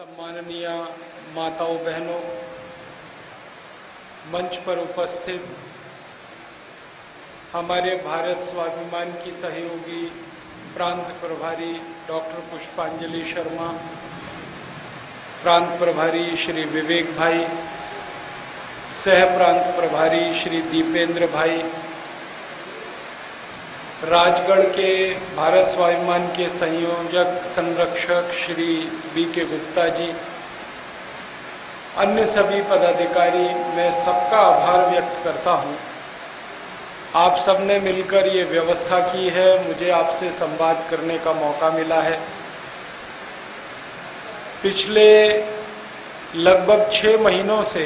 सम्माननीय माताओं बहनों, मंच पर उपस्थित हमारे भारत स्वाभिमान की सहयोगी प्रांत प्रभारी डॉक्टर पुष्पांजलि शर्मा, प्रांत प्रभारी श्री विवेक भाई, सह प्रांत प्रभारी श्री दीपेंद्र भाई, राजगढ़ के भारत स्वाभिमान के संयोजक संरक्षक श्री BK गुप्ता जी, अन्य सभी पदाधिकारी, मैं सबका आभार व्यक्त करता हूं। आप सबने मिलकर ये व्यवस्था की है, मुझे आपसे संवाद करने का मौका मिला है। पिछले लगभग 6 महीनों से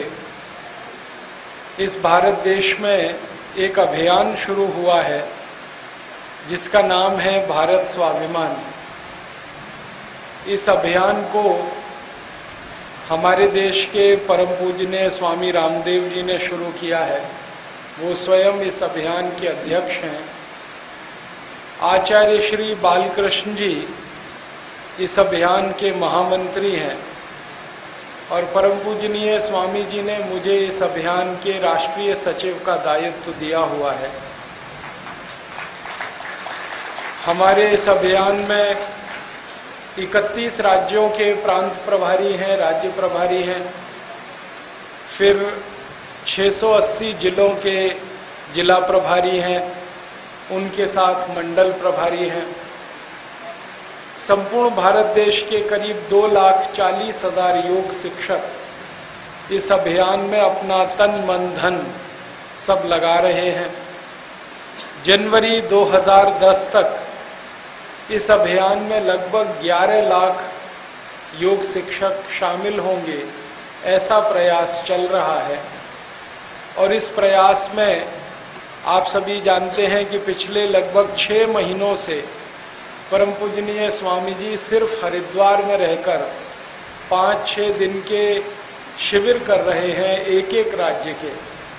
इस भारत देश में एक अभियान शुरू हुआ है जिसका नाम है भारत स्वाभिमान। इस अभियान को हमारे देश के परम पूजनीय स्वामी रामदेव जी ने शुरू किया है। वो स्वयं इस अभियान के अध्यक्ष हैं। आचार्य श्री बालकृष्ण जी इस अभियान के महामंत्री हैं और परम पूजनीय स्वामी जी ने मुझे इस अभियान के राष्ट्रीय सचिव का दायित्व दिया हुआ है। हमारे इस अभियान में 31 राज्यों के प्रांत प्रभारी हैं, राज्य प्रभारी हैं, फिर 680 जिलों के जिला प्रभारी हैं, उनके साथ मंडल प्रभारी हैं। संपूर्ण भारत देश के करीब 2,40,000 योग शिक्षक इस अभियान में अपना तन मन धन सब लगा रहे हैं। जनवरी 2010 तक इस अभियान में लगभग 11 लाख योग शिक्षक शामिल होंगे, ऐसा प्रयास चल रहा है। और इस प्रयास में आप सभी जानते हैं कि पिछले लगभग 6 महीनों से परम पूजनीय स्वामी जी सिर्फ हरिद्वार में रहकर 5-6 दिन के शिविर कर रहे हैं एक एक राज्य के।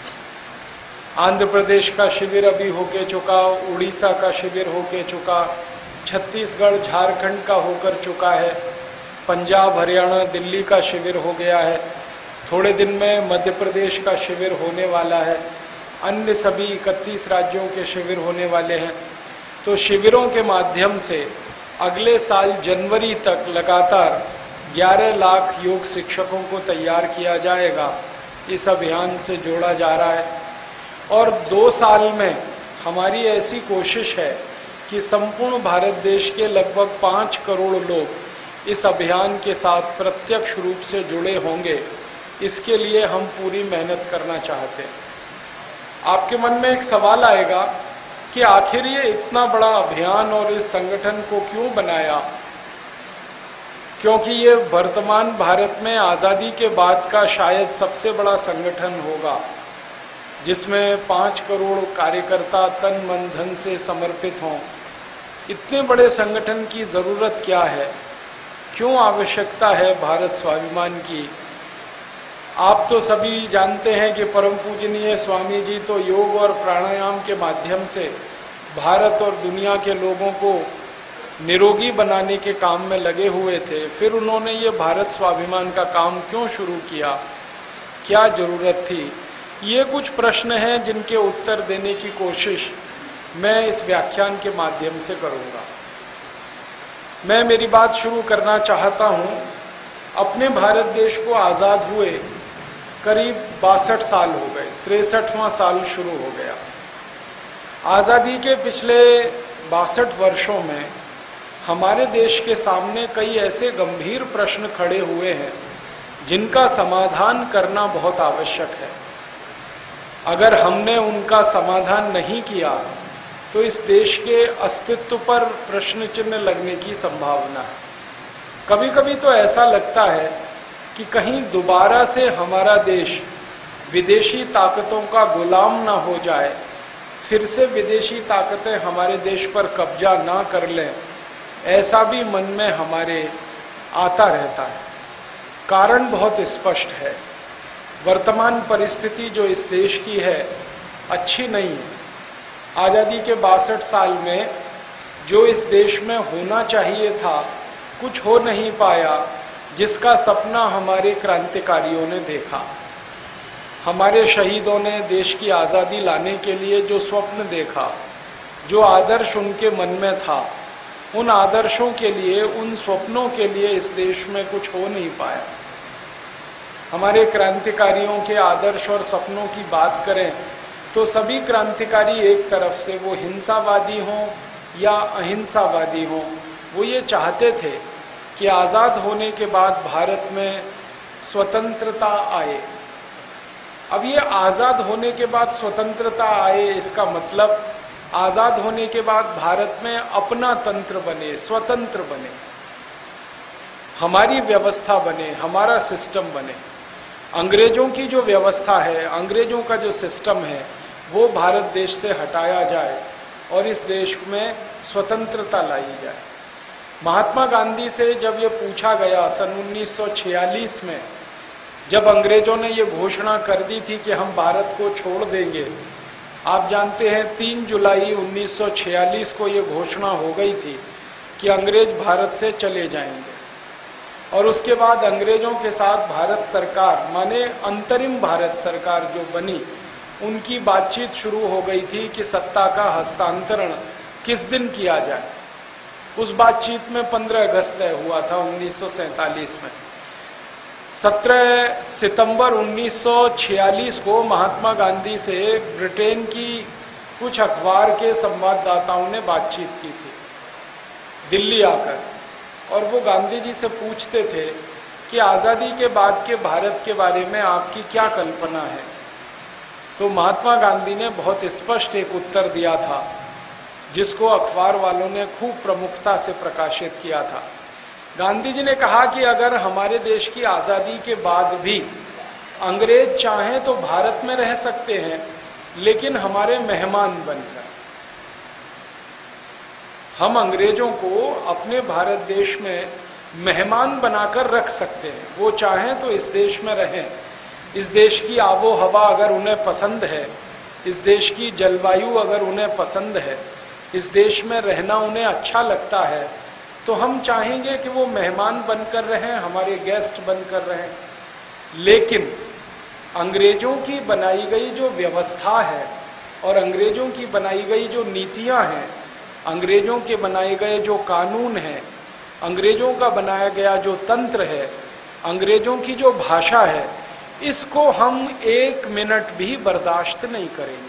आंध्र प्रदेश का शिविर अभी होके चुका, उड़ीसा का शिविर होके चुका, छत्तीसगढ़ झारखंड का होकर चुका है, पंजाब हरियाणा दिल्ली का शिविर हो गया है, थोड़े दिन में मध्य प्रदेश का शिविर होने वाला है, अन्य सभी 31 राज्यों के शिविर होने वाले हैं। तो शिविरों के माध्यम से अगले साल जनवरी तक लगातार 11 लाख योग शिक्षकों को तैयार किया जाएगा। इस अभियान से जोड़ा जा रहा है और 2 साल में हमारी ऐसी कोशिश है कि संपूर्ण भारत देश के लगभग 5 करोड़ लोग इस अभियान के साथ प्रत्यक्ष रूप से जुड़े होंगे। इसके लिए हम पूरी मेहनत करना चाहते हैं। आपके मन में एक सवाल आएगा कि आखिर ये इतना बड़ा अभियान और इस संगठन को क्यों बनाया, क्योंकि ये वर्तमान भारत में आज़ादी के बाद का शायद सबसे बड़ा संगठन होगा जिसमें 5 करोड़ कार्यकर्ता तन मन धन से समर्पित हों। इतने बड़े संगठन की ज़रूरत क्या है, क्यों आवश्यकता है भारत स्वाभिमान की? आप तो सभी जानते हैं कि परम पूजनीय स्वामी जी तो योग और प्राणायाम के माध्यम से भारत और दुनिया के लोगों को निरोगी बनाने के काम में लगे हुए थे। फिर उन्होंने ये भारत स्वाभिमान का काम क्यों शुरू किया, क्या ज़रूरत थी? ये कुछ प्रश्न हैं जिनके उत्तर देने की कोशिश मैं इस व्याख्यान के माध्यम से करूंगा। मैं मेरी बात शुरू करना चाहता हूं। अपने भारत देश को आज़ाद हुए करीब 62 साल हो गए, 63वां साल शुरू हो गया। आज़ादी के पिछले 62 वर्षों में हमारे देश के सामने कई ऐसे गंभीर प्रश्न खड़े हुए हैं जिनका समाधान करना बहुत आवश्यक है। अगर हमने उनका समाधान नहीं किया तो इस देश के अस्तित्व पर प्रश्न चिन्ह लगने की संभावना है। कभी कभी तो ऐसा लगता है कि कहीं दोबारा से हमारा देश विदेशी ताकतों का गुलाम ना हो जाए, फिर से विदेशी ताकतें हमारे देश पर कब्जा ना कर लें, ऐसा भी मन में हमारे आता रहता है। कारण बहुत स्पष्ट है। वर्तमान परिस्थिति जो इस देश की है अच्छी नहीं है। आज़ादी के 62 साल में जो इस देश में होना चाहिए था कुछ हो नहीं पाया, जिसका सपना हमारे क्रांतिकारियों ने देखा। हमारे शहीदों ने देश की आज़ादी लाने के लिए जो स्वप्न देखा, जो आदर्श उनके मन में था, उन आदर्शों के लिए, उन स्वप्नों के लिए इस देश में कुछ हो नहीं पाया। हमारे क्रांतिकारियों के आदर्श और सपनों की बात करें तो सभी क्रांतिकारी एक तरफ से, वो हिंसावादी हों या अहिंसावादी हों, वो ये चाहते थे कि आज़ाद होने के बाद भारत में स्वतंत्रता आए। अब ये आज़ाद होने के बाद स्वतंत्रता आए, इसका मतलब आज़ाद होने के बाद भारत में अपना तंत्र बने, स्वतंत्र बने, हमारी व्यवस्था बने, हमारा सिस्टम बने। अंग्रेजों की जो व्यवस्था है, अंग्रेजों का जो सिस्टम है, वो भारत देश से हटाया जाए और इस देश में स्वतंत्रता लाई जाए। महात्मा गांधी से जब ये पूछा गया सन 1946 में, जब अंग्रेजों ने ये घोषणा कर दी थी कि हम भारत को छोड़ देंगे, आप जानते हैं 3 जुलाई 1946 को ये घोषणा हो गई थी कि अंग्रेज भारत से चले जाएंगे। और उसके बाद अंग्रेजों के साथ भारत सरकार, माने अंतरिम भारत सरकार जो बनी, उनकी बातचीत शुरू हो गई थी कि सत्ता का हस्तांतरण किस दिन किया जाए। उस बातचीत में 15 अगस्त तय हुआ था 1947 में। 17 सितंबर 1946 को महात्मा गांधी से ब्रिटेन की कुछ अखबार के संवाददाताओं ने बातचीत की थी दिल्ली आकर, और वो गांधी जी से पूछते थे कि आज़ादी के बाद के भारत के बारे में आपकी क्या कल्पना है। तो महात्मा गांधी ने बहुत स्पष्ट एक उत्तर दिया था, जिसको अखबार वालों ने खूब प्रमुखता से प्रकाशित किया था। गांधी जी ने कहा कि अगर हमारे देश की आज़ादी के बाद भी अंग्रेज चाहें तो भारत में रह सकते हैं, लेकिन हमारे मेहमान बनकर। हम अंग्रेजों को अपने भारत देश में मेहमान बनाकर रख सकते हैं। वो चाहें तो इस देश में रहें, इस देश की आबो हवा अगर उन्हें पसंद है, इस देश की जलवायु अगर उन्हें पसंद है, इस देश में रहना उन्हें अच्छा लगता है, तो हम चाहेंगे कि वो मेहमान बनकर रहें, हमारे गेस्ट बनकर रहें। लेकिन अंग्रेजों की बनाई गई जो व्यवस्था है और अंग्रेजों की बनाई गई जो नीतियां हैं, अंग्रेजों के बनाए गए जो कानून हैं, अंग्रेजों का बनाया गया जो तंत्र है, अंग्रेजों की जो भाषा है, इसको हम 1 मिनट भी बर्दाश्त नहीं करेंगे।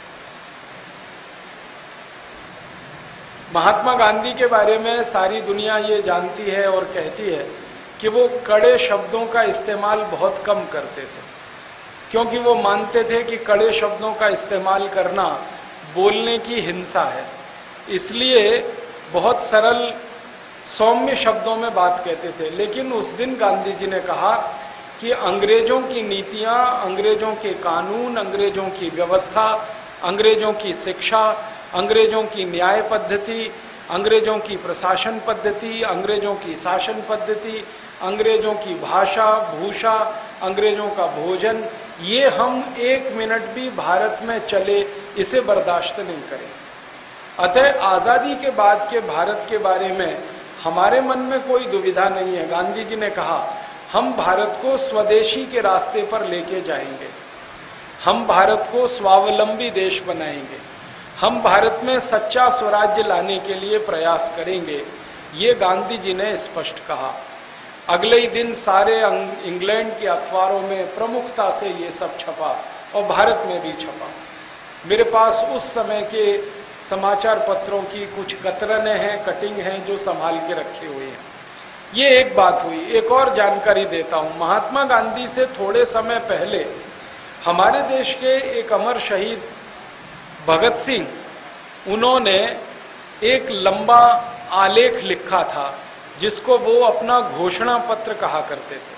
महात्मा गांधी के बारे में सारी दुनिया ये जानती है और कहती है कि वो कड़े शब्दों का इस्तेमाल बहुत कम करते थे, क्योंकि वो मानते थे कि कड़े शब्दों का इस्तेमाल करना बोलने की हिंसा है। इसलिए बहुत सरल सौम्य शब्दों में बात कहते थे। लेकिन उस दिन गांधी जी ने कहा कि अंग्रेजों की नीतियां, अंग्रेजों के कानून, अंग्रेजों की व्यवस्था, अंग्रेजों की शिक्षा, अंग्रेजों की न्याय पद्धति, अंग्रेजों की प्रशासन पद्धति, अंग्रेजों की शासन पद्धति, अंग्रेजों की भाषा भूषा, अंग्रेजों का भोजन, ये हम 1 मिनट भी भारत में चले इसे बर्दाश्त नहीं करें। अतः आज़ादी के बाद के भारत के बारे में हमारे मन में कोई दुविधा नहीं है। गांधी जी ने कहा हम भारत को स्वदेशी के रास्ते पर लेके जाएंगे, हम भारत को स्वावलंबी देश बनाएंगे, हम भारत में सच्चा स्वराज्य लाने के लिए प्रयास करेंगे, ये गांधी जी ने स्पष्ट कहा। अगले ही दिन सारे इंग्लैंड के अखबारों में प्रमुखता से ये सब छपा और भारत में भी छपा। मेरे पास उस समय के समाचार पत्रों की कुछ कतरनें हैं, कटिंग हैं जो संभाल के रखे हुए हैं। ये एक बात हुई। एक और जानकारी देता हूँ। महात्मा गांधी से थोड़े समय पहले हमारे देश के एक अमर शहीद भगत सिंह, उन्होंने एक लंबा आलेख लिखा था जिसको वो अपना घोषणा पत्र कहा करते थे।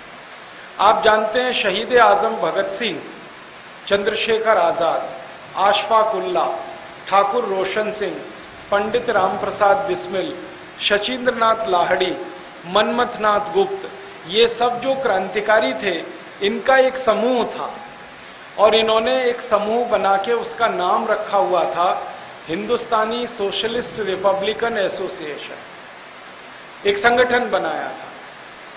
आप जानते हैं शहीद आजम भगत सिंह, चंद्रशेखर आज़ाद, अशफाक उल्लाह, ठाकुर रोशन सिंह, पंडित राम प्रसाद बिस्मिल, शचीन्द्रनाथ लाहिड़ी, मनमथनाथ गुप्त, ये सब जो क्रांतिकारी थे, इनका एक समूह था और इन्होंने एक समूह बना के उसका नाम रखा हुआ था हिंदुस्तानी सोशलिस्ट रिपब्लिकन एसोसिएशन। एक संगठन बनाया था।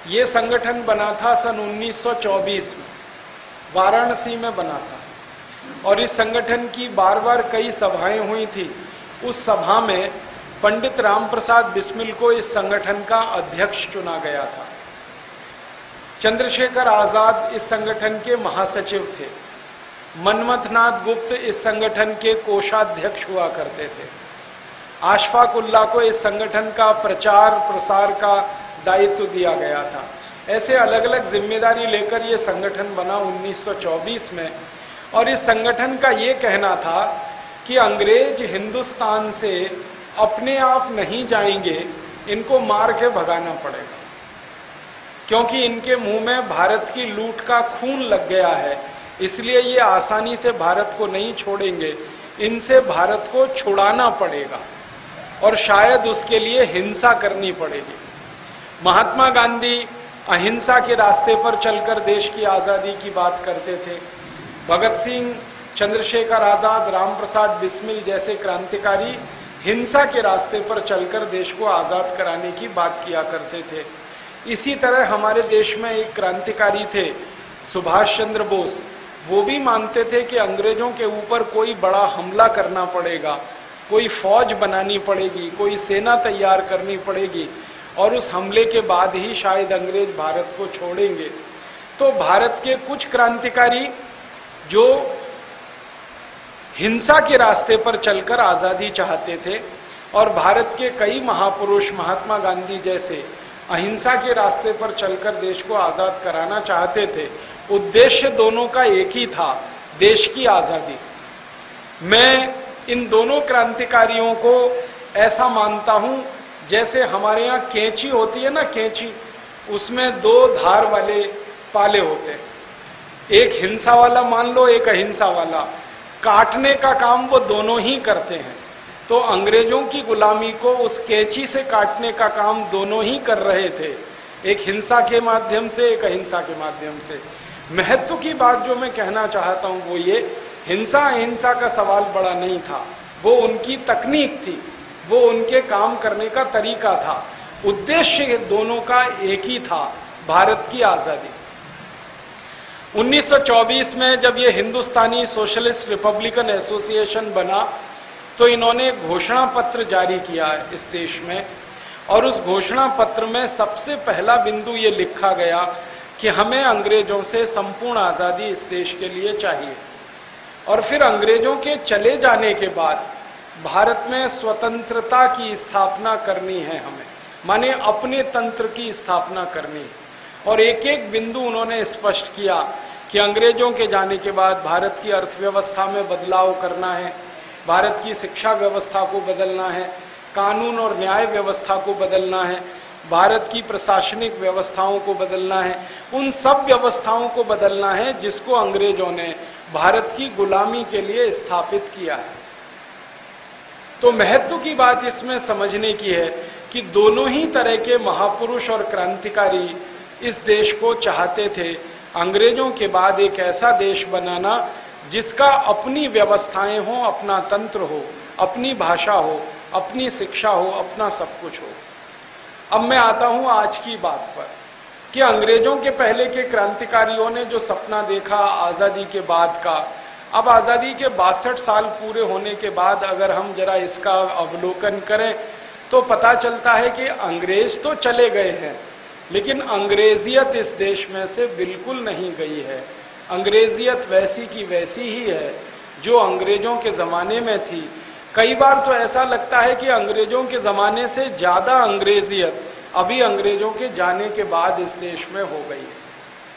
ये संगठन बना था सन 1924 में, वाराणसी में बना था। और इस संगठन की बार बार कई सभाएं हुई थी। उस सभा में पंडित राम प्रसाद बिस्मिल को इस संगठन का अध्यक्ष चुना गया था। चंद्रशेखर आजाद इस संगठन के महासचिव थे। मनमथनाथ गुप्त इस संगठन के कोषाध्यक्ष हुआ करते थे। अशफाक उल्लाह को इस संगठन का प्रचार प्रसार का दायित्व दिया गया था। ऐसे अलग अलग जिम्मेदारी लेकर यह संगठन बना 1924 में। और इस संगठन का ये कहना था कि अंग्रेज हिंदुस्तान से अपने आप नहीं जाएंगे, इनको मार के भगाना पड़ेगा, क्योंकि इनके मुंह में भारत की लूट का खून लग गया है, इसलिए ये आसानी से भारत को नहीं छोड़ेंगे, इनसे भारत को छुड़ाना पड़ेगा और शायद उसके लिए हिंसा करनी पड़ेगी। महात्मा गांधी अहिंसा के रास्ते पर चलकर देश की आज़ादी की बात करते थे। भगत सिंह, चंद्रशेखर आज़ाद, राम प्रसाद बिस्मिल जैसे क्रांतिकारी हिंसा के रास्ते पर चलकर देश को आज़ाद कराने की बात किया करते थे। इसी तरह हमारे देश में एक क्रांतिकारी थे सुभाष चंद्र बोस। वो भी मानते थे कि अंग्रेजों के ऊपर कोई बड़ा हमला करना पड़ेगा, कोई फौज बनानी पड़ेगी, कोई सेना तैयार करनी पड़ेगी और उस हमले के बाद ही शायद अंग्रेज भारत को छोड़ेंगे। तो भारत के कुछ क्रांतिकारी जो हिंसा के रास्ते पर चलकर आज़ादी चाहते थे और भारत के कई महापुरुष महात्मा गांधी जैसे अहिंसा के रास्ते पर चलकर देश को आज़ाद कराना चाहते थे। उद्देश्य दोनों का एक ही था, देश की आज़ादी। मैं इन दोनों क्रांतिकारियों को ऐसा मानता हूं जैसे हमारे यहाँ कैंची होती है ना, कैंची, उसमें दो धार वाले पाले होते हैं, एक हिंसा वाला मान लो, एक अहिंसा वाला। काटने का काम वो दोनों ही करते हैं। तो अंग्रेजों की गुलामी को उस कैंची से काटने का काम दोनों ही कर रहे थे, एक हिंसा के माध्यम से, एक अहिंसा के माध्यम से। महत्व की बात जो मैं कहना चाहता हूं वो ये, हिंसा अहिंसा का सवाल बड़ा नहीं था, वो उनकी तकनीक थी, वो उनके काम करने का तरीका था। उद्देश्य दोनों का एक ही था, भारत की आज़ादी। 1924 में जब ये हिंदुस्तानी सोशलिस्ट रिपब्लिकन एसोसिएशन बना तो इन्होंने घोषणा पत्र जारी किया इस देश में, और उस घोषणा पत्र में सबसे पहला बिंदु ये लिखा गया कि हमें अंग्रेजों से संपूर्ण आज़ादी इस देश के लिए चाहिए। और फिर अंग्रेजों के चले जाने के बाद भारत में स्वतंत्रता की स्थापना करनी है हमें, माने अपने तंत्र की स्थापना करनी है। और एक एक बिंदु उन्होंने स्पष्ट किया कि अंग्रेजों के जाने के बाद भारत की अर्थव्यवस्था में बदलाव करना है, भारत की शिक्षा व्यवस्था को बदलना है, कानून और न्याय व्यवस्था को बदलना है, भारत की प्रशासनिक व्यवस्थाओं को बदलना है, उन सब व्यवस्थाओं को बदलना है जिसको अंग्रेजों ने भारत की गुलामी के लिए स्थापित किया है। तो महत्व की बात इसमें समझने की है कि दोनों ही तरह के महापुरुष और क्रांतिकारी इस देश को चाहते थे, अंग्रेजों के बाद एक ऐसा देश बनाना जिसका अपनी व्यवस्थाएं हो, अपना तंत्र हो, अपनी भाषा हो, अपनी शिक्षा हो, अपना सब कुछ हो। अब मैं आता हूं आज की बात पर कि अंग्रेजों के पहले के क्रांतिकारियों ने जो सपना देखा आज़ादी के बाद का, अब आज़ादी के 62 साल पूरे होने के बाद अगर हम जरा इसका अवलोकन करें तो पता चलता है कि अंग्रेज तो चले गए हैं, लेकिन अंग्रेजियत इस देश में से बिल्कुल नहीं गई है। अंग्रेजियत वैसी की वैसी ही है जो अंग्रेजों के ज़माने में थी। कई बार तो ऐसा लगता है कि अंग्रेजों के ज़माने से ज़्यादा अंग्रेजियत अभी अंग्रेजों के जाने के बाद इस देश में हो गई है।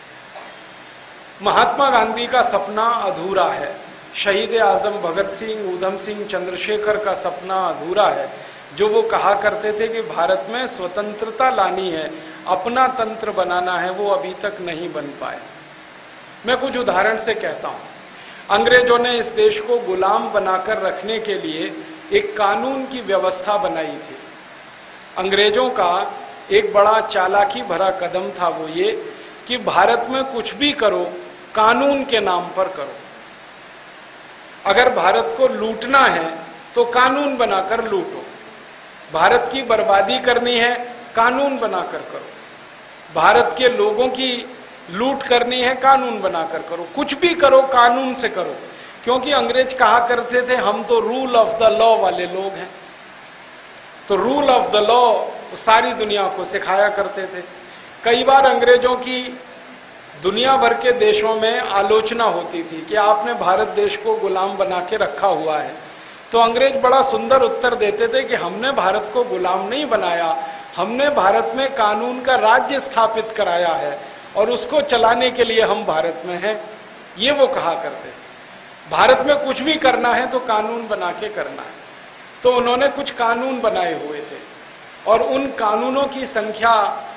महात्मा गांधी का सपना अधूरा है, शहीद आजम भगत सिंह, ऊधम सिंह, चंद्रशेखर का सपना अधूरा है, जो वो कहा करते थे कि भारत में स्वतंत्रता लानी है, अपना तंत्र बनाना है, वो अभी तक नहीं बन पाए। मैं कुछ उदाहरण से कहता हूँ। अंग्रेजों ने इस देश को गुलाम बनाकर रखने के लिए एक कानून की व्यवस्था बनाई थी। अंग्रेजों का एक बड़ा चालाकी भरा कदम था वो ये कि भारत में कुछ भी करो कानून के नाम पर करो। अगर भारत को लूटना है तो कानून बनाकर लूटो, भारत की बर्बादी करनी है कानून बनाकर करो। भारत के लोगों की लूट करनी है, कानून बनाकर करो, कुछ भी करो कानून से करो। क्योंकि अंग्रेज कहा करते थे हम तो रूल ऑफ द लॉ वाले लोग हैं, तो रूल ऑफ द लॉ सारी दुनिया को सिखाया करते थे। कई बार अंग्रेजों की दुनिया भर के देशों में आलोचना होती थी कि आपने भारत देश को गुलाम बना के रखा हुआ है, तो अंग्रेज बड़ा सुंदर उत्तर देते थे कि हमने भारत को गुलाम नहीं बनाया, हमने भारत में कानून का राज्य स्थापित कराया है और उसको चलाने के लिए हम भारत में हैं। ये वो कहा करते, भारत में कुछ भी करना है तो कानून बना के करना है। तो उन्होंने कुछ कानून बनाए हुए थे और उन कानूनों की संख्या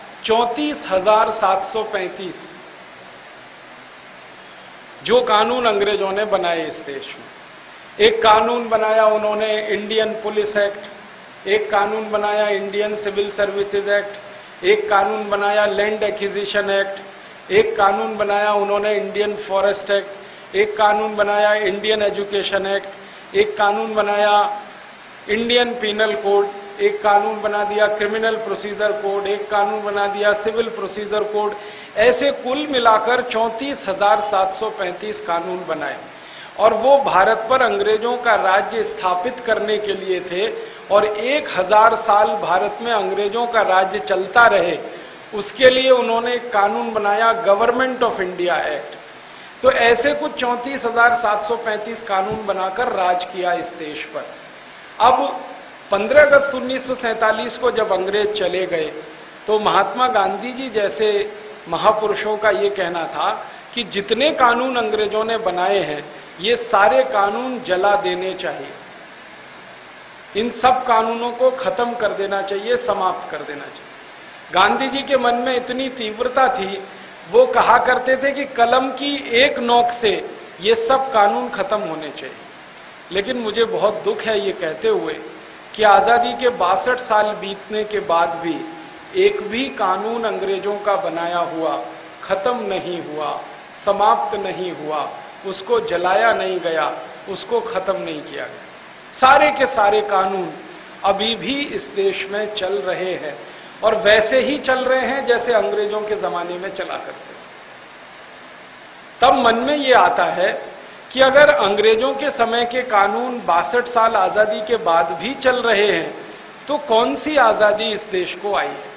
34,735 जो कानून अंग्रेजों ने बनाए इस देश में। एक कानून बनाया उन्होंने इंडियन पुलिस एक्ट, एक कानून बनाया इंडियन सिविल सर्विसेज एक्ट, एक कानून बनाया लैंड एक्विजिशन एक्ट, एक कानून बनाया उन्होंने इंडियन फॉरेस्ट एक्ट, एक कानून बनाया इंडियन एजुकेशन एक्ट, एक कानून बनाया इंडियन पीनल कोड, एक कानून बना दिया क्रिमिनल प्रोसीजर कोड, एक कानून बना दिया सिविल प्रोसीजर कोड। ऐसे कुल मिलाकर 34,735 कानून बनाए और वो भारत पर अंग्रेजों का राज्य स्थापित करने के लिए थे। और 1000 साल भारत में अंग्रेजों का राज्य चलता रहे, उसके लिए उन्होंने एक कानून बनाया गवर्नमेंट ऑफ इंडिया एक्ट। तो ऐसे कुछ 34,735 कानून बनाकर राज किया इस देश पर। अब 15 अगस्त 1947 को जब अंग्रेज चले गए तो महात्मा गांधी जी जैसे महापुरुषों का ये कहना था कि जितने कानून अंग्रेजों ने बनाए हैं ये सारे कानून जला देने चाहिए, इन सब कानूनों को खत्म कर देना चाहिए, समाप्त कर देना चाहिए। गांधी जी के मन में इतनी तीव्रता थी, वो कहा करते थे कि कलम की एक नोक से ये सब कानून खत्म होने चाहिए। लेकिन मुझे बहुत दुख है ये कहते हुए कि आज़ादी के 62 साल बीतने के बाद भी एक भी कानून अंग्रेजों का बनाया हुआ खत्म नहीं हुआ, समाप्त नहीं हुआ, उसको जलाया नहीं गया, उसको खत्म नहीं किया गया। सारे के सारे कानून अभी भी इस देश में चल रहे हैं और वैसे ही चल रहे हैं जैसे अंग्रेजों के जमाने में चला करते। तब मन में ये आता है कि अगर अंग्रेजों के समय के कानून 62 साल आजादी के बाद भी चल रहे हैं तो कौन सी आजादी इस देश को आई है।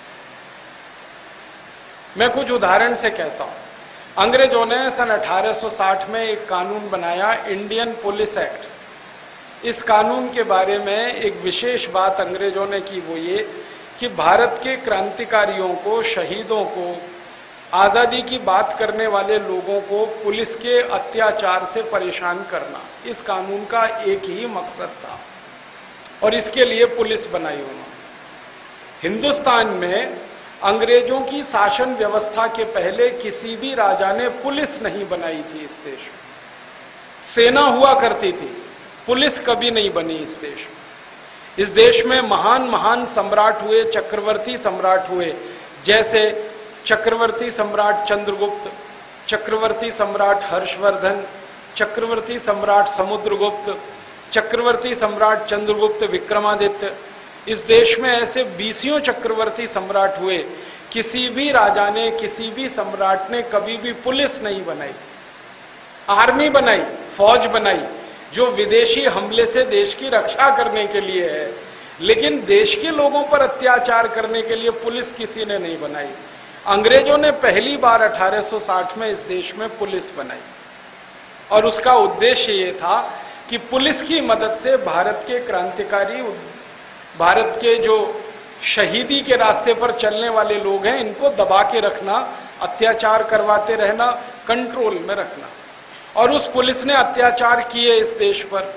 मैं कुछ उदाहरण से कहता हूं। अंग्रेजों ने सन 1860 में एक कानून बनाया इंडियन पुलिस एक्ट। इस कानून के बारे में एक विशेष बात अंग्रेजों ने की, वो ये कि भारत के क्रांतिकारियों को, शहीदों को, आज़ादी की बात करने वाले लोगों को पुलिस के अत्याचार से परेशान करना, इस कानून का एक ही मकसद था और इसके लिए पुलिस बनाई उन्होंने। हिंदुस्तान में अंग्रेजों की शासन व्यवस्था के पहले किसी भी राजा ने पुलिस नहीं बनाई थी इस देश में। सेना हुआ करती थी, पुलिस कभी नहीं बनी इस देश में। इस देश में महान महान सम्राट हुए, चक्रवर्ती सम्राट हुए, जैसे चक्रवर्ती सम्राट चंद्रगुप्त, चक्रवर्ती सम्राट हर्षवर्धन, चक्रवर्ती सम्राट समुद्रगुप्त, चक्रवर्ती सम्राट चंद्रगुप्त विक्रमादित्य। इस देश में ऐसे 20 चक्रवर्ती सम्राट हुए। किसी भी राजा ने, किसी भी सम्राट ने कभी भी पुलिस नहीं बनाई, आर्मी बनाई, फौज बनाई जो विदेशी हमले से देश की रक्षा करने के लिए है, लेकिन देश के लोगों पर अत्याचार करने के लिए पुलिस किसी ने नहीं बनाई। अंग्रेजों ने पहली बार 1860 में इस देश में पुलिस बनाई और उसका उद्देश्य ये था कि पुलिस की मदद से भारत के क्रांतिकारी, भारत के जो शहीदी के रास्ते पर चलने वाले लोग हैं, इनको दबा के रखना, अत्याचार करवाते रहना, कंट्रोल में रखना। और उस पुलिस ने अत्याचार किए इस देश पर।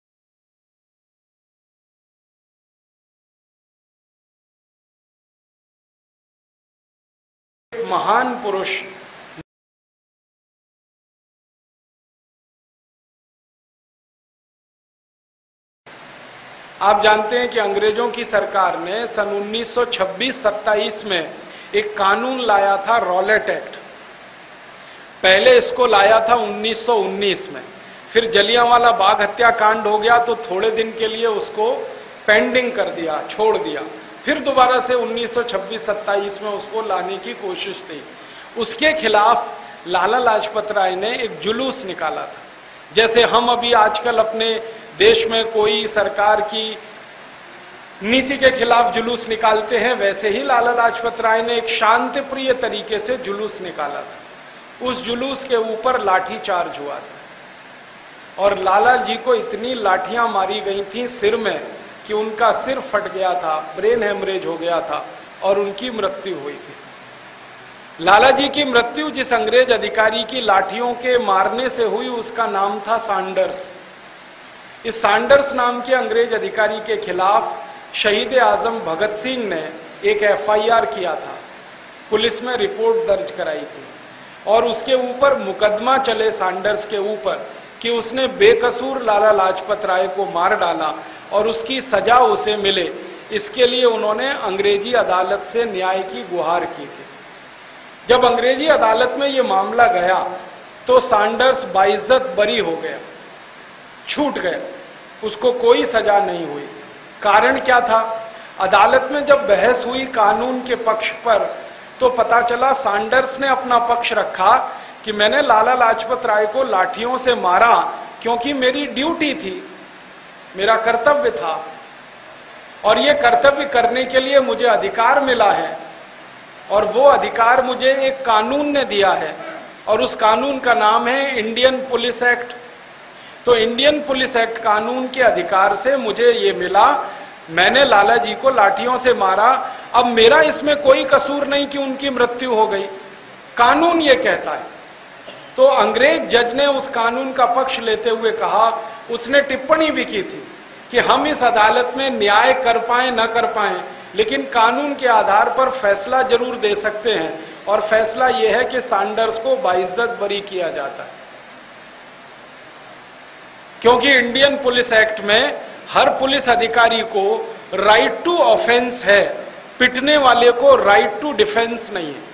महान पुरुष आप जानते हैं कि अंग्रेजों की सरकार ने सन 1926-27 में एक कानून लाया था, रॉलेट एक्ट। पहले इसको लाया था 1919 में, फिर जलियांवाला बाग हत्याकांड हो गया तो थोड़े दिन के लिए उसको पेंडिंग कर दिया, छोड़ दिया। फिर दोबारा से 1926-27 में उसको लाने की कोशिश थी। उसके खिलाफ लाला लाजपत राय ने एक जुलूस निकाला था। जैसे हम अभी आजकल अपने देश में कोई सरकार की नीति के खिलाफ जुलूस निकालते हैं, वैसे ही लाला लाजपत राय ने एक शांतिप्रिय तरीके से जुलूस निकाला था। उस जुलूस के ऊपर लाठी चार्ज हुआ था और लाला जी को इतनी लाठियां मारी गई थी सिर में कि उनका सिर फट गया था, ब्रेन हेमरेज हो गया था और उनकी मृत्यु हुई थी। लाला जी की मृत्यु जिस अंग्रेज अधिकारी की लाठियों के मारने से हुई उसका नाम था सैंडर्स। इस सैंडर्स नाम के अंग्रेज अधिकारी के खिलाफ शहीद आजम भगत सिंह ने एक FIR किया था, पुलिस में रिपोर्ट दर्ज कराई थी और उसके ऊपर मुकदमा चले सैंडर्स के ऊपर कि उसने बेकसूर लाला लाजपत राय को मार डाला और उसकी सजा उसे मिले। इसके लिए उन्होंने अंग्रेजी अदालत से न्याय की गुहार की थी। जब अंग्रेजी अदालत में ये मामला गया तो सैंडर्स बाइज्जत बरी हो गया, छूट गया, उसको कोई सजा नहीं हुई। कारण क्या था? अदालत में जब बहस हुई कानून के पक्ष पर तो पता चला सैंडर्स ने अपना पक्ष रखा कि मैंने लाला लाजपत राय को लाठियों से मारा क्योंकि मेरी ड्यूटी थी, मेरा कर्तव्य था और ये कर्तव्य करने के लिए मुझे अधिकार मिला है और वो अधिकार मुझे एक कानून ने दिया है और उस कानून का नाम है इंडियन पुलिस एक्ट। तो इंडियन पुलिस एक्ट कानून के अधिकार से मुझे ये मिला, मैंने लाला जी को लाठियों से मारा, अब मेरा इसमें कोई कसूर नहीं कि उनकी मृत्यु हो गई, कानून ये कहता है। तो अंग्रेज जज ने उस कानून का पक्ष लेते हुए कहा, उसने टिप्पणी भी की थी कि हम इस अदालत में न्याय कर पाए न कर पाए लेकिन कानून के आधार पर फैसला जरूर दे सकते हैं और फैसला यह है कि सैंडर्स को बाइज्जत बरी किया जाता है, क्योंकि इंडियन पुलिस एक्ट में हर पुलिस अधिकारी को राइट टू ऑफेंस है, पिटने वाले को राइट टू डिफेंस नहीं है।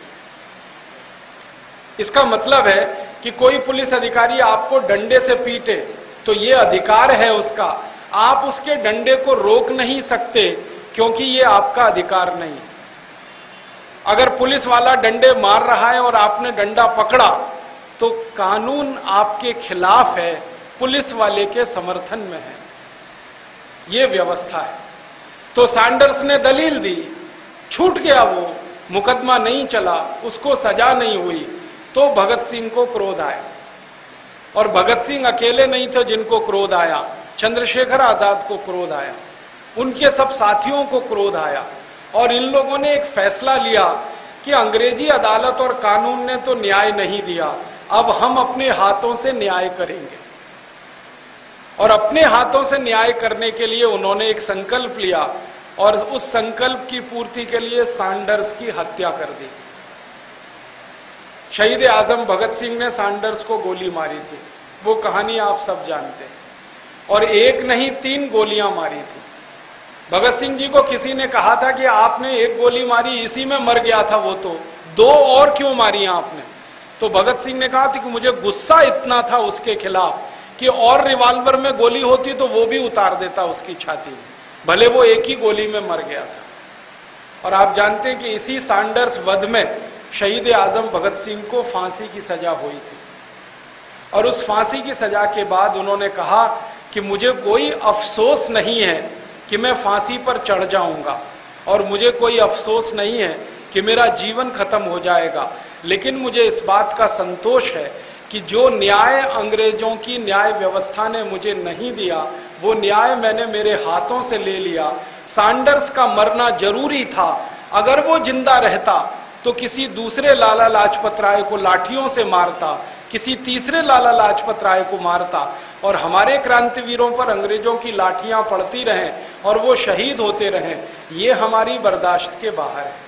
इसका मतलब है कि कोई पुलिस अधिकारी आपको डंडे से पीटे तो ये अधिकार है उसका, आप उसके डंडे को रोक नहीं सकते क्योंकि ये आपका अधिकार नहीं। अगर पुलिस वाला डंडे मार रहा है और आपने डंडा पकड़ा तो कानून आपके खिलाफ है, पुलिस वाले के समर्थन में है, ये व्यवस्था है। तो सैंडर्स ने दलील दी, छूट गया, वो मुकदमा नहीं चला, उसको सजा नहीं हुई। तो भगत सिंह को क्रोध आया और भगत सिंह अकेले नहीं थे जिनको क्रोध आया, चंद्रशेखर आजाद को क्रोध आया, उनके सब साथियों को क्रोध आया और इन लोगों ने एक फैसला लिया कि अंग्रेजी अदालत और कानून ने तो न्याय नहीं दिया, अब हम अपने हाथों से न्याय करेंगे। और अपने हाथों से न्याय करने के लिए उन्होंने एक संकल्प लिया और उस संकल्प की पूर्ति के लिए सैंडर्स की हत्या कर दी। शहीद आजम भगत सिंह ने सैंडर्स को गोली मारी थी, वो कहानी आप सब जानते हैं, और एक नहीं 3 गोलियां मारी थी। भगत सिंह जी को किसी ने कहा था कि आपने एक गोली मारी, इसी में मर गया था वो, तो 2 और क्यों मारी आपने? तो भगत सिंह ने कहा था कि मुझे गुस्सा इतना था उसके खिलाफ कि और रिवॉल्वर में गोली होती तो वो भी उतार देता उसकी छाती में, भले वो एक ही गोली में मर गया था। और आप जानते हैं कि इसी सैंडर्स वध में शहीद आजम भगत सिंह को फांसी की सजा हुई थी और उस फांसी की सजा के बाद उन्होंने कहा कि मुझे कोई अफसोस नहीं है कि मैं फांसी पर चढ़ जाऊंगा और मुझे कोई अफसोस नहीं है कि मेरा जीवन खत्म हो जाएगा, लेकिन मुझे इस बात का संतोष है कि जो न्याय अंग्रेजों की न्याय व्यवस्था ने मुझे नहीं दिया वो न्याय मैंने मेरे हाथों से ले लिया। सैंडर्स का मरना जरूरी था, अगर वो जिंदा रहता तो किसी दूसरे लाला लाजपत राय को लाठियों से मारता, किसी तीसरे लाला लाजपत राय को मारता और हमारे क्रांतिवीरों पर अंग्रेजों की लाठियां पड़ती रहें और वो शहीद होते रहें, ये हमारी बर्दाश्त के बाहर है।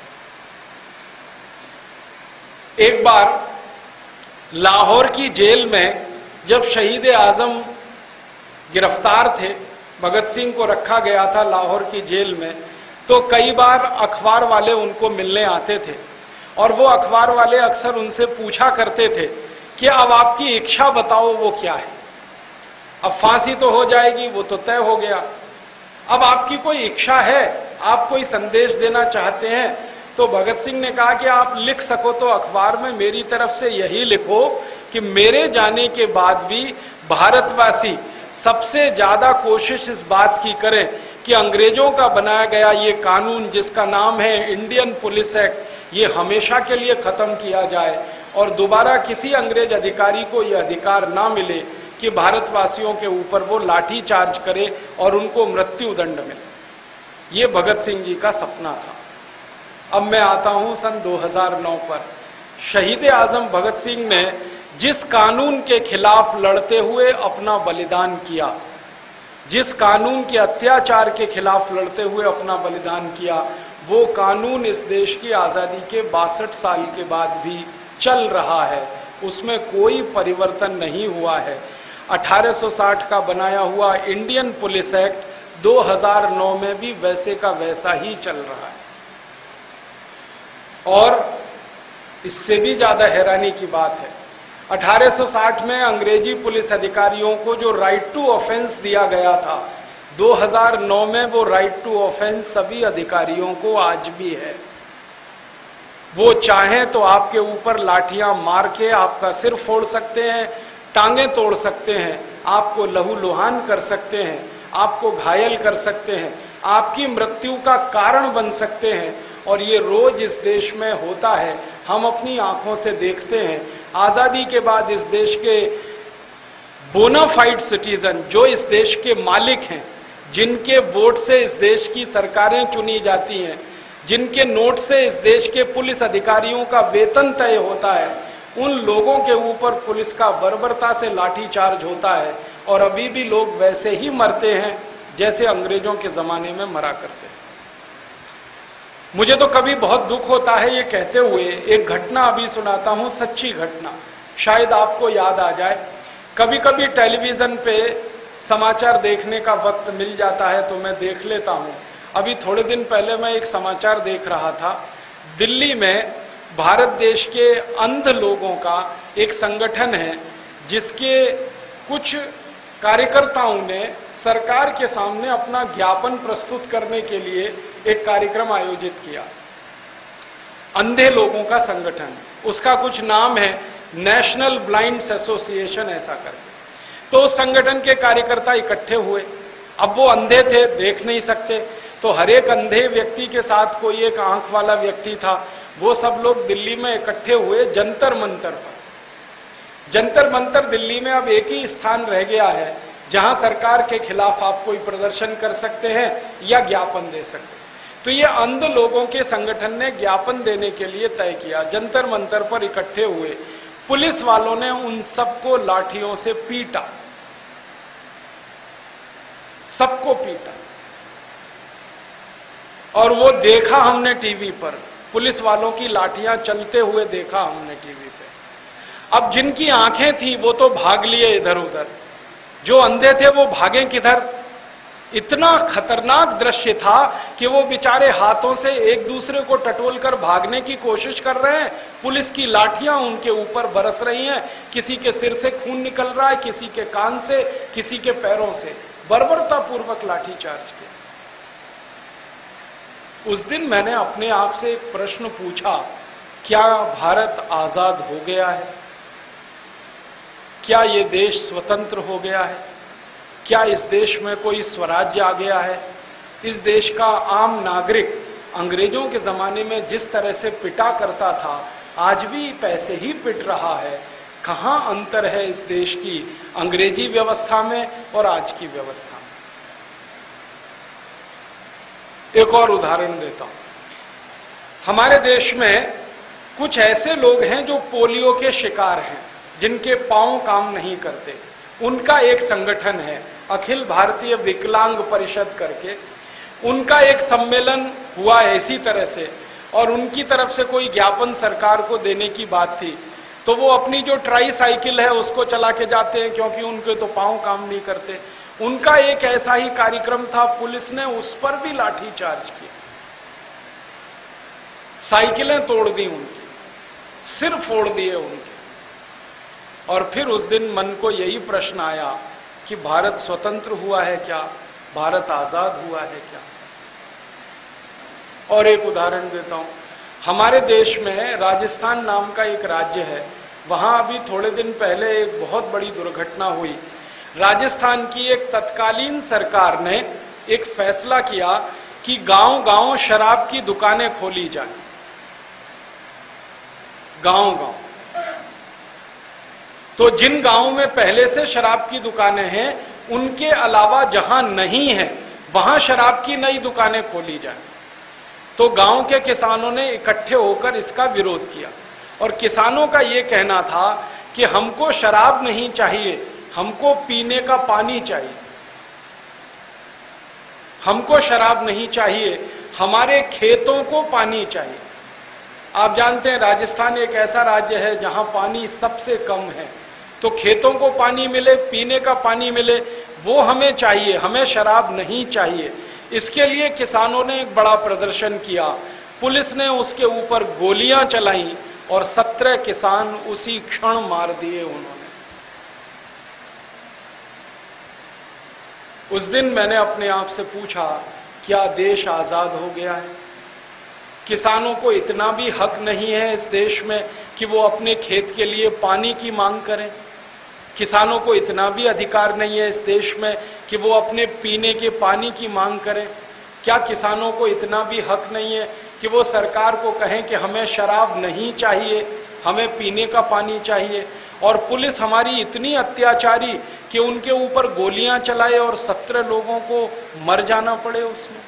एक बार लाहौर की जेल में जब शहीद आजम गिरफ्तार थे, भगत सिंह को रखा गया था लाहौर की जेल में, तो कई बार अखबार वाले उनको मिलने आते थे और वो अखबार वाले अक्सर उनसे पूछा करते थे कि अब आपकी इच्छा बताओ वो क्या है, अब फांसी तो हो जाएगी, वो तो तय हो गया, अब आपकी कोई इच्छा है? आप कोई संदेश देना चाहते हैं तो भगत सिंह ने कहा कि आप लिख सको तो अखबार में मेरी तरफ से यही लिखो कि मेरे जाने के बाद भी भारतवासी सबसे ज्यादा कोशिश इस बात की करें कि अंग्रेजों का बनाया गया ये कानून जिसका नाम है इंडियन पुलिस एक्ट, ये हमेशा के लिए खत्म किया जाए और दोबारा किसी अंग्रेज अधिकारी को यह अधिकार ना मिले कि भारतवासियों के ऊपर वो लाठी चार्ज करे और उनको मृत्यु दंड मिले। ये भगत सिंह जी का सपना था। अब मैं आता हूं सन 2009 पर। शहीद आजम भगत सिंह ने जिस कानून के खिलाफ लड़ते हुए अपना बलिदान किया, जिस कानून के अत्याचार के खिलाफ लड़ते हुए अपना बलिदान किया, वो कानून इस देश की आज़ादी के 62 साल के बाद भी चल रहा है, उसमें कोई परिवर्तन नहीं हुआ है। 1860 का बनाया हुआ इंडियन पुलिस एक्ट 2009 में भी वैसे का वैसा ही चल रहा है। और इससे भी ज्यादा हैरानी की बात है, 1860 में अंग्रेजी पुलिस अधिकारियों को जो राइट टू ऑफेंस दिया गया था, 2009 में वो राइट टू ऑफेंस सभी अधिकारियों को आज भी है। वो चाहें तो आपके ऊपर लाठियां मार के आपका सिर फोड़ सकते हैं, टांगें तोड़ सकते हैं, आपको लहूलुहान कर सकते हैं, आपको घायल कर सकते हैं, आपकी मृत्यु का कारण बन सकते हैं। और ये रोज इस देश में होता है, हम अपनी आंखों से देखते हैं। आजादी के बाद इस देश के बोनाफाइड सिटीजन, जो इस देश के मालिक हैं, जिनके वोट से इस देश की सरकारें चुनी जाती हैं, जिनके नोट से इस देश के पुलिस अधिकारियों का वेतन तय होता है, उन लोगों के ऊपर पुलिस का बर्बरता से लाठीचार्ज होता है और अभी भी लोग वैसे ही मरते हैं जैसे अंग्रेजों के जमाने में मरा करते हैं। मुझे तो कभी बहुत दुख होता है ये कहते हुए, एक घटना अभी सुनाता हूं, सच्ची घटना, शायद आपको याद आ जाए। कभी कभी टेलीविजन पे समाचार देखने का वक्त मिल जाता है तो मैं देख लेता हूं। अभी थोड़े दिन पहले मैं एक समाचार देख रहा था, दिल्ली में भारत देश के अंध लोगों का एक संगठन है जिसके कुछ कार्यकर्ताओं ने सरकार के सामने अपना ज्ञापन प्रस्तुत करने के लिए एक कार्यक्रम आयोजित किया। अंधे लोगों का संगठन, उसका कुछ नाम है नेशनल ब्लाइंड्स एसोसिएशन ऐसा करके। तो उस संगठन के कार्यकर्ता इकट्ठे हुए। अब वो अंधे थे, देख नहीं सकते, तो हर एक अंधे व्यक्ति के साथ कोई एक आंख वाला व्यक्ति था। वो सब लोग दिल्ली में इकट्ठे हुए जंतर मंतर पर। जंतर मंतर दिल्ली में अब एक ही स्थान रह गया है जहां सरकार के खिलाफ आप कोई प्रदर्शन कर सकते हैं या ज्ञापन दे सकते हैं। तो ये अंध लोगों के संगठन ने ज्ञापन देने के लिए तय किया, जंतर मंतर पर इकट्ठे हुए। पुलिस वालों ने उन सबको लाठियों से पीटा, सबको पीटा, और वो देखा हमने टीवी पर, पुलिस वालों की लाठियां चलते हुए देखा हमने टीवी पे। अब जिनकी आंखें थी वो तो भाग लिए इधर उधर, जो अंधे थे वो भागे किधर। इतना खतरनाक दृश्य था कि वो बेचारे हाथों से एक दूसरे को टटोल कर भागने की कोशिश कर रहे हैं, पुलिस की लाठियां उनके ऊपर बरस रही हैं, किसी के सिर से खून निकल रहा है, किसी के कान से, किसी के पैरों से, बर्बरता पूर्वक लाठीचार्ज किया। उस दिन मैंने अपने आप से एक प्रश्न पूछा, क्या भारत आजाद हो गया है? क्या ये देश स्वतंत्र हो गया है? क्या इस देश में कोई स्वराज्य आ गया है? इस देश का आम नागरिक अंग्रेजों के जमाने में जिस तरह से पिटा करता था, आज भी पैसे ही पिट रहा है। कहाँ अंतर है इस देश की अंग्रेजी व्यवस्था में और आज की व्यवस्था में? एक और उदाहरण देता हूं। हमारे देश में कुछ ऐसे लोग हैं जो पोलियो के शिकार हैं, जिनके पांव काम नहीं करते। उनका एक संगठन है अखिल भारतीय विकलांग परिषद करके। उनका एक सम्मेलन हुआ है इसी तरह से, और उनकी तरफ से कोई ज्ञापन सरकार को देने की बात थी, तो वो अपनी जो ट्राई साइकिल है उसको चला के जाते हैं, क्योंकि उनके तो पांव काम नहीं करते। उनका एक ऐसा ही कार्यक्रम था, पुलिस ने उस पर भी लाठी चार्ज किया, साइकिलें तोड़ दी उनकी, सिर फोड़ दिए उनके। और फिर उस दिन मन को यही प्रश्न आया कि भारत स्वतंत्र हुआ है क्या? भारत आजाद हुआ है क्या? और एक उदाहरण देता हूँ। हमारे देश में राजस्थान नाम का एक राज्य है, वहाँ अभी थोड़े दिन पहले एक बहुत बड़ी दुर्घटना हुई। राजस्थान की एक तत्कालीन सरकार ने एक फैसला किया कि गांव-गांव शराब की दुकानें खोली जाएं, गांव-गांव। तो जिन गांवों में पहले से शराब की दुकानें हैं, उनके अलावा जहां नहीं है वहां शराब की नई दुकानें खोली जाएं। तो गांव के किसानों ने इकट्ठे होकर इसका विरोध किया और किसानों का ये कहना था कि हमको शराब नहीं चाहिए, हमको पीने का पानी चाहिए। हमको शराब नहीं चाहिए, हमारे खेतों को पानी चाहिए। आप जानते हैं राजस्थान एक ऐसा राज्य है जहां पानी सबसे कम है, तो खेतों को पानी मिले, पीने का पानी मिले, वो हमें चाहिए, हमें शराब नहीं चाहिए। इसके लिए किसानों ने एक बड़ा प्रदर्शन किया, पुलिस ने उसके ऊपर गोलियां चलाई और 17 किसान उसी क्षण मार दिए उन्होंने। उस दिन मैंने अपने आप से पूछा, क्या देश आजाद हो गया है? किसानों को इतना भी हक नहीं है इस देश में कि वो अपने खेत के लिए पानी की मांग करें? किसानों को इतना भी अधिकार नहीं है इस देश में कि वो अपने पीने के पानी की मांग करें? क्या किसानों को इतना भी हक नहीं है कि वो सरकार को कहें कि हमें शराब नहीं चाहिए, हमें पीने का पानी चाहिए? और पुलिस हमारी इतनी अत्याचारी कि उनके ऊपर गोलियां चलाए और 17 लोगों को मर जाना पड़े उसमें।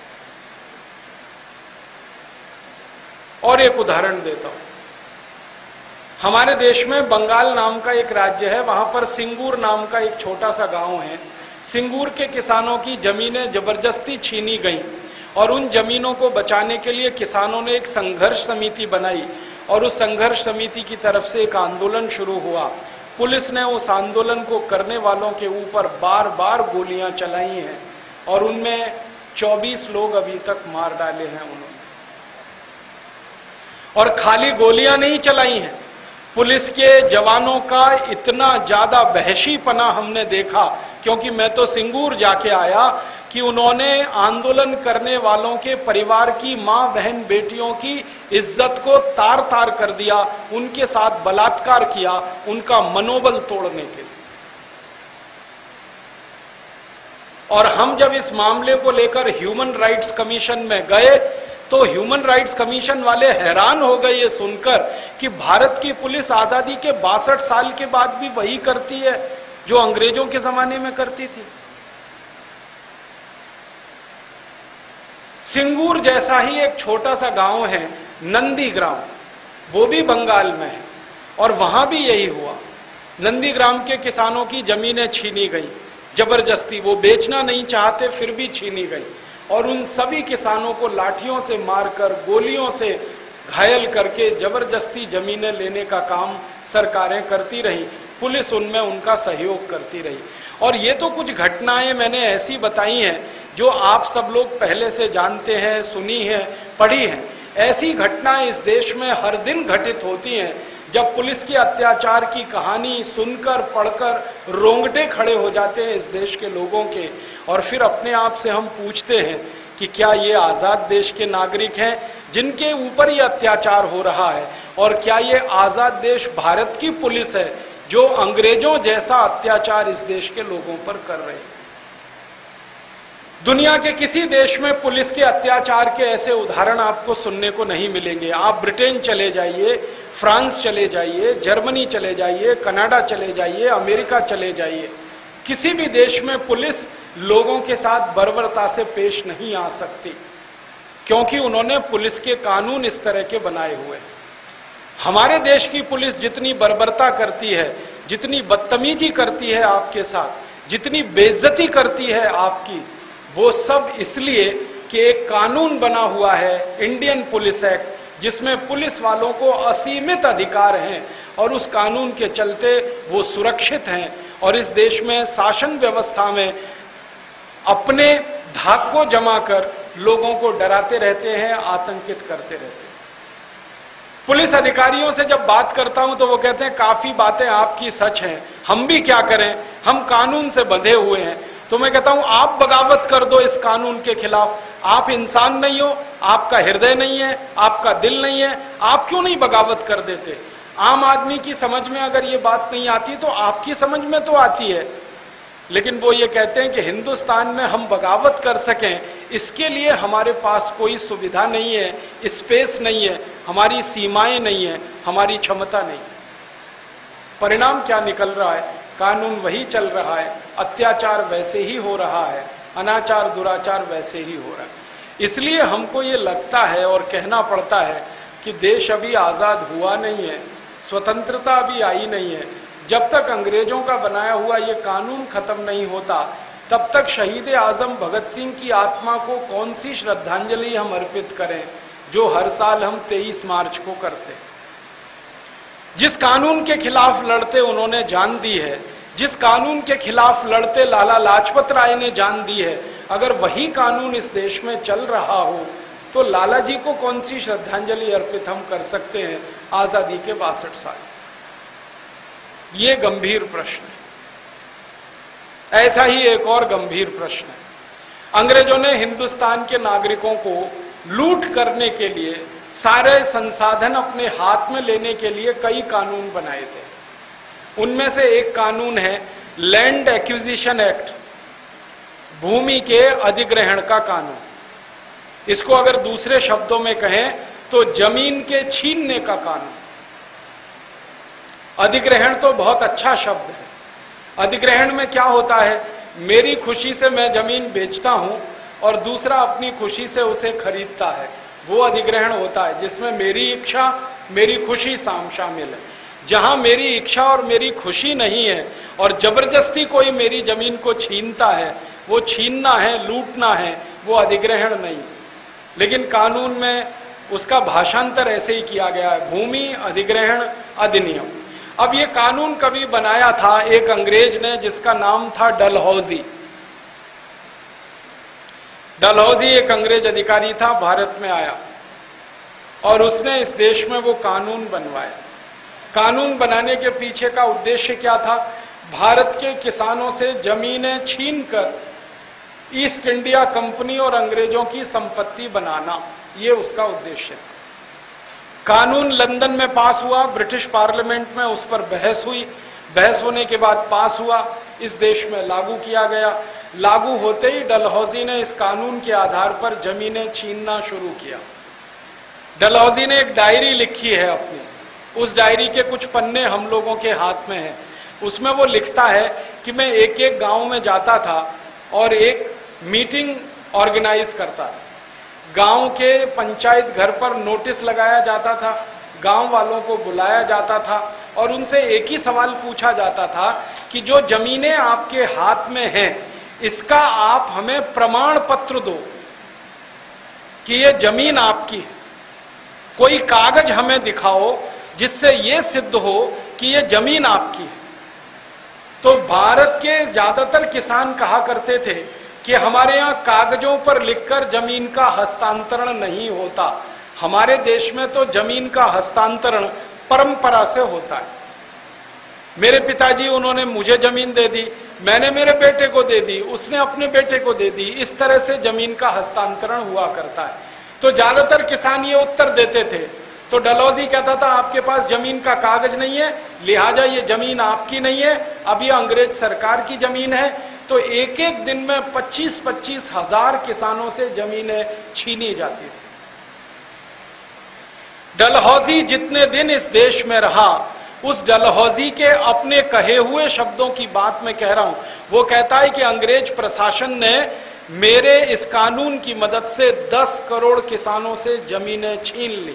और एक उदाहरण देता हूं। हमारे देश में बंगाल नाम का एक राज्य है, वहां पर सिंगूर नाम का एक छोटा सा गांव है। सिंगूर के किसानों की जमीनें जबरदस्ती छीनी गईं और उन जमीनों को बचाने के लिए किसानों ने एक संघर्ष समिति बनाई और उस संघर्ष समिति की तरफ से एक आंदोलन शुरू हुआ। पुलिस ने उस आंदोलन को करने वालों के ऊपर बार बार गोलियां चलाई हैं और उनमें 24 लोग अभी तक मार डाले हैं उन्होंने। और खाली गोलियां नहीं चलाई हैं, पुलिस के जवानों का इतना ज्यादा वहशीपना हमने देखा, क्योंकि मैं तो सिंगूर जाके आया, कि उन्होंने आंदोलन करने वालों के परिवार की मां बहन बेटियों की इज्जत को तार तार कर दिया, उनके साथ बलात्कार किया, उनका मनोबल तोड़ने के लिए। और हम जब इस मामले को लेकर ह्यूमन राइट्स कमीशन में गए तो ह्यूमन राइट्स कमीशन वाले हैरान हो गए ये सुनकर कि भारत की पुलिस आजादी के 62 साल के बाद भी वही करती है जो अंग्रेजों के जमाने में करती थी। सिंगूर जैसा ही एक छोटा सा गांव है नंदीग्राम, वो भी बंगाल में है, और वहां भी यही हुआ। नंदीग्राम के किसानों की जमीनें छीनी गई जबरदस्ती, वो बेचना नहीं चाहते फिर भी छीनी गई, और उन सभी किसानों को लाठियों से मारकर, गोलियों से घायल करके जबरदस्ती जमीनें लेने का काम सरकारें करती रही, पुलिस उनमें उनका सहयोग करती रही। और ये तो कुछ घटनाएं मैंने ऐसी बताई हैं जो आप सब लोग पहले से जानते हैं, सुनी हैं, पढ़ी हैं। ऐसी घटनाएं इस देश में हर दिन घटित होती हैं। जब पुलिस के अत्याचार की कहानी सुनकर पढ़कर रोंगटे खड़े हो जाते हैं इस देश के लोगों के, और फिर अपने आप से हम पूछते हैं कि क्या ये आज़ाद देश के नागरिक हैं जिनके ऊपर ये अत्याचार हो रहा है, और क्या ये आज़ाद देश भारत की पुलिस है जो अंग्रेजों जैसा अत्याचार इस देश के लोगों पर कर रहे हैं। दुनिया के किसी देश में पुलिस के अत्याचार के ऐसे उदाहरण आपको सुनने को नहीं मिलेंगे। आप ब्रिटेन चले जाइए, फ्रांस चले जाइए, जर्मनी चले जाइए, कनाडा चले जाइए, अमेरिका चले जाइए, किसी भी देश में पुलिस लोगों के साथ बर्बरता से पेश नहीं आ सकती, क्योंकि उन्होंने पुलिस के कानून इस तरह के बनाए हुए। हमारे देश की पुलिस जितनी बर्बरता करती है, जितनी बदतमीजी करती है आपके साथ, जितनी बेइज्जती करती है आपकी, वो सब इसलिए कि एक कानून बना हुआ है, इंडियन पुलिस एक्ट, जिसमें पुलिस वालों को असीमित अधिकार हैं और उस कानून के चलते वो सुरक्षित हैं और इस देश में शासन व्यवस्था में अपने धाक को जमा कर लोगों को डराते रहते हैं, आतंकित करते रहते हैं। पुलिस अधिकारियों से जब बात करता हूं तो वो कहते हैं काफी बातें आपकी सच हैं, हम भी क्या करें, हम कानून से बंधे हुए हैं। तो मैं कहता हूं आप बगावत कर दो इस कानून के खिलाफ, आप इंसान नहीं हो, आपका हृदय नहीं है, आपका दिल नहीं है, आप क्यों नहीं बगावत कर देते? आम आदमी की समझ में अगर ये बात नहीं आती तो आपकी समझ में तो आती है। लेकिन वो ये कहते हैं कि हिंदुस्तान में हम बगावत कर सकें, इसके लिए हमारे पास कोई सुविधा नहीं है, स्पेस नहीं है, हमारी सीमाएं नहीं है, हमारी क्षमता नहीं। परिणाम क्या निकल रहा है? कानून वही चल रहा है, अत्याचार वैसे ही हो रहा है, अनाचार दुराचार वैसे ही हो रहा है। इसलिए हमको ये लगता है और कहना पड़ता है कि देश अभी आज़ाद हुआ नहीं है, स्वतंत्रता अभी आई नहीं है। जब तक अंग्रेजों का बनाया हुआ ये कानून खत्म नहीं होता, तब तक शहीद आजम भगत सिंह की आत्मा को कौन सी श्रद्धांजलि हम अर्पित करें, जो हर साल हम 23 मार्च को करते। जिस कानून के खिलाफ लड़ते उन्होंने जान दी है, जिस कानून के खिलाफ लड़ते लाला लाजपत राय ने जान दी है, अगर वही कानून इस देश में चल रहा हो तो लाला जी को कौन सी श्रद्धांजलि अर्पित हम कर सकते हैं आजादी के 62 साल? ये गंभीर प्रश्न है। ऐसा ही एक और गंभीर प्रश्न है, अंग्रेजों ने हिंदुस्तान के नागरिकों को लूट करने के लिए, सारे संसाधन अपने हाथ में लेने के लिए कई कानून बनाए थे। उनमें से एक कानून है लैंड एक्विजिशन एक्ट, भूमि के अधिग्रहण का कानून। इसको अगर दूसरे शब्दों में कहें तो जमीन के छीनने का कानून। अधिग्रहण तो बहुत अच्छा शब्द है। अधिग्रहण में क्या होता है? मेरी खुशी से मैं जमीन बेचता हूं और दूसरा अपनी खुशी से उसे खरीदता है, वो अधिग्रहण होता है, जिसमें मेरी इच्छा मेरी खुशी शामिल है। जहां मेरी इच्छा और मेरी खुशी नहीं है और जबरदस्ती कोई मेरी जमीन को छीनता है, वो छीनना है, लूटना है, वो अधिग्रहण नहीं। लेकिन कानून में उसका भाषांतर ऐसे ही किया गया है, भूमि अधिग्रहण अधिनियम। अब ये कानून कभी बनाया था एक अंग्रेज ने, जिसका नाम था डलहौजी। डलहौजी एक अंग्रेज अधिकारी था, भारत में आया और उसने इस देश में वो कानून बनवाया। कानून बनाने के पीछे का उद्देश्य क्या था? भारत के किसानों से जमीनें छीनकर ईस्ट इंडिया कंपनी और अंग्रेजों की संपत्ति बनाना, ये उसका उद्देश्य था। कानून लंदन में पास हुआ, ब्रिटिश पार्लियामेंट में उस पर बहस हुई, बहस होने के बाद पास हुआ, इस देश में लागू किया गया। लागू होते ही डलहौजी ने इस कानून के आधार पर जमीनें छीनना शुरू किया। डलहौजी ने एक डायरी लिखी है अपनी, उस डायरी के कुछ पन्ने हम लोगों के हाथ में हैं। उसमें वो लिखता है कि मैं एक एक गांव में जाता था और एक मीटिंग ऑर्गेनाइज करता था। गांव के पंचायत घर पर नोटिस लगाया जाता था, गांव वालों को बुलाया जाता था और उनसे एक ही सवाल पूछा जाता था कि जो जमीनें आपके हाथ में हैं, इसका आप हमें प्रमाण पत्र दो कि ये जमीन आपकी है। कोई कागज हमें दिखाओ जिससे ये सिद्ध हो कि ये जमीन आपकी है। तो भारत के ज्यादातर किसान कहा करते थे कि हमारे यहाँ कागजों पर लिखकर जमीन का हस्तांतरण नहीं होता, हमारे देश में तो जमीन का हस्तांतरण परंपरा से होता है। मेरे पिताजी, उन्होंने मुझे जमीन दे दी, मैंने मेरे बेटे को दे दी, उसने अपने बेटे को दे दी, इस तरह से जमीन का हस्तांतरण हुआ करता है। तो ज्यादातर किसान ये उत्तर देते थे। तो डलहौजी कहता था आपके पास जमीन का कागज नहीं है, लिहाजा ये जमीन आपकी नहीं है, अब ये अंग्रेज सरकार की जमीन है। तो एक एक दिन में 25-25 हजार किसानों से जमीनें छीनी जाती थी। डलहौजी जितने दिन इस देश में रहा, उस डलहौजी के अपने कहे हुए शब्दों की बात मैं कह रहा हूं। वो कहता है कि अंग्रेज प्रशासन ने मेरे इस कानून की मदद से 10 करोड़ किसानों से जमीनें छीन ली।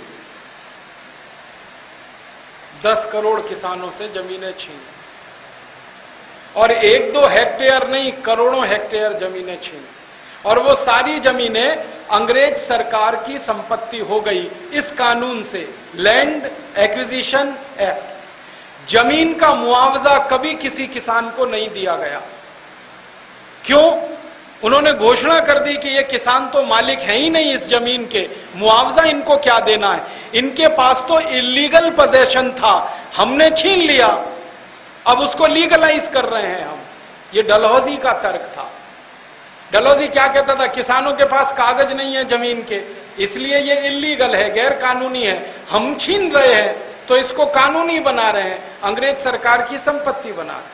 10 करोड़ किसानों से जमीनें छीन, और 1-2 हेक्टेयर नहीं, करोड़ों हेक्टेयर जमीनें छीन, और वो सारी जमीनें अंग्रेज सरकार की संपत्ति हो गई इस कानून से, लैंड एक्विजिशन एक्ट। जमीन का मुआवजा कभी किसी किसान को नहीं दिया गया। क्यों? उन्होंने घोषणा कर दी कि ये किसान तो मालिक है ही नहीं इस जमीन के, मुआवजा इनको क्या देना है, इनके पास तो इलीगल पोजेशन था, हमने छीन लिया, अब उसको लीगलाइज कर रहे हैं हम। ये डलहौजी का तर्क था। डलहौजी क्या कहता था, किसानों के पास कागज नहीं है जमीन के, इसलिए ये इलीगल है, गैर कानूनी है, हम छीन रहे हैं तो इसको कानूनी बना रहे हैं, अंग्रेज सरकार की संपत्ति बना रहे हैं।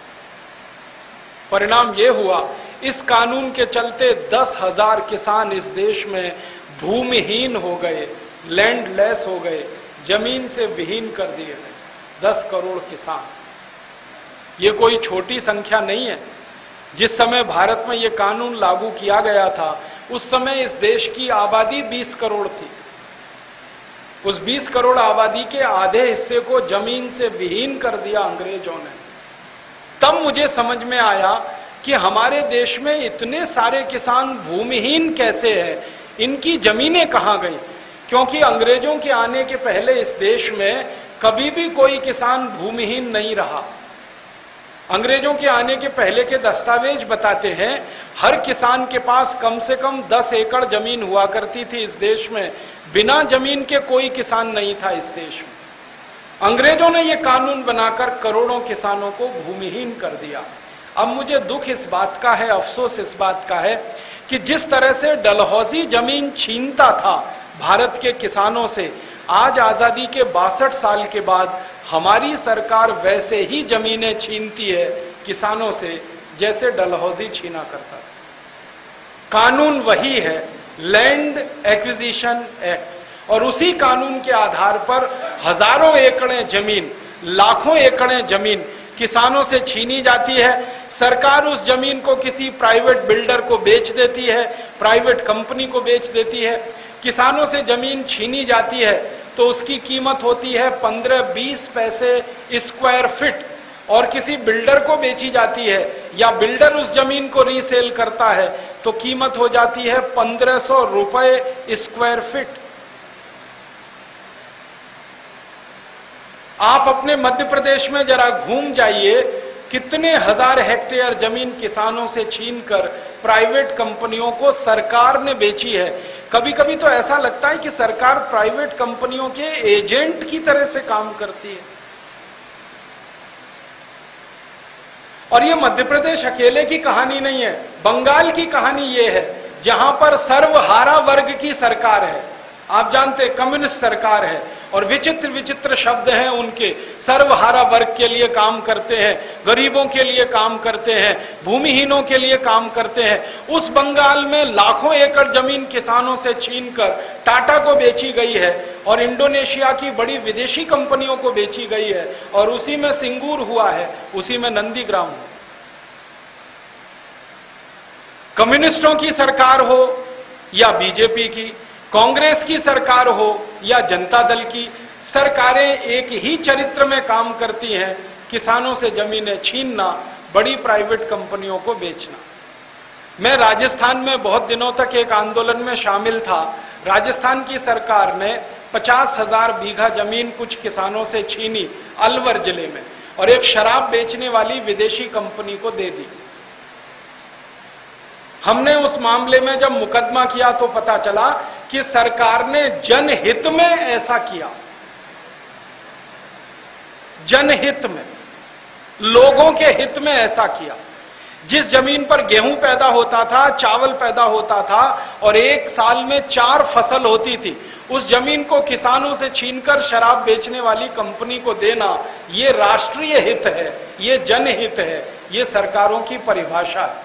परिणाम ये हुआ, इस कानून के चलते 10,000 किसान इस देश में भूमिहीन हो गए, लैंडलेस हो गए, जमीन से विहीन कर दिए गए। 10 करोड़ किसान, ये कोई छोटी संख्या नहीं है। जिस समय भारत में ये कानून लागू किया गया था, उस समय इस देश की आबादी 20 करोड़ थी। उस 20 करोड़ आबादी के आधे हिस्से को जमीन से विहीन कर दिया अंग्रेजों ने। तब मुझे समझ में आया कि हमारे देश में इतने सारे किसान भूमिहीन कैसे हैं, इनकी जमीनें कहां गई। क्योंकि अंग्रेजों के आने के पहले इस देश में कभी भी कोई किसान भूमिहीन नहीं रहा। अंग्रेजों के आने के पहले के दस्तावेज बताते हैं, हर किसान के पास कम से कम 10 एकड़ जमीन हुआ करती थी इस देश में। बिना जमीन के कोई किसान नहीं था इस देश में। अंग्रेजों ने यह कानून बनाकर करोड़ों किसानों को भूमिहीन कर दिया। अब मुझे दुख इस बात का है, अफसोस इस बात का है कि जिस तरह से डलहौजी जमीन छीनता था भारत के किसानों से, आज आजादी के 62 साल के बाद हमारी सरकार वैसे ही जमीनें छीनती है किसानों से जैसे डलहौजी छीना करता था। कानून वही है, लैंड एक्विजिशन एक्ट, और उसी कानून के आधार पर हजारों एकड़ें जमीन, लाखों एकड़ें जमीन किसानों से छीनी जाती है। सरकार उस जमीन को किसी प्राइवेट बिल्डर को बेच देती है, प्राइवेट कंपनी को बेच देती है। किसानों से जमीन छीनी जाती है तो उसकी कीमत होती है 15-20 पैसे स्क्वायर फीट, और किसी बिल्डर को बेची जाती है या बिल्डर उस जमीन को रीसेल करता है तो कीमत हो जाती है 1500 रुपए स्क्वायर फीट। आप अपने मध्य प्रदेश में जरा घूम जाइए, कितने हजार हेक्टेयर जमीन किसानों से छीनकर प्राइवेट कंपनियों को सरकार ने बेची है। कभी कभी तो ऐसा लगता है कि सरकार प्राइवेट कंपनियों के एजेंट की तरह से काम करती है। और ये मध्य प्रदेश अकेले की कहानी नहीं है, बंगाल की कहानी ये है, जहां पर सर्वहारा वर्ग की सरकार है। आप जानते हैं कम्युनिस्ट सरकार है, और विचित्र विचित्र शब्द हैं उनके। सर्वहारा वर्ग के लिए काम करते हैं, गरीबों के लिए काम करते हैं, भूमिहीनों के लिए काम करते हैं। उस बंगाल में लाखों एकड़ जमीन किसानों से छीनकर टाटा को बेची गई है और इंडोनेशिया की बड़ी विदेशी कंपनियों को बेची गई है, और उसी में सिंगूर हुआ है, उसी में नंदीग्राम हुआ। कम्युनिस्टों की सरकार हो या बीजेपी की, कांग्रेस की सरकार हो या जनता दल की, सरकारें एक ही चरित्र में काम करती हैं, किसानों से जमीनें छीनना, बड़ी प्राइवेट कंपनियों को बेचना। मैं राजस्थान में बहुत दिनों तक एक आंदोलन में शामिल था। राजस्थान की सरकार ने 50,000 बीघा जमीन कुछ किसानों से छीनी अलवर जिले में, और एक शराब बेचने वाली विदेशी कंपनी को दे दी। हमने उस मामले में जब मुकदमा किया तो पता चला कि सरकार ने जनहित में ऐसा किया, जनहित में, लोगों के हित में ऐसा किया। जिस जमीन पर गेहूं पैदा होता था, चावल पैदा होता था और एक साल में 4 फसल होती थी, उस जमीन को किसानों से छीनकर शराब बेचने वाली कंपनी को देना, ये राष्ट्रीय हित है, ये जनहित है, ये सरकारों की परिभाषा है।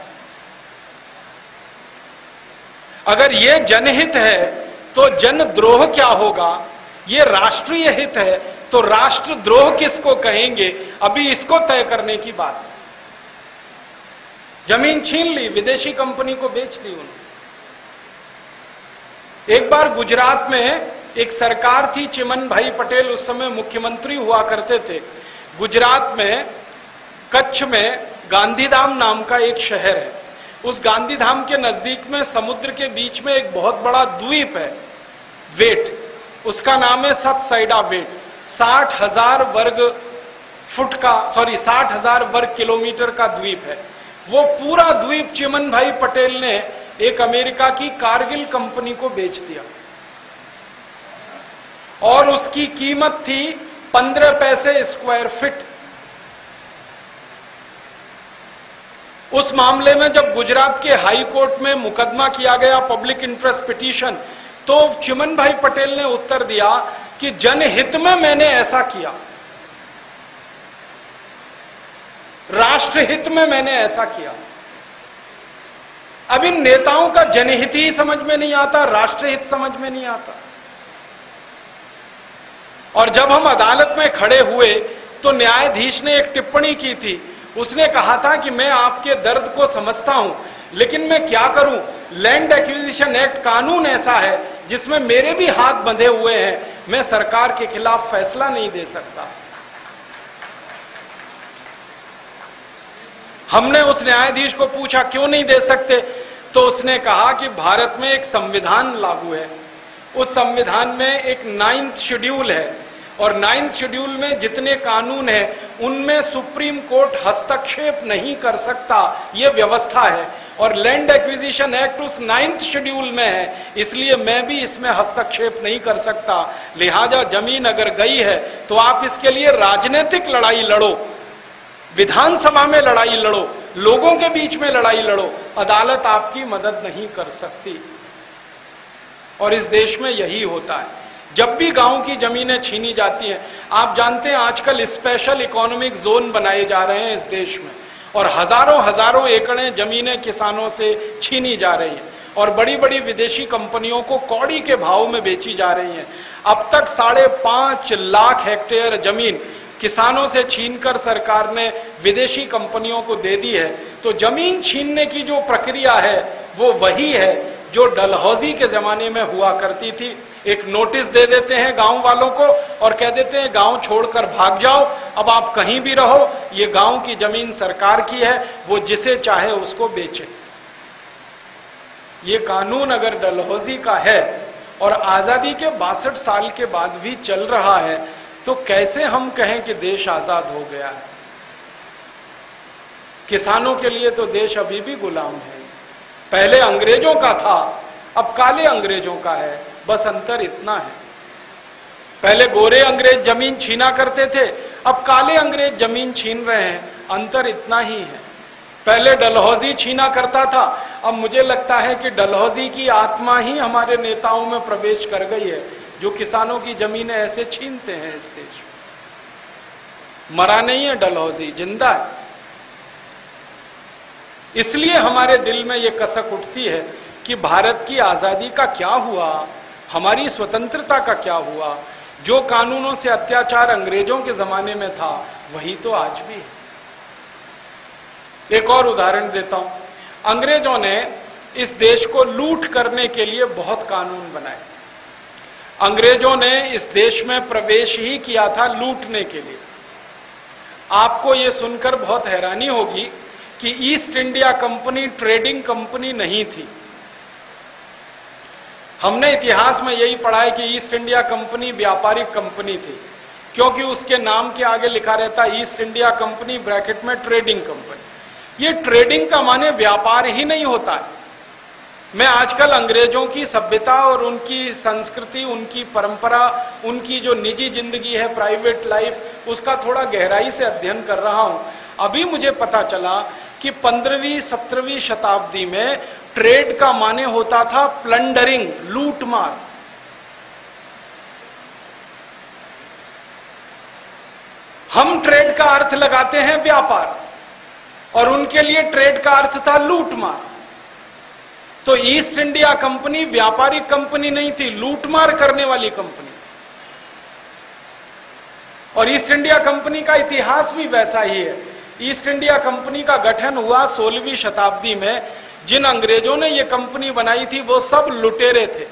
अगर ये जनहित है तो जनद्रोह क्या होगा? ये राष्ट्रीय हित है तो राष्ट्रद्रोह किसको कहेंगे? अभी इसको तय करने की बात है। जमीन छीन ली, विदेशी कंपनी को बेच दी उन्होंने। एक बार गुजरात में एक सरकार थी, चिमन भाई पटेल उस समय मुख्यमंत्री हुआ करते थे। गुजरात में कच्छ में गांधीधाम नाम का एक शहर है। उस गांधीधाम के नजदीक में समुद्र के बीच में एक बहुत बड़ा द्वीप है, वेट, उसका नाम है सतसाइडा वेट। 60,000 वर्ग फुट का, 60,000 वर्ग किलोमीटर का द्वीप है। वो पूरा द्वीप चिमन भाई पटेल ने एक अमेरिका की कारगिल कंपनी को बेच दिया, और उसकी कीमत थी 15 पैसे स्क्वायर फीट। उस मामले में जब गुजरात के हाई कोर्ट में मुकदमा किया गया, पब्लिक इंटरेस्ट पिटीशन, तो चिमन भाई पटेल ने उत्तर दिया कि जनहित में मैंने ऐसा किया, राष्ट्रहित में मैंने ऐसा किया। अब इन नेताओं का जनहित ही समझ में नहीं आता, राष्ट्रहित समझ में नहीं आता। और जब हम अदालत में खड़े हुए तो न्यायाधीश ने एक टिप्पणी की थी। उसने कहा था कि मैं आपके दर्द को समझता हूं, लेकिन मैं क्या करूं, लैंड एक्विजिशन एक्ट कानून ऐसा है जिसमें मेरे भी हाथ बंधे हुए हैं, मैं सरकार के खिलाफ फैसला नहीं दे सकता। हमने उस न्यायाधीश को पूछा क्यों नहीं दे सकते, तो उसने कहा कि भारत में एक संविधान लागू है, उस संविधान में एक 9th शेड्यूल है, और 9th शेड्यूल में जितने कानून हैं उनमें सुप्रीम कोर्ट हस्तक्षेप नहीं कर सकता, ये व्यवस्था है। और लैंड एक्विजिशन एक्ट उस 9th शेड्यूल में है, इसलिए मैं भी इसमें हस्तक्षेप नहीं कर सकता। लिहाजा जमीन अगर गई है तो आप इसके लिए राजनीतिक लड़ाई लड़ो, विधानसभा में लड़ाई लड़ो, लोगों के बीच में लड़ाई लड़ो, अदालत आपकी मदद नहीं कर सकती। और इस देश में यही होता है, जब भी गांव की जमीनें छीनी जाती हैं। आप जानते हैं आजकल स्पेशल इकोनॉमिक जोन बनाए जा रहे हैं इस देश में, और हजारों हजारों एकड़ें जमीनें किसानों से छीनी जा रही हैं, और बड़ी बड़ी विदेशी कंपनियों को कौड़ी के भाव में बेची जा रही हैं। अब तक 5.5 लाख हेक्टेयर जमीन किसानों से छीनकर सरकार ने विदेशी कंपनियों को दे दी है। तो जमीन छीनने की जो प्रक्रिया है वो वही है जो डलहौजी के जमाने में हुआ करती थी। एक नोटिस दे देते हैं गांव वालों को और कह देते हैं गांव छोड़कर भाग जाओ, अब आप कहीं भी रहो, ये गांव की जमीन सरकार की है, वो जिसे चाहे उसको बेचे। ये कानून अगर डलहौजी का है और आजादी के 62 साल के बाद भी चल रहा है, तो कैसे हम कहें कि देश आजाद हो गया है। किसानों के लिए तो देश अभी भी गुलाम है। पहले अंग्रेजों का था, अब काले अंग्रेजों का है, बस अंतर इतना है। पहले गोरे अंग्रेज जमीन छीना करते थे, अब काले अंग्रेज जमीन छीन रहे हैं, अंतर इतना ही है। पहले डलहौजी छीना करता था, अब मुझे लगता है कि डलहौजी की आत्मा ही हमारे नेताओं में प्रवेश कर गई है, जो किसानों की जमीनें ऐसे छीनते हैं इस देश में। मरा नहीं है डलहौजी, जिंदा है। इसलिए हमारे दिल में यह कसक उठती है कि भारत की आजादी का क्या हुआ, हमारी स्वतंत्रता का क्या हुआ। जो कानूनों से अत्याचार अंग्रेजों के जमाने में था वही तो आज भी है। एक और उदाहरण देता हूं। अंग्रेजों ने इस देश को लूट करने के लिए बहुत कानून बनाए। अंग्रेजों ने इस देश में प्रवेश ही किया था लूटने के लिए। आपको यह सुनकर बहुत हैरानी होगी कि East India Company trading company नहीं थी। हमने इतिहास में यही पढ़ा है कि ईस्ट इंडिया कंपनी व्यापारिक कंपनी थी, क्योंकि उसके नाम के आगे लिखा रहता ईस्ट इंडिया कंपनी ब्रैकेट में ट्रेडिंग कंपनी। ये ट्रेडिंग का माने व्यापार ही नहीं होता है। मैं आजकल अंग्रेजों की सभ्यता और उनकी संस्कृति, उनकी परंपरा, उनकी जो निजी जिंदगी है, प्राइवेट लाइफ, उसका थोड़ा गहराई से अध्ययन कर रहा हूं। अभी मुझे पता चला कि 15वीं 17वीं शताब्दी में ट्रेड का माने होता था प्लंडरिंग, लूटमार। हम ट्रेड का अर्थ लगाते हैं व्यापार, और उनके लिए ट्रेड का अर्थ था लूटमार। तो ईस्ट इंडिया कंपनी व्यापारिक कंपनी नहीं थी, लूटमार करने वाली कंपनी। और ईस्ट इंडिया कंपनी का इतिहास भी वैसा ही है। ईस्ट इंडिया कंपनी का गठन हुआ 16वीं शताब्दी में। जिन अंग्रेजों ने यह कंपनी बनाई थी वो सब लुटेरे थे।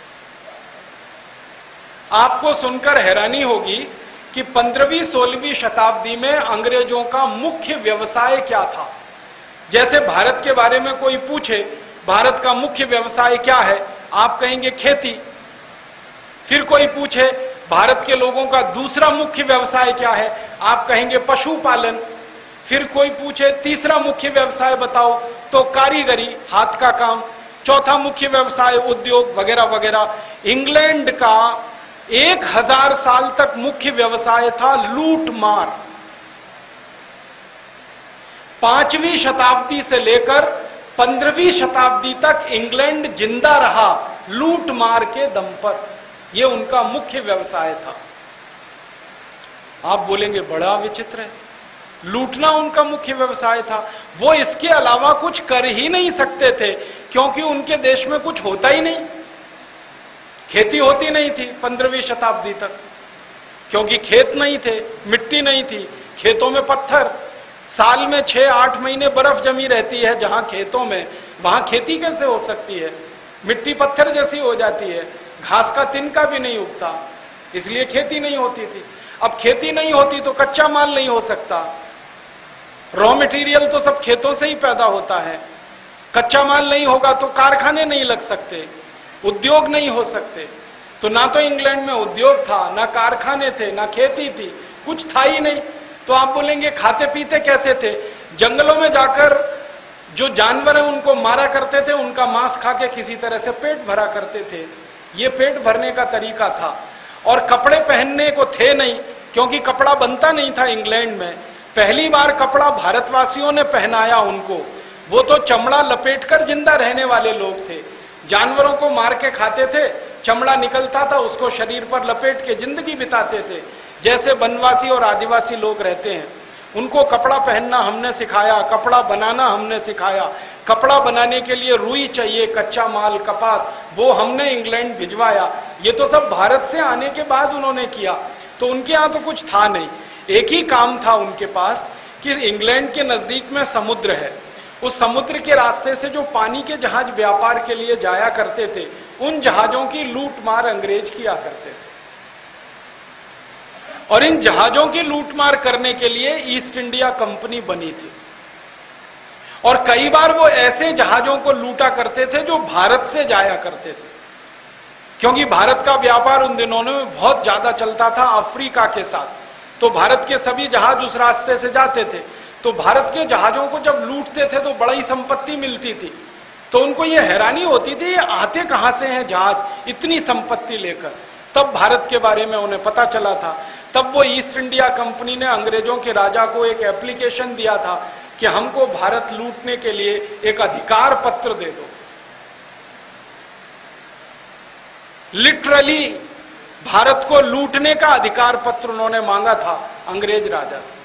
आपको सुनकर हैरानी होगी कि 15वीं 16वीं शताब्दी में अंग्रेजों का मुख्य व्यवसाय क्या था। जैसे भारत के बारे में कोई पूछे भारत का मुख्य व्यवसाय क्या है, आप कहेंगे खेती। फिर कोई पूछे भारत के लोगों का दूसरा मुख्य व्यवसाय क्या है, आप कहेंगे पशुपालन। फिर कोई पूछे तीसरा मुख्य व्यवसाय बताओ, तो कारीगरी, हाथ का काम। चौथा मुख्य व्यवसाय उद्योग वगैरह वगैरह। इंग्लैंड का 1000 साल तक मुख्य व्यवसाय था लूट मार। 5वीं शताब्दी से लेकर 15वीं शताब्दी तक इंग्लैंड जिंदा रहा लूट मार के दम पर। यह उनका मुख्य व्यवसाय था। आप बोलेंगे बड़ा विचित्र है, लूटना उनका मुख्य व्यवसाय था। वो इसके अलावा कुछ कर ही नहीं सकते थे, क्योंकि उनके देश में कुछ होता ही नहीं। खेती होती नहीं थी 15वीं शताब्दी तक, क्योंकि खेत नहीं थे, मिट्टी नहीं थी, खेतों में पत्थर, साल में 6-8 महीने बर्फ जमी रहती है जहां खेतों में, वहां खेती कैसे हो सकती है? मिट्टी पत्थर जैसी हो जाती है, घास का तिनका भी नहीं उगता, इसलिए खेती नहीं होती थी। अब खेती नहीं होती तो कच्चा माल नहीं हो सकता, रॉ मटेरियल तो सब खेतों से ही पैदा होता है। कच्चा माल नहीं होगा तो कारखाने नहीं लग सकते, उद्योग नहीं हो सकते। तो ना तो इंग्लैंड में उद्योग था, ना कारखाने थे, ना खेती थी, कुछ था ही नहीं। तो आप बोलेंगे खाते पीते कैसे थे? जंगलों में जाकर जो जानवर है उनको मारा करते थे, उनका मांस खा के किसी तरह से पेट भरा करते थे। ये पेट भरने का तरीका था। और कपड़े पहनने को थे नहीं, क्योंकि कपड़ा बनता नहीं था इंग्लैंड में। पहली बार कपड़ा भारतवासियों ने पहनाया उनको। वो तो चमड़ा लपेटकर जिंदा रहने वाले लोग थे, जानवरों को मार के खाते थे, चमड़ा निकलता था, उसको शरीर पर लपेट के जिंदगी बिताते थे। जैसे वनवासी और आदिवासी लोग रहते हैं, उनको कपड़ा पहनना हमने सिखाया, कपड़ा बनाना हमने सिखाया। कपड़ा बनाने के लिए रुई चाहिए, कच्चा माल, कपास, वो हमने इंग्लैंड भिजवाया। ये तो सब भारत से आने के बाद उन्होंने किया। तो उनके यहाँ तो कुछ था नहीं, एक ही काम था उनके पास कि इंग्लैंड के नजदीक में समुद्र है, उस समुद्र के रास्ते से जो पानी के जहाज व्यापार के लिए जाया करते थे, उन जहाजों की लूट मार अंग्रेज किया करते थे। और इन जहाजों की लूटमार करने के लिए ईस्ट इंडिया कंपनी बनी थी। और कई बार वो ऐसे जहाजों को लूटा करते थे जो भारत से जाया करते थे, क्योंकि भारत का व्यापार उन दिनों में बहुत ज्यादा चलता था अफ्रीका के साथ। तो भारत के सभी जहाज उस रास्ते से जाते थे। तो भारत के जहाजों को जब लूटते थे तो बड़ी संपत्ति मिलती थी। तो उनको ये हैरानी होती थी, ये आते कहां से हैं जहाज इतनी संपत्ति लेकर। तब भारत के बारे में उन्हें पता चला था। तब वो ईस्ट इंडिया कंपनी ने अंग्रेजों के राजा को एक एप्लीकेशन दिया था कि हमको भारत लूटने के लिए एक अधिकार पत्र दे दो। लिटरली भारत को लूटने का अधिकार पत्र उन्होंने मांगा था अंग्रेज राजा से।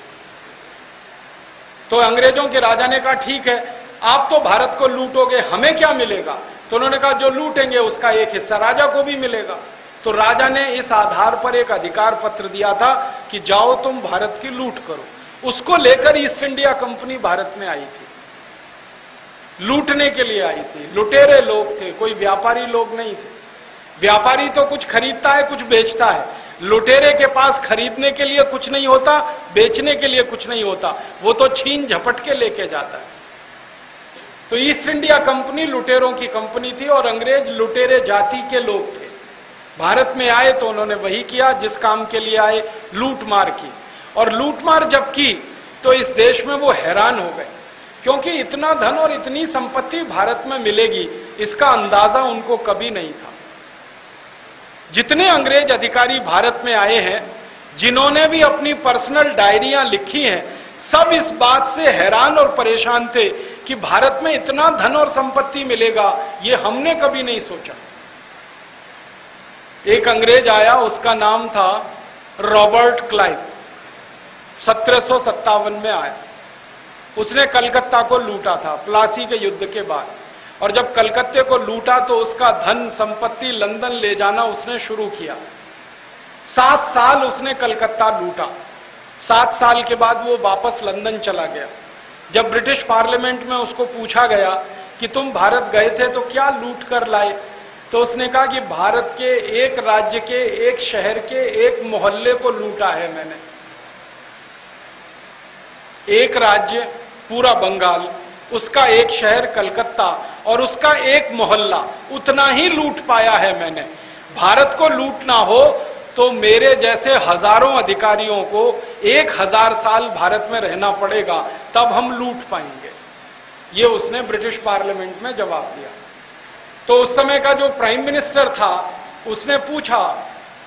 तो अंग्रेजों के राजा ने कहा ठीक है, आप तो भारत को लूटोगे, हमें क्या मिलेगा? तो उन्होंने कहा जो लूटेंगे उसका एक हिस्सा राजा को भी मिलेगा। तो राजा ने इस आधार पर एक अधिकार पत्र दिया था कि जाओ तुम भारत की लूट करो। उसको लेकर ईस्ट इंडिया कंपनी भारत में आई थी, लूटने के लिए आई थी। लुटेरे लोग थे, कोई व्यापारी लोग नहीं थे। व्यापारी तो कुछ खरीदता है, कुछ बेचता है। लुटेरे के पास खरीदने के लिए कुछ नहीं होता, बेचने के लिए कुछ नहीं होता, वो तो छीन झपट के लेके जाता है। तो ईस्ट इंडिया कंपनी लुटेरों की कंपनी थी और अंग्रेज लुटेरे जाति के लोग थे। भारत में आए तो उन्होंने वही किया जिस काम के लिए आए, लूटमार की। और लूटमार जब की तो इस देश में वो हैरान हो गए, क्योंकि इतना धन और इतनी संपत्ति भारत में मिलेगी इसका अंदाजा उनको कभी नहीं था। जितने अंग्रेज अधिकारी भारत में आए हैं, जिन्होंने भी अपनी पर्सनल डायरियां लिखी हैं, सब इस बात से हैरान और परेशान थे कि भारत में इतना धन और संपत्ति मिलेगा, ये हमने कभी नहीं सोचा। एक अंग्रेज आया, उसका नाम था रॉबर्ट क्लाइव। 1757 में आया। उसने कलकत्ता को लूटा था प्लासी के युद्ध के बाद। और जब कलकत्ते को लूटा तो उसका धन संपत्ति लंदन ले जाना उसने शुरू किया। 7 साल उसने कलकत्ता लूटा। 7 साल के बाद वो वापस लंदन चला गया। जब ब्रिटिश पार्लियामेंट में उसको पूछा गया कि तुम भारत गए थे तो क्या लूट कर लाए, तो उसने कहा कि भारत के एक राज्य के, एक शहर के, एक मोहल्ले को लूटा है मैंने। एक राज्य पूरा बंगाल, उसका एक शहर कलकत्ता और उसका एक मोहल्ला, उतना ही लूट पाया है मैंने। भारत को लूटना हो तो मेरे जैसे हजारों अधिकारियों को 1000 साल भारत में रहना पड़ेगा, तब हम लूट पाएंगे। ये उसने ब्रिटिश पार्लियामेंट में जवाब दिया। तो उस समय का जो प्राइम मिनिस्टर था उसने पूछा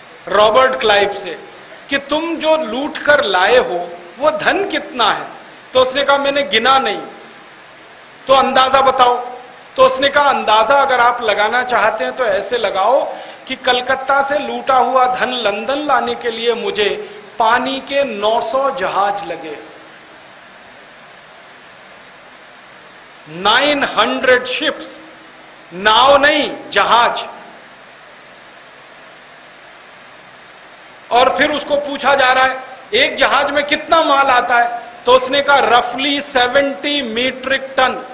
रॉबर्ट क्लाइव से कि तुम जो लूट कर लाए हो वो धन कितना है? तो उसने कहा मैंने गिना नहीं। तो अंदाजा बताओ। तो उसने कहा अंदाजा अगर आप लगाना चाहते हैं तो ऐसे लगाओ कि कलकत्ता से लूटा हुआ धन लंदन लाने के लिए मुझे पानी के 900 जहाज लगे, 900 शिप्स, नाव नहीं जहाज। और फिर उसको पूछा जा रहा है एक जहाज में कितना माल आता है, तो उसने कहा रफली 70 मीट्रिक टन।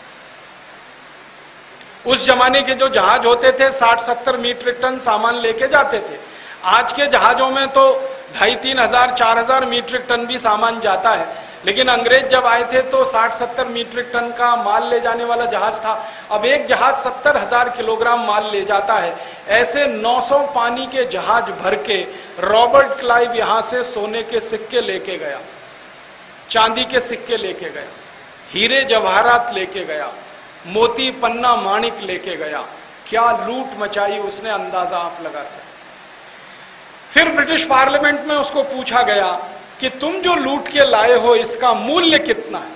उस जमाने के जो जहाज होते थे 60-70 मीट्रिक टन सामान लेके जाते थे। आज के जहाजों में तो 2500, 3000, 4000 मीट्रिक टन भी सामान जाता है, लेकिन अंग्रेज जब आए थे तो 60-70 मीट्रिक टन का माल ले जाने वाला जहाज था। अब एक जहाज 70,000 किलोग्राम माल ले जाता है। ऐसे 900 पानी के जहाज भर के रॉबर्ट क्लाइव यहां से सोने के सिक्के लेके गया, चांदी के सिक्के लेके गया, हीरे जवाहरात लेके गया, मोती पन्ना माणिक लेके गया। क्या लूट मचाई उसने, अंदाजा आप लगा सकते। फिर ब्रिटिश पार्लियामेंट में उसको पूछा गया कि तुम जो लूट के लाए हो इसका मूल्य कितना है।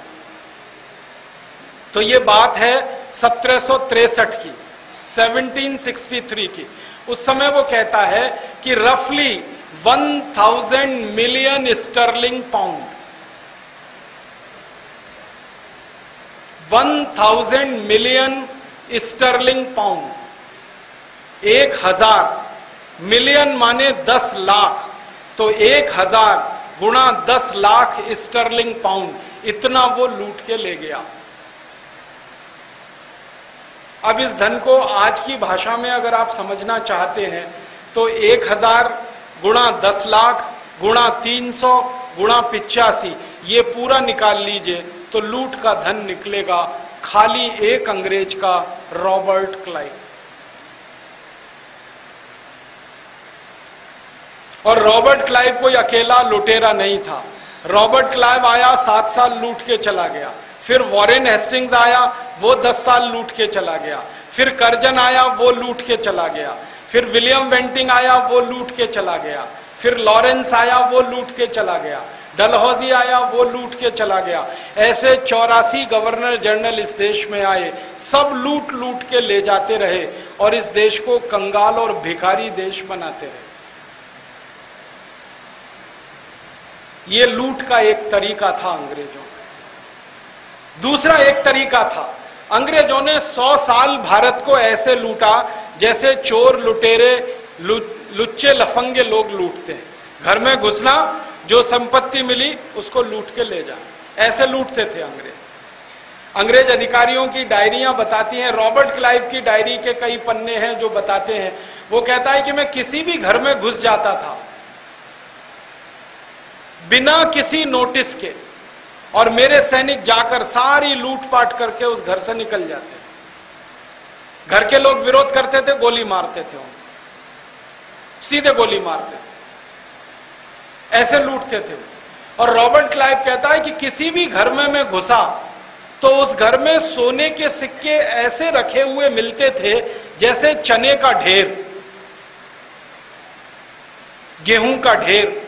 तो ये बात है 1763 की, 1763 की। उस समय वो कहता है कि रफली 1000 million sterling pound, 1000 million sterling pound, 1000 million माने 10 लाख, तो 1000 गुणा 10 लाख स्टर्लिंग पाउंड, इतना वो लूट के ले गया। अब इस धन को आज की भाषा में अगर आप समझना चाहते हैं तो 1000 गुणा 10 लाख गुणा 300 गुणा 85, ये पूरा निकाल लीजिए तो लूट का धन निकलेगा खाली एक अंग्रेज का, रॉबर्ट क्लाइव। और रॉबर्ट क्लाइव कोई अकेला लुटेरा नहीं था। रॉबर्ट क्लाइव आया 7 साल लूट के चला गया, फिर वॉरेन हेस्टिंग्स आया वो 10 साल लूट के चला गया, फिर कर्जन आया वो लूट के चला गया, फिर विलियम वेंटिंग आया वो लूट के चला गया, फिर लॉरेंस आया वो लूट के चला गया, डलहौजी आया वो लूट के चला गया। ऐसे 84 गवर्नर जनरल इस देश में आए, सब लूट लूट के ले जाते रहे और इस देश को कंगाल और भिखारी देश बनाते रहे। ये लूट का एक तरीका था अंग्रेजों का। दूसरा एक तरीका था, अंग्रेजों ने 100 साल भारत को ऐसे लूटा जैसे चोर लुटेरे लुच्चे लफंगे लोग लूटते हैं। घर में घुसना, जो संपत्ति मिली उसको लूट के ले जाना, ऐसे लूटते थे अंग्रेज। अंग्रेज अधिकारियों की डायरियां बताती हैं, रॉबर्ट क्लाइव की डायरी के कई पन्ने हैं जो बताते हैं। वो कहता है कि मैं किसी भी घर में घुस जाता था बिना किसी नोटिस के, और मेरे सैनिक जाकर सारी लूटपाट करके उस घर से निकल जाते थे। घर के लोग विरोध करते थे, गोली मारते थे, सीधे गोली मारते थे, ऐसे लूटते थे। और रॉबर्ट क्लाइव कहता है कि किसी भी घर में मैं घुसा तो उस घर में सोने के सिक्के ऐसे रखे हुए मिलते थे जैसे चने का ढेर, गेहूं का ढेर।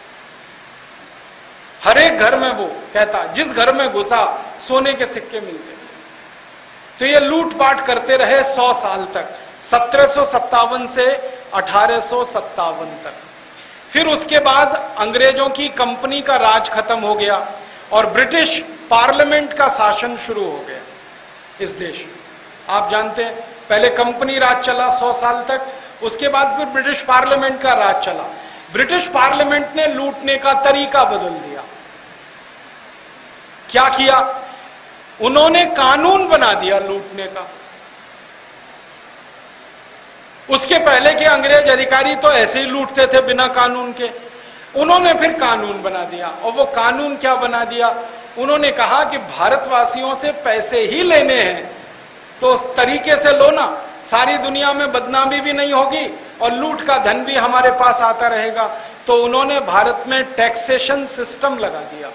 हर एक घर में, वो कहता जिस घर में घुसा सोने के सिक्के मिलते थे। तो ये लूटपाट करते रहे 100 साल तक, 1757 से 1857 तक। फिर उसके बाद अंग्रेजों की कंपनी का राज खत्म हो गया और ब्रिटिश पार्लियामेंट का शासन शुरू हो गया इस देश। आप जानते हैं पहले कंपनी राज चला 100 साल तक, उसके बाद फिर ब्रिटिश पार्लियामेंट का राज चला। ब्रिटिश पार्लियामेंट ने लूटने का तरीका बदल दिया। क्या किया? उन्होंने कानून बना दिया लूटने का। उसके पहले के अंग्रेज अधिकारी तो ऐसे ही लूटते थे बिना कानून के, उन्होंने फिर कानून बना दिया। और वो कानून क्या बना दिया? उन्होंने कहा कि भारतवासियों से पैसे ही लेने हैं तो उस तरीके से लो ना, सारी दुनिया में बदनामी भी नहीं होगी और लूट का धन भी हमारे पास आता रहेगा। तो उन्होंने भारत में टैक्सेशन सिस्टम लगा दिया,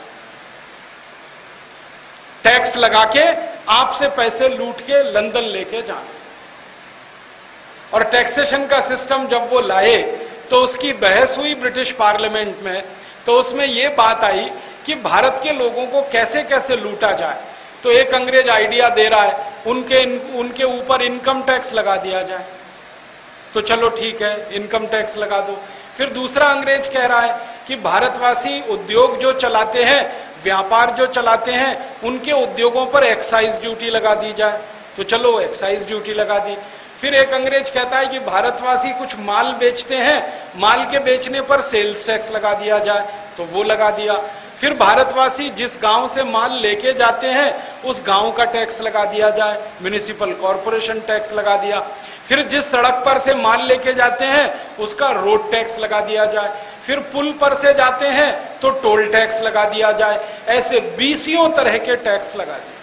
टैक्स लगा के आपसे पैसे लूट के लंदन लेके जाना। और टैक्सेशन का सिस्टम जब वो लाए तो उसकी बहस हुई ब्रिटिश पार्लियामेंट में, तो उसमें ये बात आई कि भारत के लोगों को कैसे कैसे लूटा जाए। तो एक अंग्रेज आइडिया दे रहा है उनके ऊपर इनकम टैक्स लगा दिया जाए, तो चलो ठीक है इनकम टैक्स लगा दो। फिर दूसरा अंग्रेज कह रहा है कि भारतवासी उद्योग जो चलाते हैं, व्यापार जो चलाते हैं, उनके उद्योगों पर एक्साइज ड्यूटी लगा दी जाए, तो चलो एक्साइज ड्यूटी लगा दी। फिर एक अंग्रेज कहता है कि भारतवासी कुछ माल बेचते हैं, माल के बेचने पर सेल्स टैक्स लगा दिया जाए, तो वो लगा दिया। फिर भारतवासी जिस गांव से माल लेके जाते हैं उस गांव का टैक्स लगा दिया जाए, म्युनिसिपल कॉरपोरेशन टैक्स लगा दिया। फिर जिस सड़क पर से माल लेके जाते हैं उसका रोड टैक्स लगा दिया जाए। फिर पुल पर से जाते हैं तो टोल टैक्स लगा दिया जाए। ऐसे 20 तरह के टैक्स लगा दिए।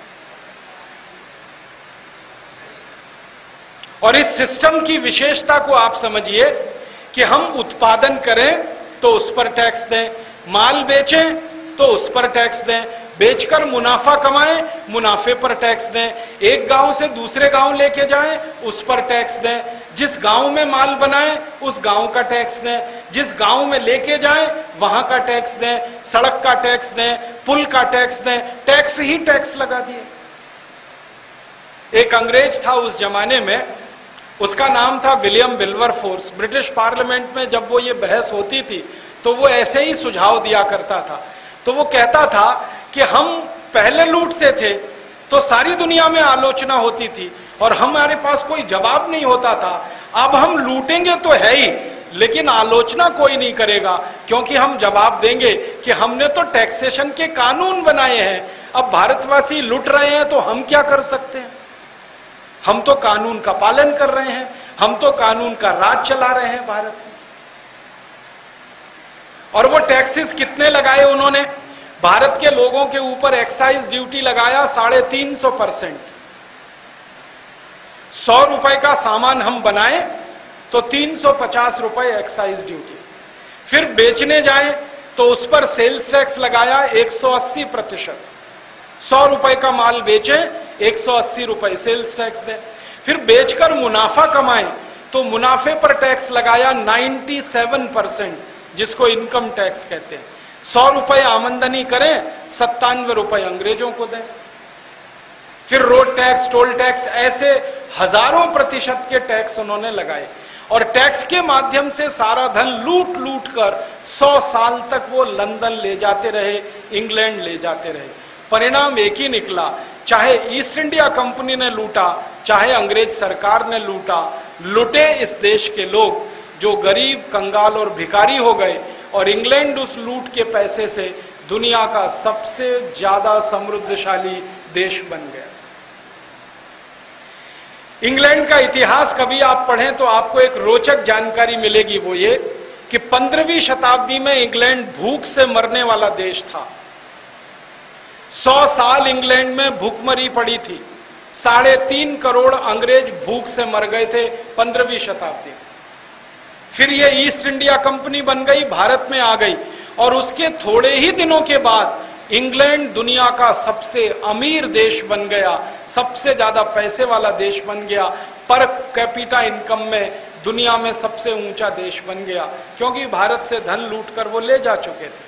और इस सिस्टम की विशेषता को आप समझिए कि हम उत्पादन करें तो उस पर टैक्स दें, माल बेचें तो उस पर टैक्स दें, बेचकर मुनाफा कमाएं, मुनाफे पर टैक्स दें, एक गांव से दूसरे गांव लेके जाएं उस पर टैक्स दें, जिस गांव में माल बनाएं उस गांव का टैक्स दें, जिस गांव में लेके जाएं वहां का टैक्स दें, सड़क का टैक्स दें, पुल का टैक्स दें, टैक्स ही टैक्स लगा दिए। एक अंग्रेज था उस जमाने में, उसका नाम था विलियम विल्बरफोर्स। ब्रिटिश पार्लियामेंट में जब वो ये बहस होती थी तो वो ऐसे ही सुझाव दिया करता था। तो वो कहता था कि हम पहले लूटते थे तो सारी दुनिया में आलोचना होती थी और हमारे पास कोई जवाब नहीं होता था। अब हम लूटेंगे तो है ही, लेकिन आलोचना कोई नहीं करेगा, क्योंकि हम जवाब देंगे कि हमने तो टैक्सेशन के कानून बनाए हैं। अब भारतवासी लूट रहे हैं तो हम क्या कर सकते हैं? हम तो कानून का पालन कर रहे हैं, हम तो कानून का राज चला रहे हैं भारत में। और वो टैक्सेस कितने लगाए उन्होंने? भारत के लोगों के ऊपर एक्साइज ड्यूटी लगाया 350%। 100 रुपए का सामान हम बनाए तो 350 रुपए एक्साइज ड्यूटी। फिर बेचने जाए तो उस पर सेल्स टैक्स लगाया 180%। 100 रुपए का माल बेचे 180 रुपए सेल्स टैक्स दे। फिर बेचकर मुनाफा कमाए तो मुनाफे पर टैक्स लगाया 97%, जिसको इनकम टैक्स कहते हैं। 100 रुपए आमदनी करें 97 रुपए अंग्रेजों को दें। फिर रोड टैक्स, टोल टैक्स, ऐसे हजारों प्रतिशत के टैक्स उन्होंने लगाए और टैक्स के माध्यम से सारा धन लूट लूट कर 100 साल तक वो लंदन ले जाते रहे, इंग्लैंड ले जाते रहे। परिणाम एक ही निकला, चाहे ईस्ट इंडिया कंपनी ने लूटा, चाहे अंग्रेज सरकार ने लूटा, लुटे इस देश के लोग, जो गरीब, कंगाल और भिखारी हो गए। और इंग्लैंड उस लूट के पैसे से दुनिया का सबसे ज्यादा समृद्धशाली देश बन गया। इंग्लैंड का इतिहास कभी आप पढ़ें तो आपको एक रोचक जानकारी मिलेगी, वो ये कि 15वीं शताब्दी में इंग्लैंड भूख से मरने वाला देश था। 100 साल इंग्लैंड में भूखमरी पड़ी थी। 3.5 करोड़ अंग्रेज भूख से मर गए थे 15वीं शताब्दी में। फिर ये ईस्ट इंडिया कंपनी बन गई, भारत में आ गई और उसके थोड़े ही दिनों के बाद इंग्लैंड दुनिया का सबसे अमीर देश बन गया, सबसे ज्यादा पैसे वाला देश बन गया, पर कैपिटा इनकम में दुनिया में सबसे ऊंचा देश बन गया, क्योंकि भारत से धन लूटकर वो ले जा चुके थे।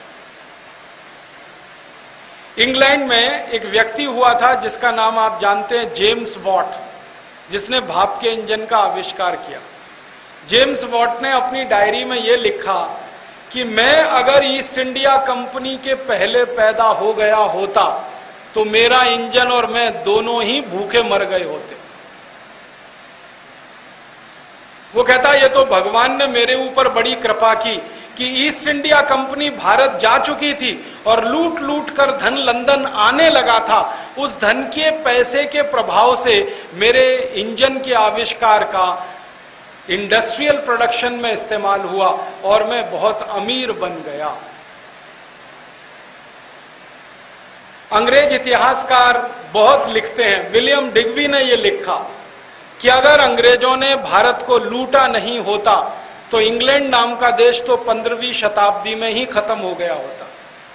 इंग्लैंड में एक व्यक्ति हुआ था जिसका नाम आप जानते हैं, जेम्स वॉट, जिसने भाप के इंजन का आविष्कार किया। जेम्स वॉट ने अपनी डायरी में यह लिखा कि मैं अगर ईस्ट इंडिया कंपनी के पहले पैदा हो गया होता तो मेरा इंजन और मैं दोनों ही भूखे मर गए होते। वो कहता ये तो भगवान ने मेरे ऊपर बड़ी कृपा की कि ईस्ट इंडिया कंपनी भारत जा चुकी थी और लूट लूट कर धन लंदन आने लगा था। उस धन के पैसे के प्रभाव से मेरे इंजन के आविष्कार का इंडस्ट्रियल प्रोडक्शन में इस्तेमाल हुआ और मैं बहुत अमीर बन गया। अंग्रेज इतिहासकार बहुत लिखते हैं, विलियम डिग्बी ने यह लिखा कि अगर अंग्रेजों ने भारत को लूटा नहीं होता तो इंग्लैंड नाम का देश तो 15वीं शताब्दी में ही खत्म हो गया होता।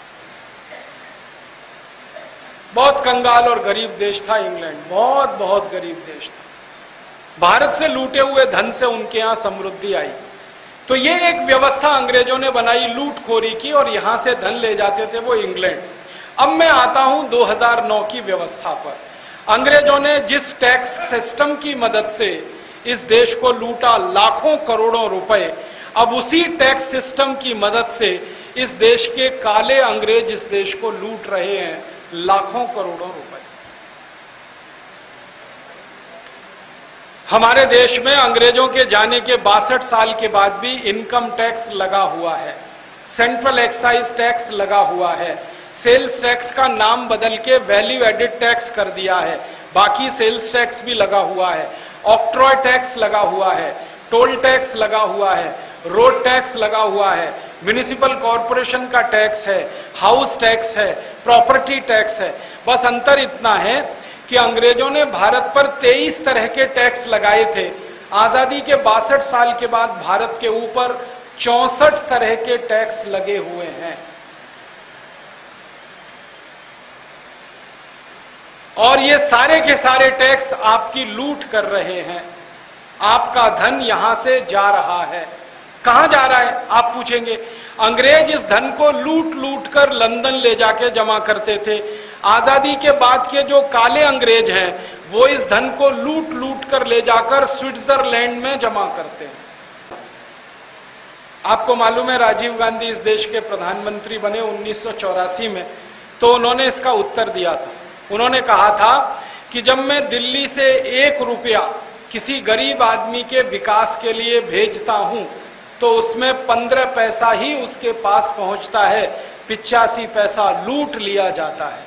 बहुत कंगाल और गरीब देश था इंग्लैंड, बहुत बहुत गरीब देश था। भारत से लूटे हुए धन से उनके यहां समृद्धि आई। तो ये एक व्यवस्था अंग्रेजों ने बनाई लूटखोरी की, और यहां से धन ले जाते थे वो इंग्लैंड। अब मैं आता हूं 2009 की व्यवस्था पर। अंग्रेजों ने जिस टैक्स सिस्टम की मदद से इस देश को लूटा लाखों करोड़ों रुपए, अब उसी टैक्स सिस्टम की मदद से इस देश के काले अंग्रेज इस देश को लूट रहे हैं लाखों करोड़ों रुपए। हमारे देश में अंग्रेजों के जाने के 62 साल के बाद भी इनकम टैक्स लगा हुआ है, सेंट्रल एक्साइज टैक्स लगा हुआ है, सेल्स टैक्स का नाम बदल के वैल्यू एडिड टैक्स कर दिया है, बाकी सेल्स टैक्स भी लगा हुआ है, ऑक्ट्रॉय टैक्स लगा हुआ है, टोल टैक्स लगा हुआ है, रोड टैक्स लगा हुआ है, म्युनिसिपल कॉरपोरेशन का टैक्स है, हाउस टैक्स है, प्रॉपर्टी टैक्स है। बस अंतर इतना है कि अंग्रेजों ने भारत पर 23 तरह के टैक्स लगाए थे। आजादी के 62 साल के बाद भारत के ऊपर 64 तरह के टैक्स लगे हुए हैं, और ये सारे के सारे टैक्स आपकी लूट कर रहे हैं। आपका धन यहां से जा रहा है। कहां जा रहा है आप पूछेंगे। अंग्रेज इस धन को लूट लूट कर लंदन ले जाके जमा करते थे। आजादी के बाद के जो काले अंग्रेज हैं वो इस धन को लूट लूट कर ले जाकर स्विट्जरलैंड में जमा करते हैं। आपको मालूम है राजीव गांधी इस देश के प्रधानमंत्री बने 1984 में, तो उन्होंने इसका उत्तर दिया था। उन्होंने कहा था कि जब मैं दिल्ली से 1 रुपया किसी गरीब आदमी के विकास के लिए भेजता हूं तो उसमें 15 पैसा ही उसके पास पहुंचता है, 85 पैसा लूट लिया जाता है।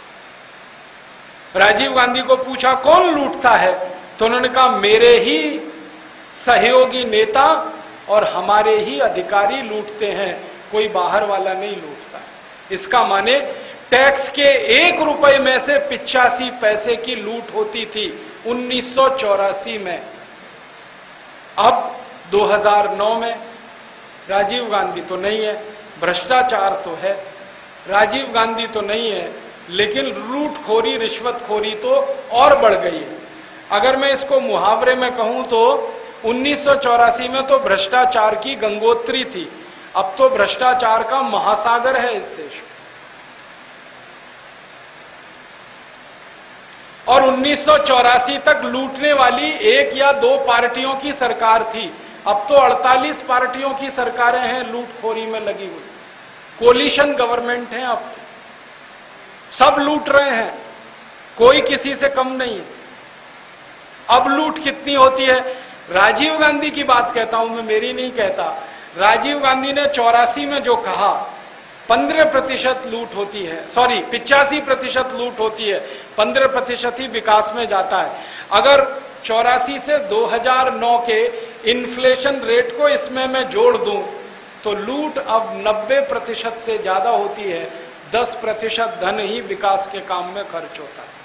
राजीव गांधी को पूछा कौन लूटता है, तो उन्होंने कहा मेरे ही सहयोगी नेता और हमारे ही अधिकारी लूटते हैं, कोई बाहर वाला नहीं लूटता। इसका माने टैक्स के 1 रुपए में से 85 पैसे की लूट होती थी 1984 में। अब 2009 में राजीव गांधी तो नहीं है, भ्रष्टाचार तो है, राजीव गांधी तो नहीं है, लेकिन लूटखोरी रिश्वतखोरी तो और बढ़ गई है। अगर मैं इसको मुहावरे में कहूं तो 1984 में तो भ्रष्टाचार की गंगोत्री थी, अब तो भ्रष्टाचार का महासागर है इस देश में। और 1984 तक लूटने वाली 1 या 2 पार्टियों की सरकार थी, अब तो 48 पार्टियों की सरकारें हैं लूटखोरी में लगी हुई। कोलिशन गवर्नमेंट है, अब तो सब लूट रहे हैं, कोई किसी से कम नहीं है। अब लूट कितनी होती है। राजीव गांधी की बात कहता हूं मैं, मेरी नहीं कहता। राजीव गांधी ने 84 में जो कहा 15% लूट होती है, सॉरी 85% लूट होती है, 15% ही विकास में जाता है। अगर 84 से 2009 के इन्फ्लेशन रेट को इसमें मैं जोड़ दूं तो लूट अब 90% से ज्यादा होती है। 10% धन ही विकास के काम में खर्च होता है।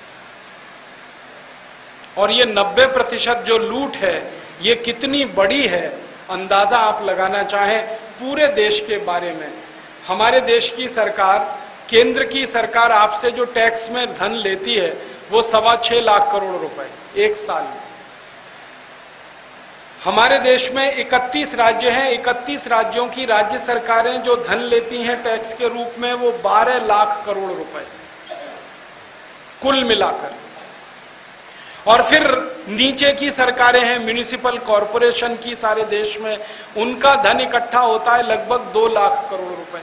और ये 90% जो लूट है ये कितनी बड़ी है, अंदाजा आप लगाना चाहें पूरे देश के बारे में। हमारे देश की सरकार, केंद्र की सरकार आपसे जो टैक्स में धन लेती है वो 6.25 लाख करोड़ रुपए 1 साल में। हमारे देश में 31 राज्य हैं, 31 राज्यों की राज्य सरकारें जो धन लेती हैं टैक्स के रूप में वो 12 लाख करोड़ रुपए कुल मिलाकर। और फिर नीचे की सरकारें हैं, म्युनिसिपल कॉरपोरेशन की सारे देश में, उनका धन इकट्ठा होता है लगभग 2 लाख करोड़ रुपए।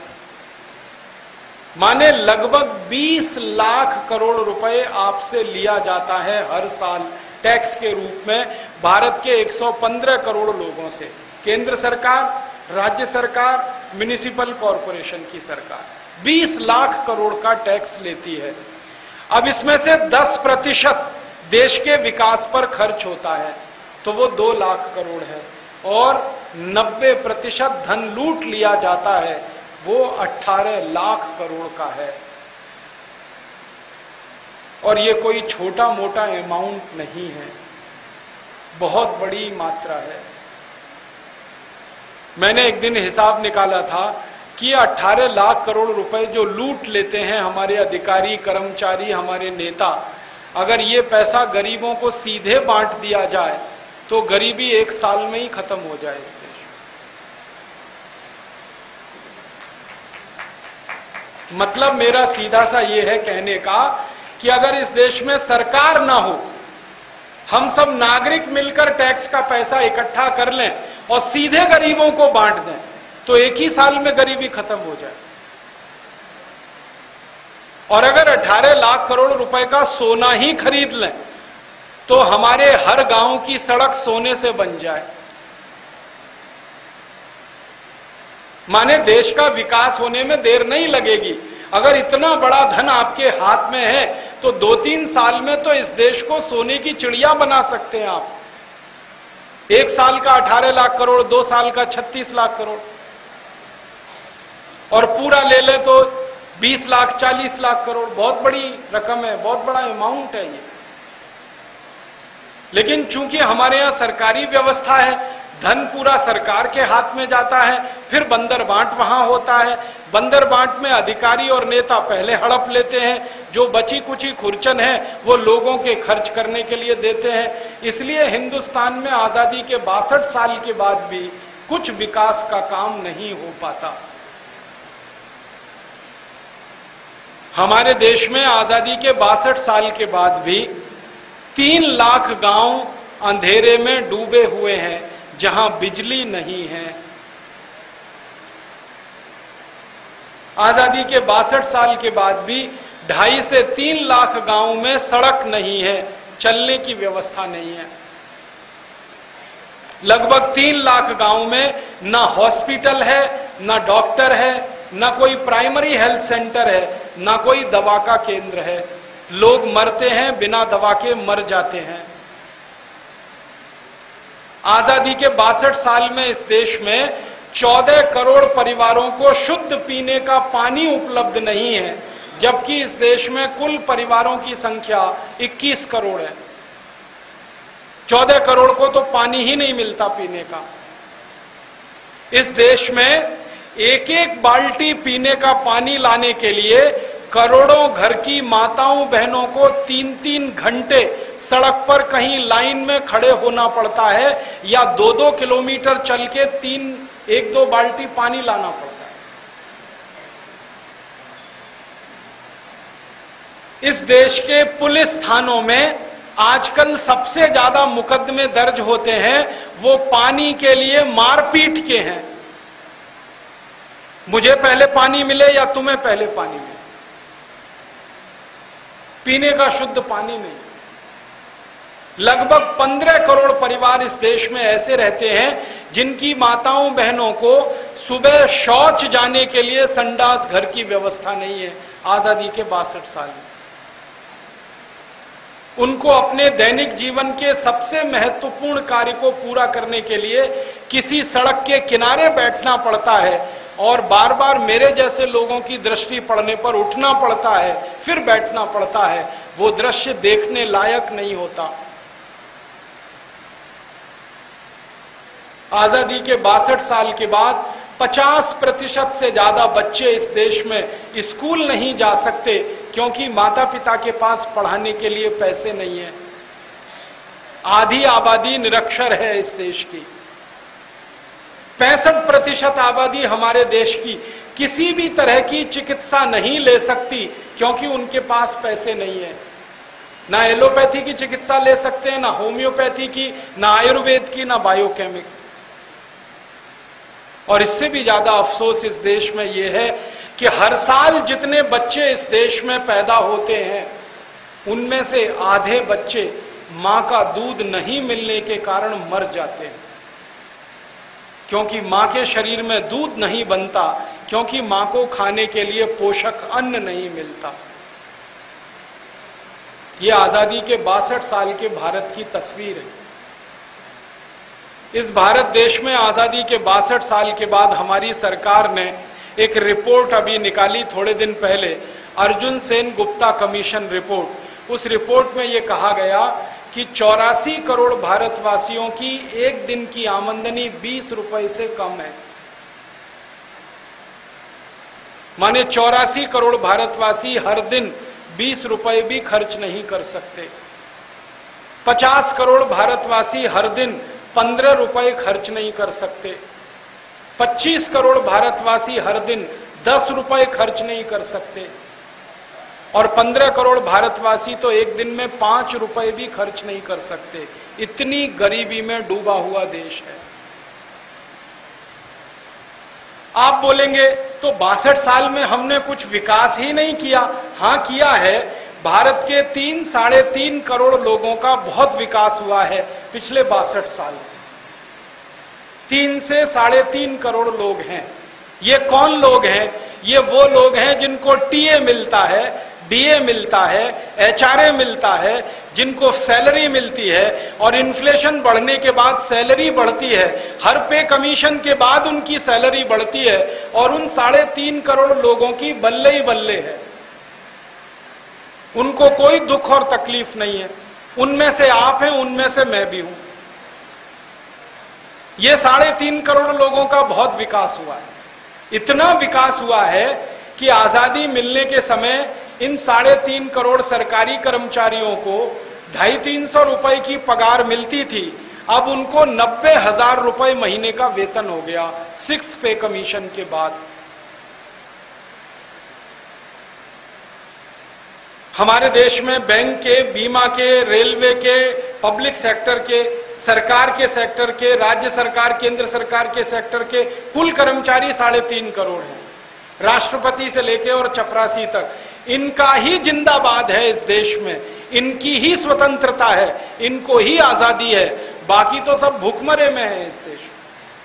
माने लगभग 20 लाख करोड़ रुपए आपसे लिया जाता है हर साल टैक्स के रूप में भारत के 115 करोड़ लोगों से। केंद्र सरकार, राज्य सरकार, म्युनिसिपल कॉरपोरेशन की सरकार 20 लाख करोड़ का टैक्स लेती है। अब इसमें से 10% देश के विकास पर खर्च होता है तो वो 2 लाख करोड़ है, और 90% धन लूट लिया जाता है वो 18 लाख करोड़ का है। और ये कोई छोटा मोटा अमाउंट नहीं है, बहुत बड़ी मात्रा है। मैंने एक दिन हिसाब निकाला था कि 18 लाख करोड़ रुपए जो लूट लेते हैं हमारे अधिकारी, कर्मचारी, हमारे नेता, अगर ये पैसा गरीबों को सीधे बांट दिया जाए तो गरीबी 1 साल में ही खत्म हो जाए इस देश में। मतलब मेरा सीधा सा ये है कहने का कि अगर इस देश में सरकार ना हो, हम सब नागरिक मिलकर टैक्स का पैसा इकट्ठा कर लें और सीधे गरीबों को बांट दें, तो एक ही साल में गरीबी खत्म हो जाए। और अगर 18 लाख करोड़ रुपए का सोना ही खरीद लें तो हमारे हर गांव की सड़क सोने से बन जाए। माने देश का विकास होने में देर नहीं लगेगी। अगर इतना बड़ा धन आपके हाथ में है तो 2-3 साल में तो इस देश को सोने की चिड़िया बना सकते हैं आप। 1 साल का 18 लाख करोड़, 2 साल का 36 लाख करोड़, और पूरा ले ले तो 20 लाख 40 लाख करोड़। बहुत बड़ी रकम है, बहुत बड़ा अमाउंट है ये। लेकिन चूंकि हमारे यहां सरकारी व्यवस्था है, धन पूरा सरकार के हाथ में जाता है, फिर बंदर बांट वहां होता है। बंदर बांट में अधिकारी और नेता पहले हड़प लेते हैं, जो बची कुची खुरचन है वो लोगों के खर्च करने के लिए देते हैं। इसलिए हिंदुस्तान में आजादी के 62 साल के बाद भी कुछ विकास का काम नहीं हो पाता। हमारे देश में आजादी के 62 साल के बाद भी 3 लाख गांव अंधेरे में डूबे हुए हैं जहां बिजली नहीं है। आजादी के 62 साल के बाद भी 2.5 से 3 लाख गांव में सड़क नहीं है, चलने की व्यवस्था नहीं है। लगभग 3 लाख गांव में ना हॉस्पिटल है, ना डॉक्टर है, ना कोई प्राइमरी हेल्थ सेंटर है, ना कोई दवा का केंद्र है। लोग मरते हैं, बिना दवा के मर जाते हैं। आजादी के 62 साल में इस देश में 14 करोड़ परिवारों को शुद्ध पीने का पानी उपलब्ध नहीं है, जबकि इस देश में कुल परिवारों की संख्या 21 करोड़ है। 14 करोड़ को तो पानी ही नहीं मिलता पीने का। इस देश में एक एक बाल्टी पीने का पानी लाने के लिए करोड़ों घर की माताओं बहनों को 3-3 घंटे सड़क पर कहीं लाइन में खड़े होना पड़ता है, या 2-2 किलोमीटर चल के 1-2 बाल्टी पानी लाना पड़ता है। इस देश के पुलिस थानों में आजकल सबसे ज्यादा मुकदमे दर्ज होते हैं, वो पानी के लिए मारपीट के हैं। मुझे पहले पानी मिले या तुम्हें पहले पानी मिले, पीने का शुद्ध पानी नहीं। लगभग 15 करोड़ परिवार इस देश में ऐसे रहते हैं जिनकी माताओं बहनों को सुबह शौच जाने के लिए संडास घर की व्यवस्था नहीं है। आजादी के 62 साल में उनको अपने दैनिक जीवन के सबसे महत्वपूर्ण कार्य को पूरा करने के लिए किसी सड़क के किनारे बैठना पड़ता है, और बार बार मेरे जैसे लोगों की दृष्टि पड़ने पर उठना पड़ता है, फिर बैठना पड़ता है। वो दृश्य देखने लायक नहीं होता। आजादी के 62 साल के बाद 50% से ज्यादा बच्चे इस देश में स्कूल नहीं जा सकते, क्योंकि माता पिता के पास पढ़ाने के लिए पैसे नहीं है। आधी आबादी निरक्षर है इस देश की। 65% आबादी हमारे देश की किसी भी तरह की चिकित्सा नहीं ले सकती, क्योंकि उनके पास पैसे नहीं है। ना एलोपैथी की चिकित्सा ले सकते हैं, ना होम्योपैथी की, ना आयुर्वेद की, ना बायोकेमिक। और इससे भी ज्यादा अफसोस इस देश में यह है कि हर साल जितने बच्चे इस देश में पैदा होते हैं, उनमें से आधे बच्चे मां का दूध नहीं मिलने के कारण मर जाते हैं, क्योंकि मां के शरीर में दूध नहीं बनता, क्योंकि मां को खाने के लिए पोषक अन्न नहीं मिलता। यह आजादी के 62 साल के भारत की तस्वीर है। इस भारत देश में आजादी के 62 साल के बाद हमारी सरकार ने एक रिपोर्ट अभी निकाली थोड़े दिन पहले, अर्जुन सेन गुप्ता कमीशन रिपोर्ट। उस रिपोर्ट में यह कहा गया कि 84 करोड़ भारतवासियों की एक दिन की आमदनी 20 रुपए से कम है। माने 84 करोड़ भारतवासी हर दिन 20 रुपए भी खर्च नहीं कर सकते। 50 करोड़ भारतवासी हर दिन 15 रुपए खर्च नहीं कर सकते। 25 करोड़ भारतवासी हर दिन 10 रुपए खर्च नहीं कर सकते, और 15 करोड़ भारतवासी तो एक दिन में 5 रुपए भी खर्च नहीं कर सकते। इतनी गरीबी में डूबा हुआ देश है। आप बोलेंगे तो 62 साल में हमने कुछ विकास ही नहीं किया। हाँ किया है। भारत के 3-3.5 करोड़ लोगों का बहुत विकास हुआ है पिछले 62 साल में। 3 से 3.5 करोड़ लोग हैं। ये कौन लोग हैं? ये वो लोग हैं जिनको टीए मिलता है, डीए मिलता है, एचआरए मिलता है, जिनको सैलरी मिलती है, और इन्फ्लेशन बढ़ने के बाद सैलरी बढ़ती है। हर पे कमीशन के बाद उनकी सैलरी बढ़ती है, और उन 3.5 करोड़ लोगों की बल्ले ही बल्ले है। उनको कोई दुख और तकलीफ नहीं है। उनमें से आप हैं, उनमें से मैं भी हूं। ये 3.5 करोड़ लोगों का बहुत विकास हुआ है। इतना विकास हुआ है कि आजादी मिलने के समय इन 3.5 करोड़ सरकारी कर्मचारियों को 250-300 रुपए की पगार मिलती थी। अब उनको 90,000 रुपए महीने का वेतन हो गया 6th पे कमीशन के बाद। हमारे देश में बैंक के, बीमा के, रेलवे के, पब्लिक सेक्टर के, सरकार के सेक्टर के, राज्य सरकार, केंद्र सरकार के सेक्टर के कुल कर्मचारी 3.5 करोड़ हैं। राष्ट्रपति से लेके और चपरासी तक इनका ही जिंदाबाद है इस देश में। इनकी ही स्वतंत्रता है, इनको ही आजादी है। बाकी तो सब भूखमरे में है इस देश में।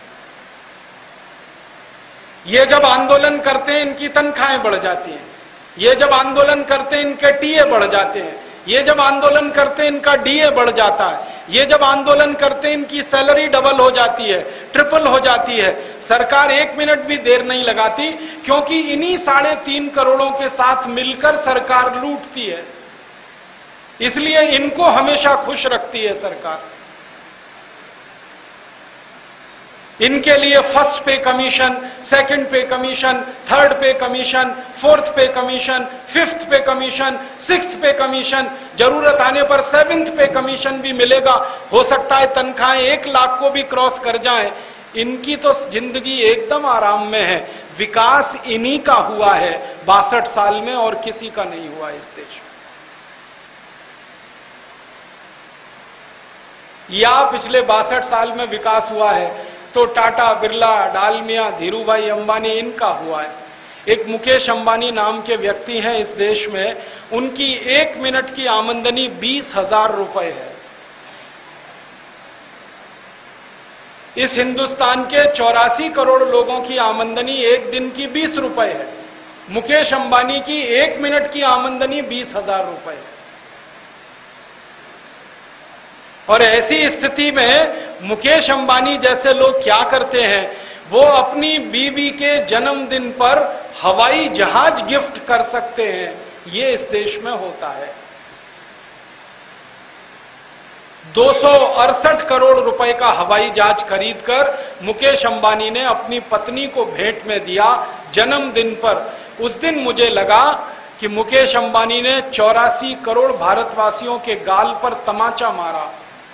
ये जब आंदोलन करते हैं इनकी तनख्वाहें बढ़ जाती हैं। ये जब आंदोलन करते हैं इनके टीए बढ़ जाते हैं। ये जब आंदोलन करते हैं इनका डीए बढ़ जाता है। ये जब आंदोलन करते हैं इनकी सैलरी डबल हो जाती है, ट्रिपल हो जाती है। सरकार 1 मिनट भी देर नहीं लगाती, क्योंकि इन्हीं 3.5 करोड़ों के साथ मिलकर सरकार लूटती है। इसलिए इनको हमेशा खुश रखती है सरकार। इनके लिए 1st पे कमीशन, 2nd पे कमीशन, 3rd पे कमीशन, 4th पे कमीशन, 5th पे कमीशन, 6th पे कमीशन, जरूरत आने पर 7th पे कमीशन भी मिलेगा। हो सकता है तनख्वाहें 1 लाख को भी क्रॉस कर जाएं। इनकी तो जिंदगी एकदम आराम में है। विकास इन्हीं का हुआ है 62 साल में, और किसी का नहीं हुआ इस देश में। या पिछले 62 साल में विकास हुआ है तो टाटा, बिरला, डालमिया, धीरूभाई अंबानी, इनका हुआ है। एक मुकेश अंबानी नाम के व्यक्ति हैं इस देश में, उनकी 1 मिनट की आमदनी 20,000 रुपए है। इस हिंदुस्तान के 84 करोड़ लोगों की आमदनी 1 दिन की 20 रुपए है। मुकेश अंबानी की 1 मिनट की आमदनी 20,000 रुपए है। और ऐसी स्थिति में मुकेश अंबानी जैसे लोग क्या करते हैं, वो अपनी बीवी के जन्मदिन पर हवाई जहाज गिफ्ट कर सकते हैं। ये इस देश में होता है। 268 करोड़ रुपए का हवाई जहाज खरीदकर मुकेश अंबानी ने अपनी पत्नी को भेंट में दिया जन्मदिन पर। उस दिन मुझे लगा कि मुकेश अंबानी ने 84 करोड़ भारतवासियों के गाल पर तमाचा मारा,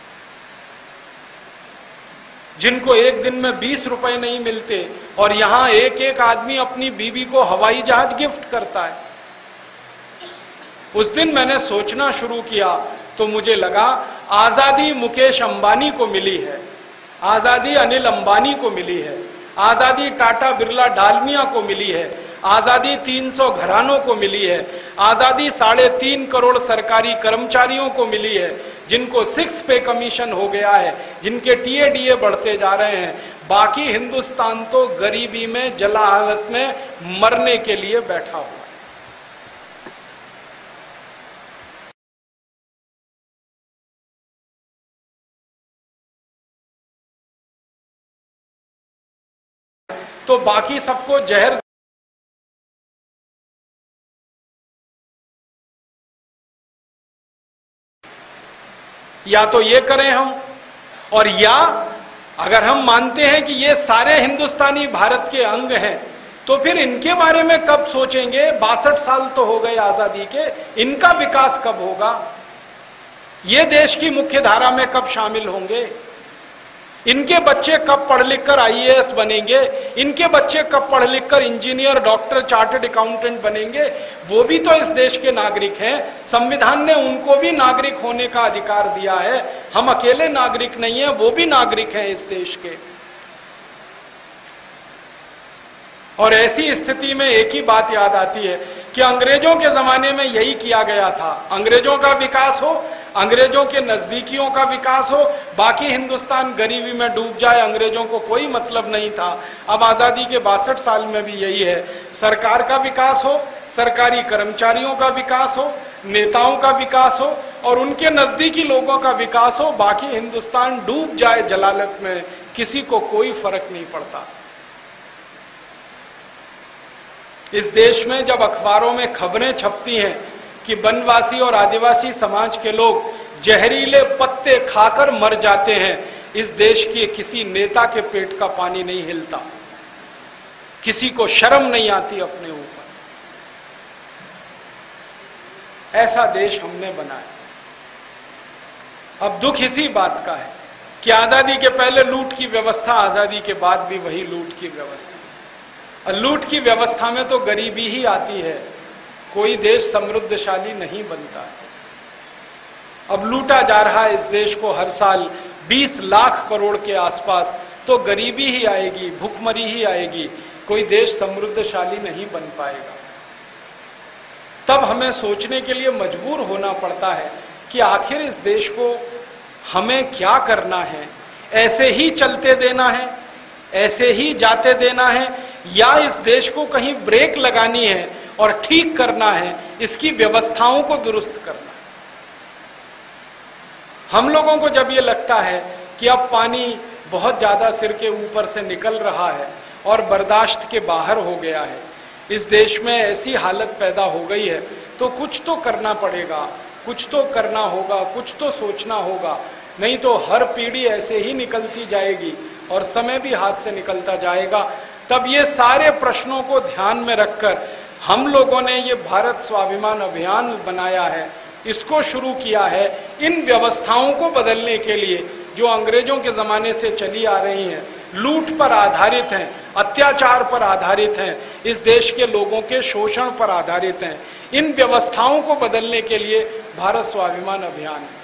जिनको एक दिन में 20 रुपए नहीं मिलते, और यहां एक एक आदमी अपनी बीवी को हवाई जहाज गिफ्ट करता है। उस दिन मैंने सोचना शुरू किया तो मुझे लगा आजादी मुकेश अंबानी को मिली है, आजादी अनिल अंबानी को मिली है, आजादी टाटा, बिरला, डालमिया को मिली है, आजादी 300 घरानों को मिली है, आजादी 3.5 करोड़ सरकारी कर्मचारियों को मिली है, जिनको 6 पे कमीशन हो गया है, जिनके टीए डीए बढ़ते जा रहे हैं। बाकी हिंदुस्तान तो गरीबी में, जला हालत में मरने के लिए बैठा हुआ है। तो बाकी सबको जहर या तो ये करें हम, और या अगर हम मानते हैं कि ये सारे हिंदुस्तानी भारत के अंग हैं, तो फिर इनके बारे में कब सोचेंगे? 62 साल तो हो गए आजादी के, इनका विकास कब होगा? ये देश की मुख्य धारा में कब शामिल होंगे? इनके बच्चे कब पढ़ लिख कर आईएएस बनेंगे, इनके बच्चे कब पढ़ लिख कर इंजीनियर, डॉक्टर, चार्टर्ड अकाउंटेंट बनेंगे, वो भी तो इस देश के नागरिक हैं। संविधान ने उनको भी नागरिक होने का अधिकार दिया है। हम अकेले नागरिक नहीं हैं, वो भी नागरिक हैं इस देश के। और ऐसी स्थिति में एक ही बात याद आती है कि अंग्रेजों के जमाने में यही किया गया था। अंग्रेजों का विकास हो, अंग्रेजों के नजदीकियों का विकास हो, बाकी हिंदुस्तान गरीबी में डूब जाए, अंग्रेजों को कोई मतलब नहीं था। अब आजादी के 62 साल में भी यही है। सरकार का विकास हो, सरकारी कर्मचारियों का विकास हो, नेताओं का विकास हो और उनके नजदीकी लोगों का विकास हो, बाकी हिंदुस्तान डूब जाए जलालत में, किसी को कोई फर्क नहीं पड़ता। इस देश में जब अखबारों में खबरें छपती हैं कि वनवासी और आदिवासी समाज के लोग जहरीले पत्ते खाकर मर जाते हैं, इस देश के किसी नेता के पेट का पानी नहीं हिलता, किसी को शर्म नहीं आती अपने ऊपर। ऐसा देश हमने बनाया। अब दुख इसी बात का है कि आजादी के पहले लूट की व्यवस्था, आजादी के बाद भी वही लूट की व्यवस्था। लूट की व्यवस्था में तो गरीबी ही आती है, कोई देश समृद्धशाली नहीं बनता है। अब लूटा जा रहा है इस देश को हर साल 20 लाख करोड़ के आसपास, तो गरीबी ही आएगी, भूखमरी ही आएगी, कोई देश समृद्धशाली नहीं बन पाएगा। तब हमें सोचने के लिए मजबूर होना पड़ता है कि आखिर इस देश को हमें क्या करना है। ऐसे ही चलते देना है, ऐसे ही जाते देना है, या इस देश को कहीं ब्रेक लगानी है और ठीक करना है, इसकी व्यवस्थाओं को दुरुस्त करना है। हम लोगों को जब ये लगता है कि अब पानी बहुत ज्यादा सिर के ऊपर से निकल रहा है और बर्दाश्त के बाहर हो गया है, इस देश में ऐसी हालत पैदा हो गई है, तो कुछ तो करना पड़ेगा, कुछ तो करना होगा, कुछ तो सोचना होगा, नहीं तो हर पीढ़ी ऐसे ही निकलती जाएगी और समय भी हाथ से निकलता जाएगा। तब ये सारे प्रश्नों को ध्यान में रखकर हम लोगों ने ये भारत स्वाभिमान अभियान बनाया है, इसको शुरू किया है इन व्यवस्थाओं को बदलने के लिए जो अंग्रेजों के जमाने से चली आ रही हैं, लूट पर आधारित हैं, अत्याचार पर आधारित हैं, इस देश के लोगों के शोषण पर आधारित हैं। इन व्यवस्थाओं को बदलने के लिए भारत स्वाभिमान अभियान है।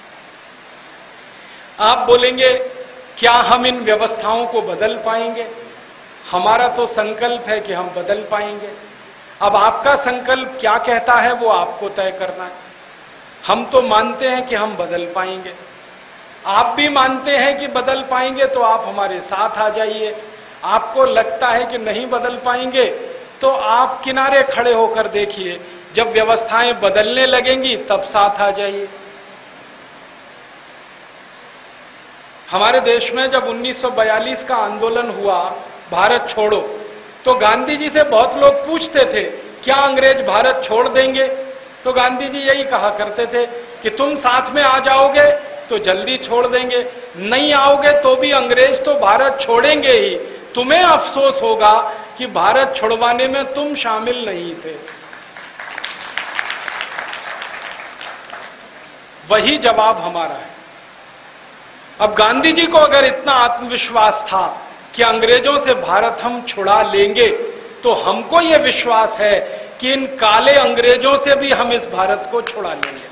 आप बोलेंगे क्या हम इन व्यवस्थाओं को बदल पाएंगे? हमारा तो संकल्प है कि हम बदल पाएंगे। अब आपका संकल्प क्या कहता है वो आपको तय करना है। हम तो मानते हैं कि हम बदल पाएंगे, आप भी मानते हैं कि बदल पाएंगे, तो आप हमारे साथ आ जाइए। आपको लगता है कि नहीं बदल पाएंगे तो आप किनारे खड़े होकर देखिए, जब व्यवस्थाएं बदलने लगेंगी तब साथ आ जाइए। हमारे देश में जब 1942 का आंदोलन हुआ भारत छोड़ो, तो गांधी जी से बहुत लोग पूछते थे क्या अंग्रेज भारत छोड़ देंगे? तो गांधी जी यही कहा करते थे कि तुम साथ में आ जाओगे तो जल्दी छोड़ देंगे, नहीं आओगे तो भी अंग्रेज तो भारत छोड़ेंगे ही, तुम्हें अफसोस होगा कि भारत छुड़वाने में तुम शामिल नहीं थे। वही जवाब हमारा है। अब गांधी जी को अगर इतना आत्मविश्वास था कि अंग्रेजों से भारत हम छुड़ा लेंगे, तो हमको यह विश्वास है कि इन काले अंग्रेजों से भी हम इस भारत को छुड़ा लेंगे।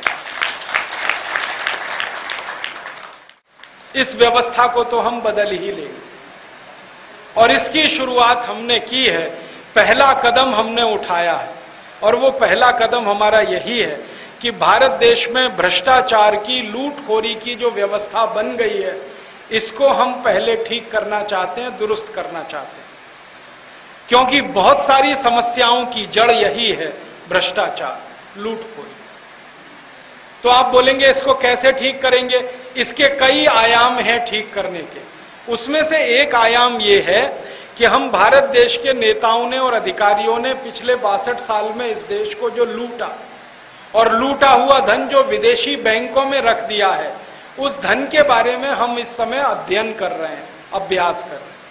इस व्यवस्था को तो हम बदल ही लेंगे और इसकी शुरुआत हमने की है। पहला कदम हमने उठाया है और वो पहला कदम हमारा यही है कि भारत देश में भ्रष्टाचार की, लूटखोरी की जो व्यवस्था बन गई है, इसको हम पहले ठीक करना चाहते हैं, दुरुस्त करना चाहते हैं, क्योंकि बहुत सारी समस्याओं की जड़ यही है, भ्रष्टाचार, लूटखोरी। तो आप बोलेंगे इसको कैसे ठीक करेंगे? इसके कई आयाम हैं ठीक करने के। उसमें से एक आयाम ये है कि हम भारत देश के नेताओं ने और अधिकारियों ने पिछले 62 साल में इस देश को जो लूटा और लूटा हुआ धन जो विदेशी बैंकों में रख दिया है, उस धन के बारे में हम इस समय अध्ययन कर रहे हैं, अभ्यास कर रहे हैं।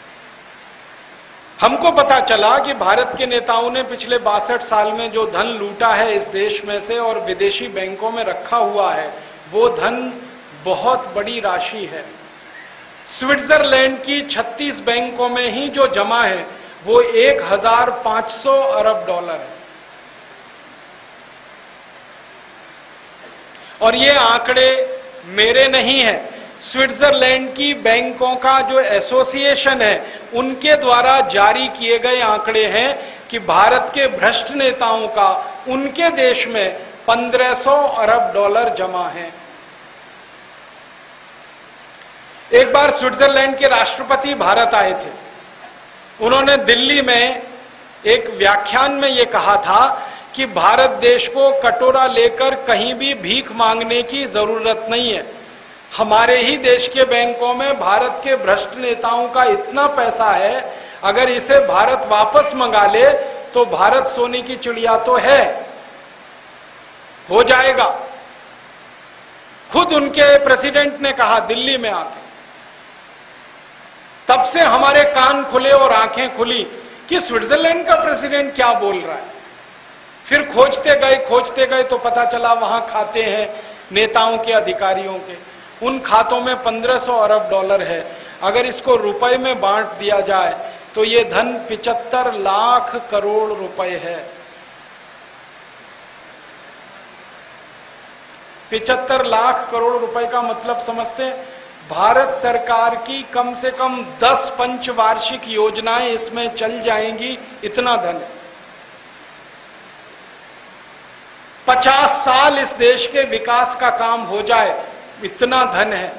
हमको पता चला कि भारत के नेताओं ने पिछले 62 साल में जो धन लूटा है इस देश में से और विदेशी बैंकों में रखा हुआ है, वो धन बहुत बड़ी राशि है। स्विट्जरलैंड की 36 बैंकों में ही जो जमा है वो 1500 अरब डॉलर है। और ये आंकड़े मेरे नहीं है, स्विट्जरलैंड की बैंकों का जो एसोसिएशन है उनके द्वारा जारी किए गए आंकड़े हैं कि भारत के भ्रष्ट नेताओं का उनके देश में 1500 अरब डॉलर जमा है। एक बार स्विट्जरलैंड के राष्ट्रपति भारत आए थे। उन्होंने दिल्ली में एक व्याख्यान में यह कहा था कि भारत देश को कटोरा लेकर कहीं भी भीख मांगने की जरूरत नहीं है। हमारे ही देश के बैंकों में भारत के भ्रष्ट नेताओं का इतना पैसा है, अगर इसे भारत वापस मंगा ले तो भारत सोने की चिड़िया तो है, हो जाएगा। खुद उनके प्रेसिडेंट ने कहा दिल्ली में आके। तब से हमारे कान खुले और आंखें खुली कि स्विट्जरलैंड का प्रेसिडेंट क्या बोल रहा है। फिर खोजते गए तो पता चला वहां खाते हैं नेताओं के, अधिकारियों के। उन खातों में 1500 अरब डॉलर है। अगर इसको रुपए में बांट दिया जाए तो ये धन 75 लाख करोड़ रुपए है। 75 लाख करोड़ रुपए का मतलब समझते हैं? भारत सरकार की कम से कम 10 पंचवार्षिक योजनाएं इसमें चल जाएंगी, इतना धन है। 50 साल इस देश के विकास का काम हो जाए, इतना धन है।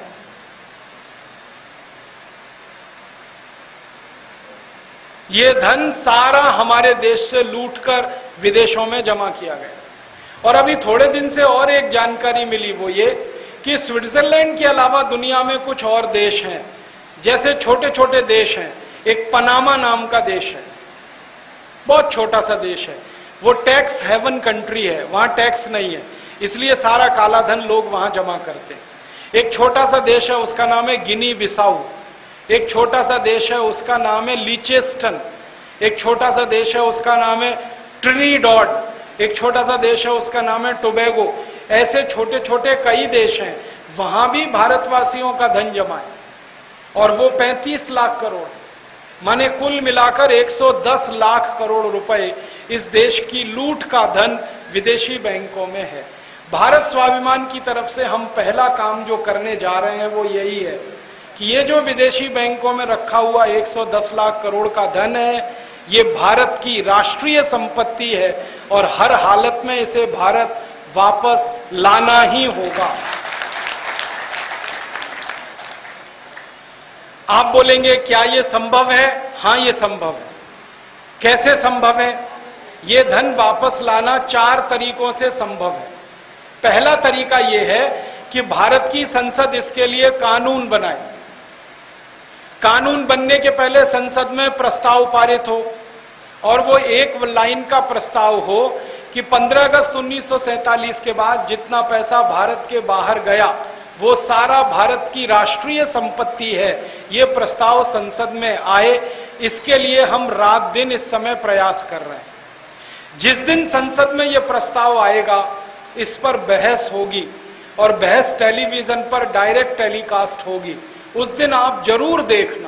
ये धन सारा हमारे देश से लूटकर विदेशों में जमा किया गया। और अभी थोड़े दिन से और एक जानकारी मिली, वो ये कि स्विट्जरलैंड के अलावा दुनिया में कुछ और देश हैं, जैसे छोटे छोटे देश हैं। एक पनामा नाम का देश है, बहुत छोटा सा देश है। वो टैक्स हेवन कंट्री है, वहां टैक्स नहीं है, इसलिए सारा काला धन लोग वहां जमा करते हैं। एक छोटा सा देश है, उसका नाम है गिनी बिसाऊ। एक छोटा सा देश है, उसका नाम है लिचेस्टन। एक छोटा सा देश है, उसका नाम है ट्रिनिडॉड। एक छोटा सा देश है, उसका नाम है टोबैगो। ऐसे छोटे छोटे कई देश हैं, वहां भी भारतवासियों का धन जमा है, और वो 35 लाख करोड़, माने कुल मिलाकर 110 लाख करोड़ रुपए इस देश की लूट का धन विदेशी बैंकों में है। भारत स्वाभिमान की तरफ से हम पहला काम जो करने जा रहे हैं वो यही है कि ये जो विदेशी बैंकों में रखा हुआ 110 लाख करोड़ का धन है, ये भारत की राष्ट्रीय संपत्ति है और हर हालत में इसे भारत वापस लाना ही होगा। आप बोलेंगे क्या ये संभव है? हाँ, ये संभव है। कैसे संभव है? ये धन वापस लाना 4 तरीकों से संभव है। पहला तरीका यह है कि भारत की संसद इसके लिए कानून बनाए। कानून बनने के पहले संसद में प्रस्ताव पारित हो, और वो एक लाइन का प्रस्ताव हो कि 15 अगस्त 1947 के बाद जितना पैसा भारत के बाहर गया वो सारा भारत की राष्ट्रीय संपत्ति है। ये प्रस्ताव संसद में आए, इसके लिए हम रात दिन इस समय प्रयास कर रहे हैं। जिस दिन संसद में यह प्रस्ताव आएगा, इस पर बहस होगी और बहस टेलीविजन पर डायरेक्ट टेलीकास्ट होगी। उस दिन आप जरूर देखना।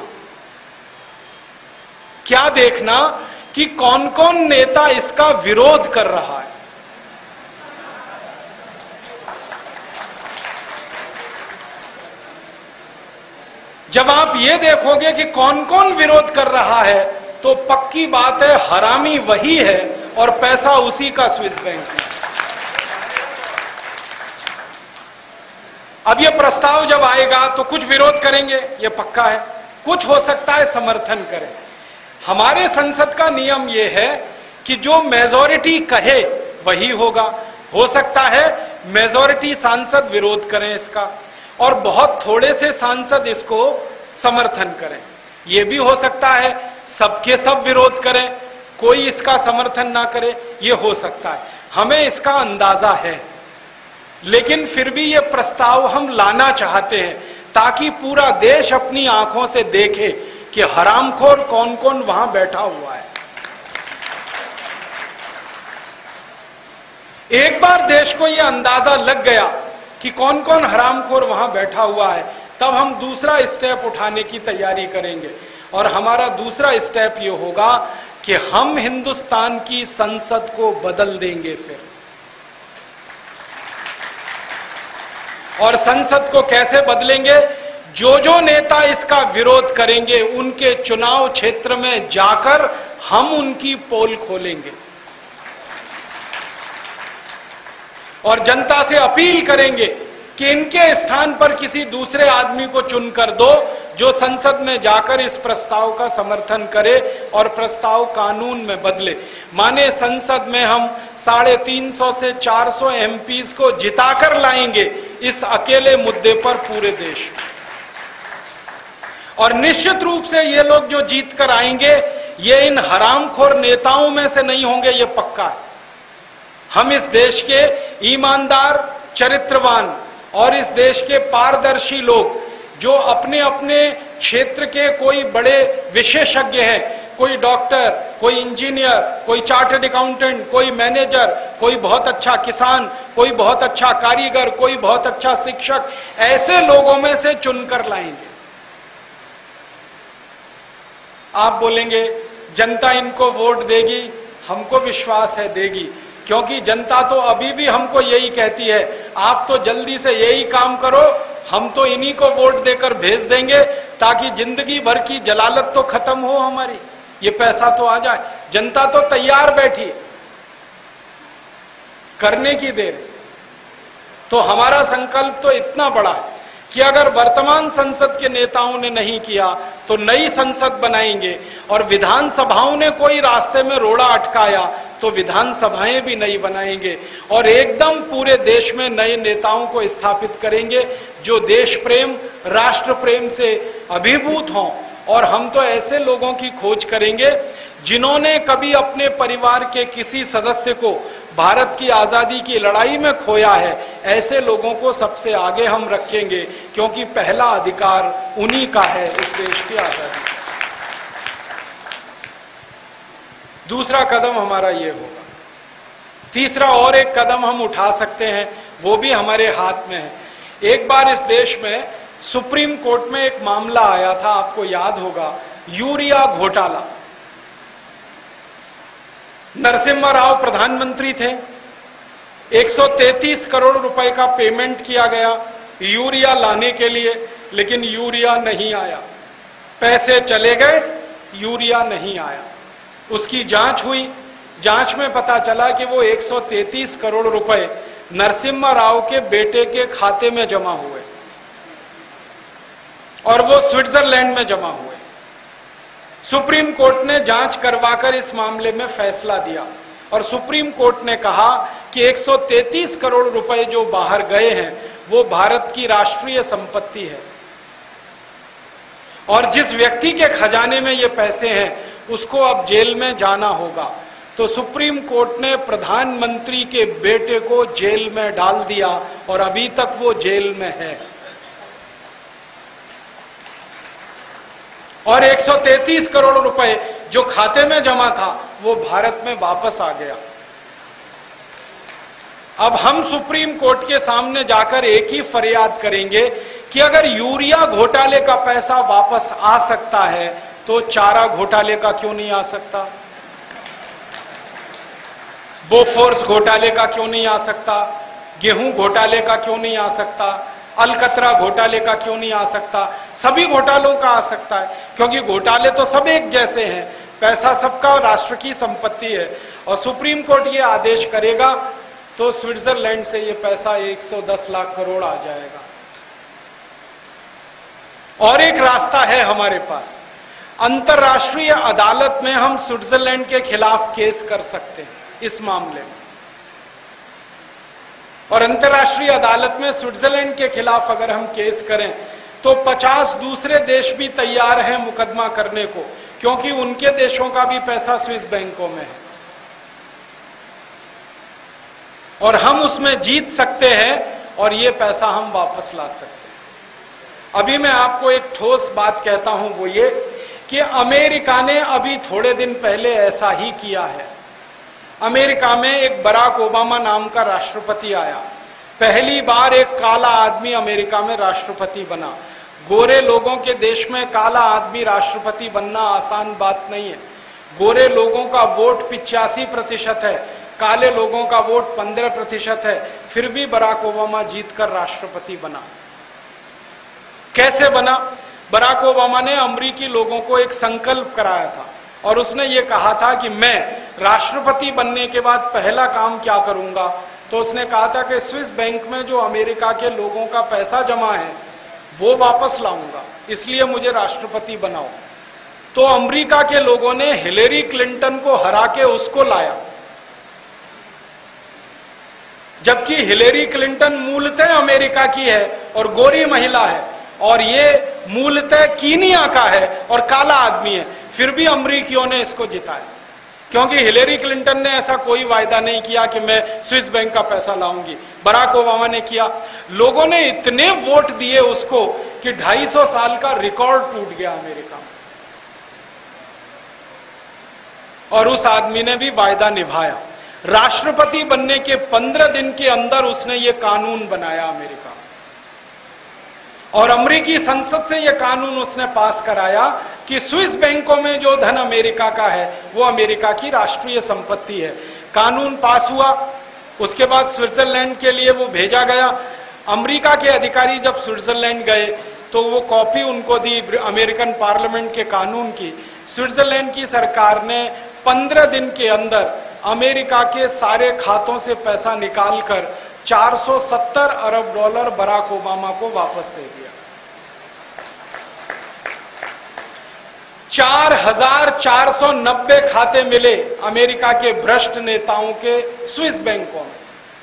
क्या देखना? कि कौन कौन नेता इसका विरोध कर रहा है। जब आप ये देखोगे कि कौन कौन विरोध कर रहा है, तो पक्की बात है हरामी वही है और पैसा उसी का स्विस बैंक में। अब ये प्रस्ताव जब आएगा तो कुछ विरोध करेंगे, ये पक्का है। कुछ हो सकता है समर्थन करें। हमारे संसद का नियम यह है कि जो मेजॉरिटी कहे वही होगा। हो सकता है मेजॉरिटी सांसद विरोध करें इसका, और बहुत थोड़े से सांसद इसको समर्थन करें। यह भी हो सकता है सबके सब विरोध करें, कोई इसका समर्थन ना करे, यह हो सकता है। हमें इसका अंदाजा है, लेकिन फिर भी यह प्रस्ताव हम लाना चाहते हैं ताकि पूरा देश अपनी आंखों से देखे कि हरामखोर कौन कौन वहां बैठा हुआ है। एक बार देश को यह अंदाजा लग गया कि कौन कौन हरामखोर वहां बैठा हुआ है, तब हम दूसरा स्टेप उठाने की तैयारी करेंगे। और हमारा दूसरा स्टेप ये होगा कि हम हिंदुस्तान की संसद को बदल देंगे फिर। और संसद को कैसे बदलेंगे? जो नेता इसका विरोध करेंगे उनके चुनाव क्षेत्र में जाकर हम उनकी पोल खोलेंगे और जनता से अपील करेंगे कि इनके स्थान पर किसी दूसरे आदमी को चुनकर दो जो संसद में जाकर इस प्रस्ताव का समर्थन करे और प्रस्ताव कानून में बदले। माने संसद में हम 350 से 400 एमपीज को जिताकर लाएंगे इस अकेले मुद्दे पर पूरे देश में। और निश्चित रूप से ये लोग जो जीत कर आएंगे ये इन हरामखोर नेताओं में से नहीं होंगे, ये पक्का है। हम इस देश के ईमानदार, चरित्रवान और इस देश के पारदर्शी लोग जो अपने अपने क्षेत्र के कोई बड़े विशेषज्ञ हैं, कोई डॉक्टर, कोई इंजीनियर, कोई चार्टर्ड अकाउंटेंट, कोई मैनेजर, कोई बहुत अच्छा किसान, कोई बहुत अच्छा कारीगर, कोई बहुत अच्छा शिक्षक, ऐसे लोगों में से चुनकर लाएंगे। आप बोलेंगे जनता इनको वोट देगी, हमको विश्वास है देगी, क्योंकि जनता तो अभी भी हमको यही कहती है आप तो जल्दी से यही काम करो, हम तो इन्हीं को वोट देकर भेज देंगे ताकि जिंदगी भर की जलालत तो खत्म हो हमारी, ये पैसा तो आ जाए। जनता तो तैयार बैठी करने की देर। तो हमारा संकल्प तो इतना बड़ा है कि अगर वर्तमान संसद के नेताओं ने नहीं किया तो नई संसद बनाएंगे, और विधानसभाओं ने कोई रास्ते में रोड़ा अटकाया तो विधानसभाएं भी नहीं बनाएंगे, और एकदम पूरे देश में नए नेताओं को स्थापित करेंगे जो देश प्रेम, राष्ट्र प्रेम से अभिभूत हों। और हम तो ऐसे लोगों की खोज करेंगे जिन्होंने कभी अपने परिवार के किसी सदस्य को भारत की आजादी की लड़ाई में खोया है, ऐसे लोगों को सबसे आगे हम रखेंगे, क्योंकि पहला अधिकार उन्हीं का है इस देश की आजादी। दूसरा कदम हमारा ये होगा। तीसरा और एक कदम हम उठा सकते हैं, वो भी हमारे हाथ में है। एक बार इस देश में सुप्रीम कोर्ट में एक मामला आया था, आपको याद होगा, यूरिया घोटाला। नरसिम्हा राव प्रधानमंत्री थे, 133 करोड़ रुपए का पेमेंट किया गया यूरिया लाने के लिए, लेकिन यूरिया नहीं आया। पैसे चले गए, यूरिया नहीं आया। उसकी जांच हुई, जांच में पता चला कि वो 133 करोड़ रुपए नरसिम्हा राव के बेटे के खाते में जमा हुए और वो स्विट्जरलैंड में जमा हुए। सुप्रीम कोर्ट ने जांच करवाकर इस मामले में फैसला दिया और सुप्रीम कोर्ट ने कहा कि 133 करोड़ रुपए जो बाहर गए हैं वो भारत की राष्ट्रीय संपत्ति है, और जिस व्यक्ति के खजाने में ये पैसे हैं उसको अब जेल में जाना होगा। तो सुप्रीम कोर्ट ने प्रधानमंत्री के बेटे को जेल में डाल दिया और अभी तक वो जेल में है। और 133 करोड़ रुपए जो खाते में जमा था वो भारत में वापस आ गया। अब हम सुप्रीम कोर्ट के सामने जाकर एक ही फरियाद करेंगे कि अगर यूरिया घोटाले का पैसा वापस आ सकता है तो चारा घोटाले का क्यों नहीं आ सकता, बोफोर्स घोटाले का क्यों नहीं आ सकता, गेहूं घोटाले का क्यों नहीं आ सकता, अलकतरा घोटाले का क्यों नहीं आ सकता। सभी घोटालों का आ सकता है, क्योंकि घोटाले तो सब एक जैसे हैं, पैसा सबका राष्ट्र की संपत्ति है। और सुप्रीम कोर्ट ये आदेश करेगा तो स्विट्जरलैंड से ये पैसा 110 लाख करोड़ आ जाएगा। और एक रास्ता है हमारे पास, अंतर्राष्ट्रीय अदालत में हम स्विट्जरलैंड के खिलाफ केस कर सकते हैं इस मामले में। और अंतर्राष्ट्रीय अदालत में स्विट्जरलैंड के खिलाफ अगर हम केस करें तो 50 दूसरे देश भी तैयार हैं मुकदमा करने को, क्योंकि उनके देशों का भी पैसा स्विस बैंकों में है और हम उसमें जीत सकते हैं और ये पैसा हम वापस ला सकते हैं। अभी मैं आपको एक ठोस बात कहता हूं, वो ये कि अमेरिका ने अभी थोड़े दिन पहले ऐसा ही किया है। अमेरिका में एक बराक ओबामा नाम का राष्ट्रपति आया, पहली बार एक काला आदमी अमेरिका में राष्ट्रपति बना। गोरे लोगों के देश में काला आदमी राष्ट्रपति बनना आसान बात नहीं है। गोरे लोगों का वोट 85% है, काले लोगों का वोट 15% है, फिर भी बराक ओबामा जीतकर राष्ट्रपति बना। कैसे बना? बराक ओबामा ने अमेरिकी लोगों को एक संकल्प कराया था और उसने ये कहा था कि मैं राष्ट्रपति बनने के बाद पहला काम क्या करूंगा। तो उसने कहा था कि स्विस बैंक में जो अमेरिका के लोगों का पैसा जमा है वो वापस लाऊंगा, इसलिए मुझे राष्ट्रपति बनाओ। तो अमेरिका के लोगों ने हिलेरी क्लिंटन को हरा के उसको लाया, जबकि हिलेरी क्लिंटन मूलतः अमेरिका की है और गोरी महिला है, और ये मूलतः कीनिया का है और काला आदमी है, फिर भी अमेरिकियों ने इसको जिताया, क्योंकि हिलेरी क्लिंटन ने ऐसा कोई वायदा नहीं किया कि मैं स्विस बैंक का पैसा लाऊंगी। बराक ओबामा ने किया। लोगों ने इतने वोट दिए उसको कि 250 साल का रिकॉर्ड टूट गया अमेरिका में, और उस आदमी ने भी वायदा निभाया। राष्ट्रपति बनने के 15 दिन के अंदर उसने ये कानून बनाया अमेरिका में, और अमेरिकी संसद से यह कानून उसने पास कराया कि स्विस बैंकों में जो धन अमेरिका का है वो अमेरिका की राष्ट्रीय संपत्ति है। कानून पास हुआ, उसके बाद स्विट्जरलैंड के लिए वो भेजा गया। अमेरिका के अधिकारी जब स्विट्जरलैंड गए तो वो कॉपी उनको दी अमेरिकन पार्लियामेंट के कानून की। स्विट्जरलैंड की सरकार ने 15 दिन के अंदर अमेरिका के सारे खातों से पैसा निकालकर $470 अरब बराक ओबामा को वापस दे दिया। 4490 खाते मिले अमेरिका के भ्रष्ट नेताओं के स्विस बैंकों में।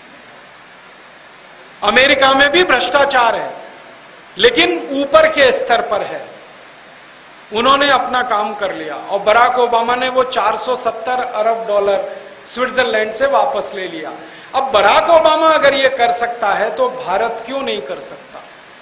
अमेरिका में भी भ्रष्टाचार है, लेकिन ऊपर के स्तर पर है। उन्होंने अपना काम कर लिया और बराक ओबामा ने वो $470 अरब स्विट्जरलैंड से वापस ले लिया। अब बराक ओबामा अगर ये कर सकता है तो भारत क्यों नहीं कर सकता?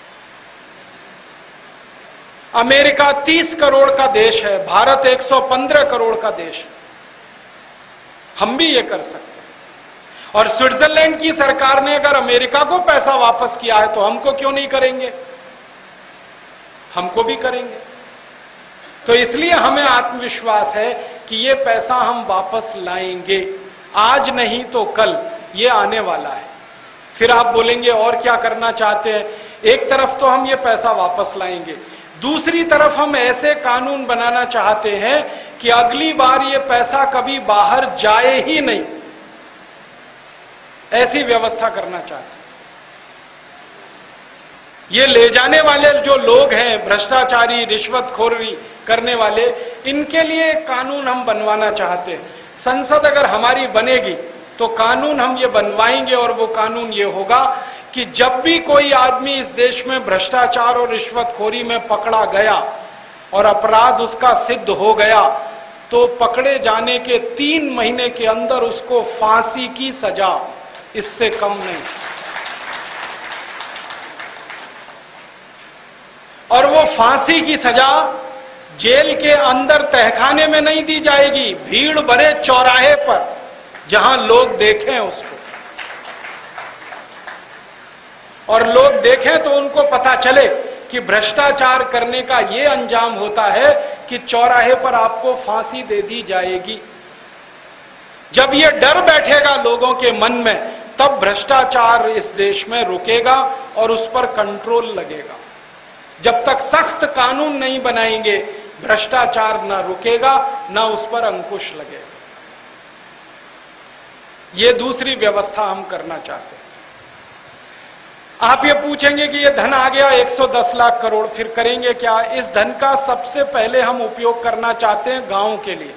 अमेरिका 30 करोड़ का देश है, भारत 115 करोड़ का देश है। हम भी ये कर सकते हैं। और स्विट्जरलैंड की सरकार ने अगर अमेरिका को पैसा वापस किया है तो हमको क्यों नहीं करेंगे? हमको भी करेंगे। तो इसलिए हमें आत्मविश्वास है कि ये पैसा हम वापस लाएंगे, आज नहीं तो कल ये आने वाला है। फिर आप बोलेंगे और क्या करना चाहते हैं? एक तरफ तो हम ये पैसा वापस लाएंगे, दूसरी तरफ हम ऐसे कानून बनाना चाहते हैं कि अगली बार ये पैसा कभी बाहर जाए ही नहीं, ऐसी व्यवस्था करना चाहते हैं। ये ले जाने वाले जो लोग हैं, भ्रष्टाचारी, रिश्वतखोरी करने वाले, इनके लिए कानून हम बनवाना चाहते हैं। संसद अगर हमारी बनेगी तो कानून हम ये बनवाएंगे, और वो कानून ये होगा कि जब भी कोई आदमी इस देश में भ्रष्टाचार और रिश्वतखोरी में पकड़ा गया और अपराध उसका सिद्ध हो गया, तो पकड़े जाने के 3 महीने के अंदर उसको फांसी की सजा, इससे कम नहीं। और वो फांसी की सजा जेल के अंदर तहखाने में नहीं दी जाएगी, भीड़ भरे चौराहे पर जहां लोग देखें उसको, और लोग देखें तो उनको पता चले कि भ्रष्टाचार करने का ये अंजाम होता है कि चौराहे पर आपको फांसी दे दी जाएगी। जब ये डर बैठेगा लोगों के मन में, तब भ्रष्टाचार इस देश में रुकेगा और उस पर कंट्रोल लगेगा। जब तक सख्त कानून नहीं बनाएंगे, भ्रष्टाचार ना रुकेगा, ना उस पर अंकुश लगेगा। ये दूसरी व्यवस्था हम करना चाहते हैं। आप ये पूछेंगे कि ये धन आ गया 110 लाख करोड़, फिर करेंगे क्या? इस धन का सबसे पहले हम उपयोग करना चाहते हैं गांव के लिए।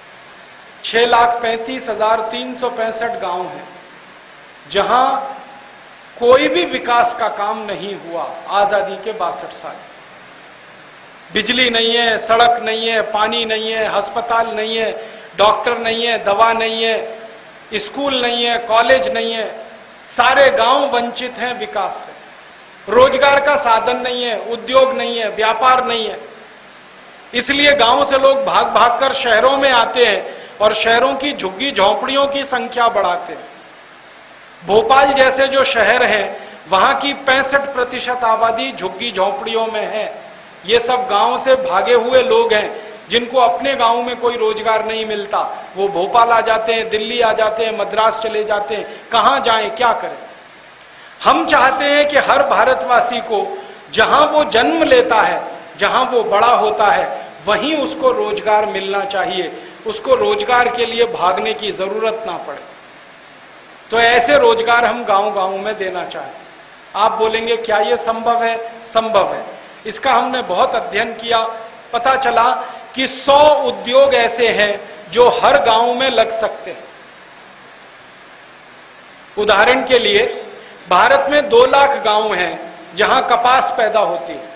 6,35,365 गांव हैं जहां कोई भी विकास का काम नहीं हुआ आजादी के 62 साल। बिजली नहीं है, सड़क नहीं है, पानी नहीं है, अस्पताल नहीं है, डॉक्टर नहीं है, दवा नहीं है, स्कूल नहीं है, कॉलेज नहीं है। सारे गांव वंचित हैं विकास से। रोजगार का साधन नहीं है, उद्योग नहीं है, व्यापार नहीं है। इसलिए गांव से लोग भाग भाग कर शहरों में आते हैं और शहरों की झुग्गी झोंपड़ियों की संख्या बढ़ाते हैं। भोपाल जैसे जो शहर हैं वहां की 65% आबादी झुग्गी झोंपड़ियों में है। ये सब गांव से भागे हुए लोग हैं जिनको अपने गांव में कोई रोजगार नहीं मिलता। वो भोपाल आ जाते हैं, दिल्ली आ जाते हैं, मद्रास चले जाते हैं, कहां जाएं, क्या करें। हम चाहते हैं कि हर भारतवासी को जहां वो जन्म लेता है, जहां वो बड़ा होता है, वहीं उसको रोजगार मिलना चाहिए, उसको रोजगार के लिए भागने की जरूरत ना पड़े। तो ऐसे रोजगार हम गांव-गांव में देना चाहें। आप बोलेंगे क्या ये संभव है? संभव है। इसका हमने बहुत अध्ययन किया, पता चला कि 100 उद्योग ऐसे हैं जो हर गांव में लग सकते हैं। उदाहरण के लिए भारत में 2 लाख गांव हैं जहां कपास पैदा होती है,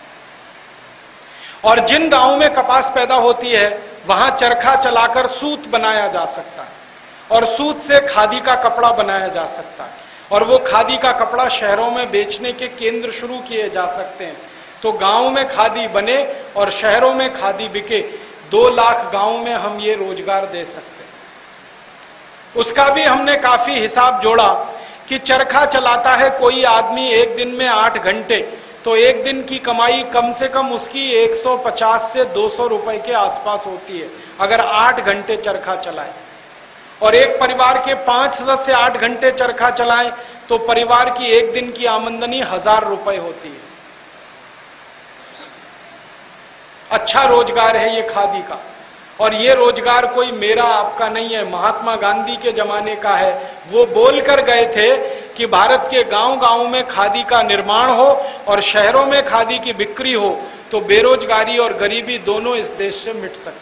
और जिन गांवों में कपास पैदा होती है वहां चरखा चलाकर सूत बनाया जा सकता है, और सूत से खादी का कपड़ा बनाया जा सकता है, और वो खादी का कपड़ा शहरों में बेचने के केंद्र शुरू किए जा सकते हैं। तो गांव में खादी बने और शहरों में खादी बिके। 2 लाख गांव में हम ये रोजगार दे सकते हैं। उसका भी हमने काफी हिसाब जोड़ा कि चरखा चलाता है कोई आदमी एक दिन में 8 घंटे, तो एक दिन की कमाई कम से कम उसकी 150 से 200 रुपए के आसपास होती है अगर 8 घंटे चरखा चलाए। और एक परिवार के 5 सदस्य 8 घंटे चरखा चलाएं तो परिवार की एक दिन की आमदनी 1000 रुपए होती है। अच्छा रोजगार है ये खादी का, और ये रोजगार कोई मेरा आपका नहीं है, महात्मा गांधी के जमाने का है। वो बोलकर गए थे कि भारत के गांव-गांव में खादी का निर्माण हो और शहरों में खादी की बिक्री हो तो बेरोजगारी और गरीबी दोनों इस देश से मिट सकती।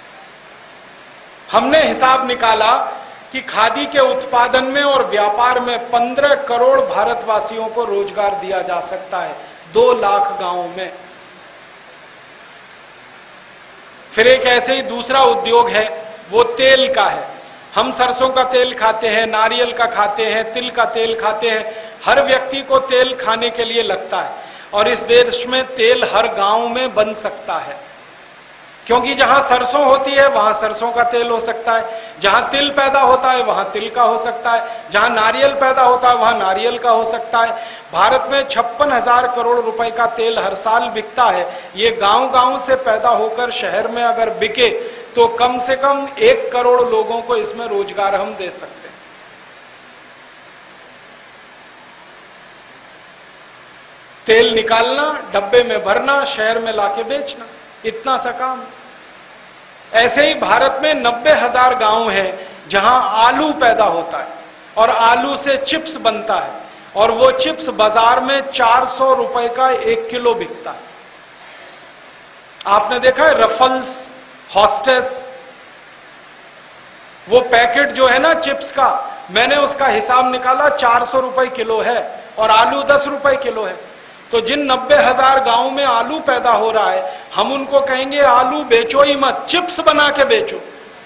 हमने हिसाब निकाला कि खादी के उत्पादन में और व्यापार में 15 करोड़ भारतवासियों को रोजगार दिया जा सकता है 2 लाख गांवों में। फिर एक ऐसे ही दूसरा उद्योग है, वो तेल का है। हम सरसों का तेल खाते हैं, नारियल का खाते हैं, तिल का तेल खाते हैं। हर व्यक्ति को तेल खाने के लिए लगता है, और इस देश में तेल हर गांव में बन सकता है, क्योंकि जहां सरसों होती है वहां सरसों का तेल हो सकता है, जहां तिल पैदा होता है वहां तिल का हो सकता है, जहां नारियल पैदा होता है वहां नारियल का हो सकता है। भारत में 56,000 करोड़ रुपए का तेल हर साल बिकता है। ये गांव-गांव से पैदा होकर शहर में अगर बिके तो कम से कम 1 करोड़ लोगों को इसमें रोजगार हम दे सकते हैं। तेल निकालना, डब्बे में भरना, शहर में लाके बेचना, इतना सा काम। ऐसे ही भारत में 90,000 गांव हैं जहां आलू पैदा होता है और आलू से चिप्स बनता है, और वो चिप्स बाजार में 400 रुपए का 1 किलो बिकता है। आपने देखा है रफल्स, हॉस्टेस, वो पैकेट जो है ना चिप्स का, मैंने उसका हिसाब निकाला 400 रुपए किलो है, और आलू 10 रुपए किलो है। तो जिन 90,000 गांव में आलू पैदा हो रहा है, हम उनको कहेंगे आलू बेचो ही मत, चिप्स बना के बेचो।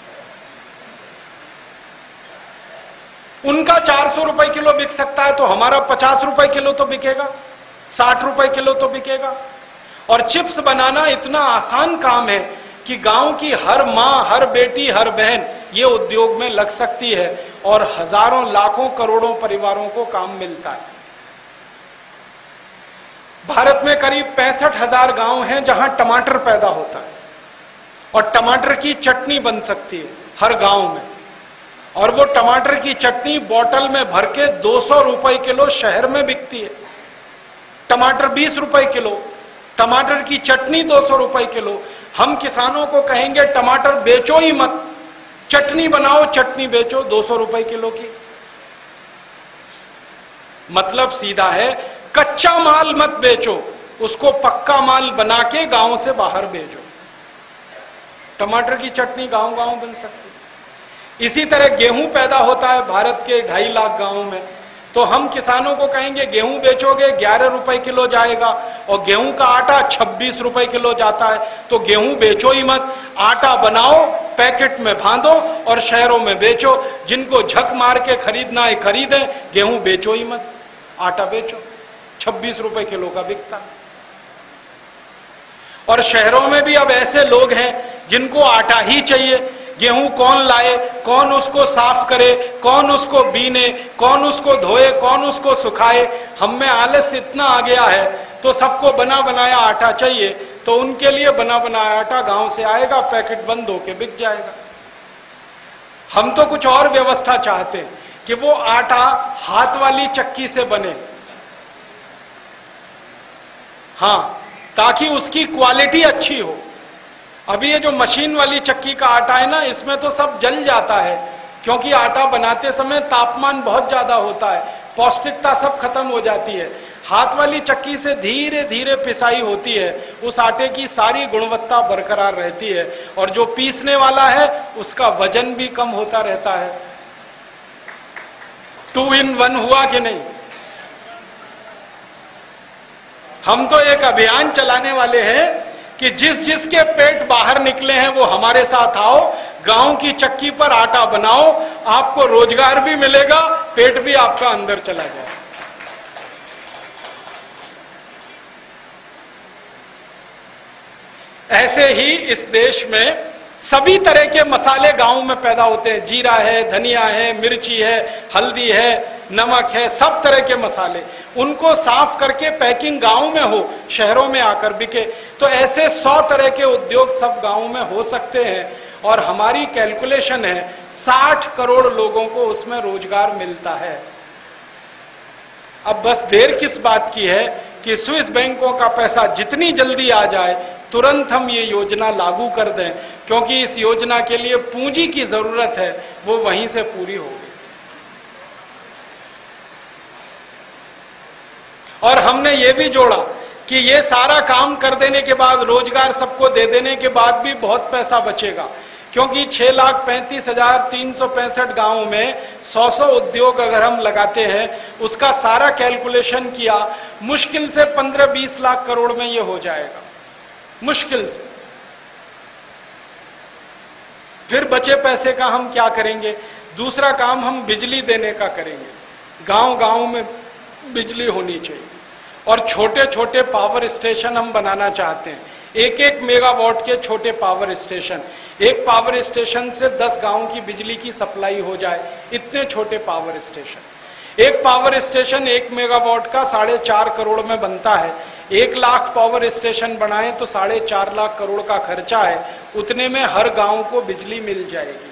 उनका 400 रुपए किलो बिक सकता है तो हमारा 50 रुपए किलो तो बिकेगा, 60 रुपए किलो तो बिकेगा। और चिप्स बनाना इतना आसान काम है कि गांव की हर मां, हर बेटी, हर बहन ये उद्योग में लग सकती है, और हजारों, लाखों, करोड़ों परिवारों को काम मिलता है। भारत में करीब 65,000 गांव हैं जहां टमाटर पैदा होता है, और टमाटर की चटनी बन सकती है हर गांव में, और वो टमाटर की चटनी बोतल में भर के 200 रुपए किलो शहर में बिकती है। टमाटर 20 रुपए किलो, टमाटर की चटनी 200 रुपए किलो। हम किसानों को कहेंगे टमाटर बेचो ही मत, चटनी बनाओ, चटनी बेचो 200 रुपए किलो की। मतलब सीधा है, कच्चा माल मत बेचो, उसको पक्का माल बना के गांव से बाहर भेजो। टमाटर की चटनी गांव-गांव बन सकती है। इसी तरह गेहूं पैदा होता है भारत के 2.5 लाख गांवों में, तो हम किसानों को कहेंगे गेहूं बेचोगे 11 रुपए किलो जाएगा, और गेहूं का आटा 26 रुपए किलो जाता है, तो गेहूं बेचो ही मत, आटा बनाओ, पैकेट में बांधो और शहरों में बेचो। जिनको झक मार के खरीदना है खरीदें, गेहूं बेचो ही मत, आटा बेचो, 26 रुपए किलो का बिकता। और शहरों में भी अब ऐसे लोग हैं जिनको आटा ही चाहिए, गेहूं कौन लाए, कौन उसको साफ करे, कौन उसको बीने, कौन उसको धोए, कौन उसको सुखाए। हम में आलस इतना आ गया है, तो सबको बना बनाया आटा चाहिए, तो उनके लिए बना बनाया आटा गांव से आएगा, पैकेट बंद होके बिक जाएगा। हम तो कुछ और व्यवस्था चाहते हैं कि वो आटा हाथ वाली चक्की से बने, हाँ, ताकि उसकी क्वालिटी अच्छी हो। अभी ये जो मशीन वाली चक्की का आटा है ना, इसमें तो सब जल जाता है, क्योंकि आटा बनाते समय तापमान बहुत ज्यादा होता है, पौष्टिकता सब खत्म हो जाती है। हाथ वाली चक्की से धीरे धीरे पिसाई होती है, उस आटे की सारी गुणवत्ता बरकरार रहती है, और जो पीसने वाला है उसका वजन भी कम होता रहता है। 2 in 1 हुआ कि नहीं? हम तो एक अभियान चलाने वाले हैं कि जिस जिसके पेट बाहर निकले हैं वो हमारे साथ आओ, गांव की चक्की पर आटा बनाओ, आपको रोजगार भी मिलेगा, पेट भी आपका अंदर चला जाए। ऐसे ही इस देश में सभी तरह के मसाले गांव में पैदा होते हैं। जीरा है, धनिया है, मिर्ची है, हल्दी है, नमक है, सब तरह के मसाले, उनको साफ करके पैकिंग गांव में हो, शहरों में आकर बिके। तो ऐसे 100 तरह के उद्योग सब गांव में हो सकते हैं, और हमारी कैलकुलेशन है 60 करोड़ लोगों को उसमें रोजगार मिलता है। अब बस देर किस बात की है कि स्विस बैंकों का पैसा जितनी जल्दी आ जाए, तुरंत हम ये योजना लागू कर दें, क्योंकि इस योजना के लिए पूंजी की जरूरत है, वो वहीं से पूरी होगी। और हमने ये भी जोड़ा कि ये सारा काम कर देने के बाद, रोजगार सबको दे देने के बाद भी बहुत पैसा बचेगा, क्योंकि 6,35,365 गांवों में 100 उद्योग अगर हम लगाते हैं, उसका सारा कैलकुलेशन किया, मुश्किल से 15-20 लाख करोड़ में ये हो जाएगा, मुश्किल से। फिर बचे पैसे का हम क्या करेंगे? दूसरा काम हम बिजली देने का करेंगे। गांव गांव में बिजली होनी चाहिए, और छोटे छोटे पावर स्टेशन हम बनाना चाहते हैं, 1-1 मेगावाट के छोटे पावर स्टेशन। एक पावर स्टेशन से 10 गांव की बिजली की सप्लाई हो जाए, इतने छोटे पावर स्टेशन। एक पावर स्टेशन 1 मेगावाट का 4.5 करोड़ में बनता है। 1 लाख पावर स्टेशन बनाए तो 4.5 लाख करोड़ का खर्चा है, उतने में हर गांव को बिजली मिल जाएगी।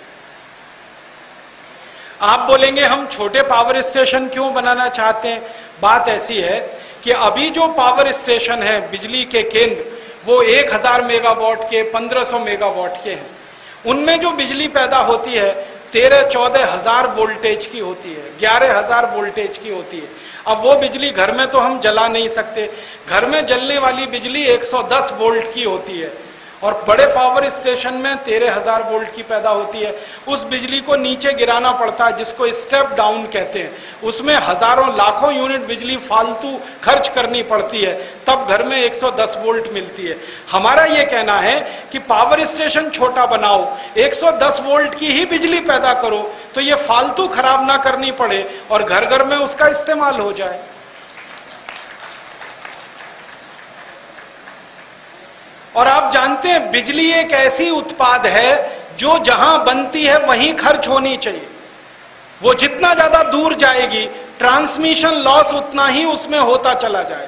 आप बोलेंगे हम छोटे पावर स्टेशन क्यों बनाना चाहते हैं? बात ऐसी है कि अभी जो पावर स्टेशन है, बिजली के केंद्र, वो 1000 मेगावाट के, 1500 मेगावाट के हैं। उनमें जो बिजली पैदा होती है 13-14 हजार वोल्टेज की होती है, 11,000 वोल्टेज की होती है। अब वो बिजली घर में तो हम जला नहीं सकते, घर में जलने वाली बिजली 110 वोल्ट की होती है, और बड़े पावर स्टेशन में 13,000 वोल्ट की पैदा होती है। उस बिजली को नीचे गिराना पड़ता है, जिसको स्टेप डाउन कहते हैं। उसमें हजारों लाखों यूनिट बिजली फालतू खर्च करनी पड़ती है, तब घर में 110 वोल्ट मिलती है। हमारा ये कहना है कि पावर स्टेशन छोटा बनाओ, 110 वोल्ट की ही बिजली पैदा करो, तो ये फालतू खराब ना करनी पड़े और घर घर में उसका इस्तेमाल हो जाए। और आप जानते हैं, बिजली एक ऐसी उत्पाद है जो जहां बनती है वहीं खर्च होनी चाहिए। वो जितना ज्यादा दूर जाएगी, ट्रांसमिशन लॉस उतना ही उसमें होता चला जाए।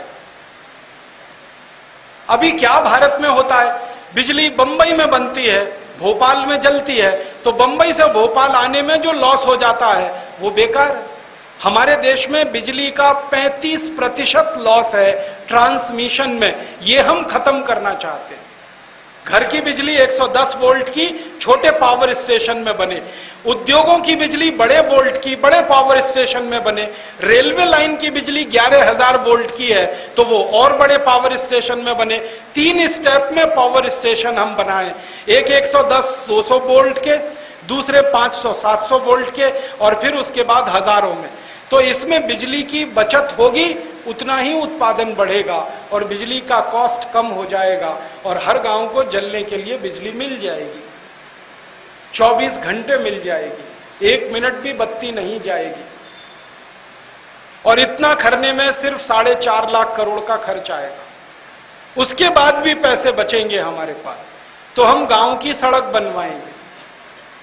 अभी क्या भारत में होता है, बिजली बंबई में बनती है, भोपाल में जलती है, तो बंबई से भोपाल आने में जो लॉस हो जाता है वो बेकार है। हमारे देश में बिजली का 35% लॉस है ट्रांसमिशन में, ये हम खत्म करना चाहते हैं। घर की बिजली 110 वोल्ट की छोटे पावर स्टेशन में बने, उद्योगों की बिजली बड़े वोल्ट की बड़े पावर स्टेशन में बने, रेलवे लाइन की बिजली 11,000 वोल्ट की है तो वो और बड़े पावर स्टेशन में बने। 3 स्टेप में पावर स्टेशन हम बनाएं, एक 110-200 वोल्ट के, दूसरे 500-700 वोल्ट के, और फिर उसके बाद हजारों में। तो इसमें बिजली की बचत होगी, उतना ही उत्पादन बढ़ेगा और बिजली का कॉस्ट कम हो जाएगा, और हर गांव को जलने के लिए बिजली मिल जाएगी, 24 घंटे मिल जाएगी, 1 मिनट भी बत्ती नहीं जाएगी। और इतना करने में सिर्फ 4.5 लाख करोड़ का खर्च आएगा, उसके बाद भी पैसे बचेंगे हमारे पास, तो हम गांव की सड़क बनवाएंगे।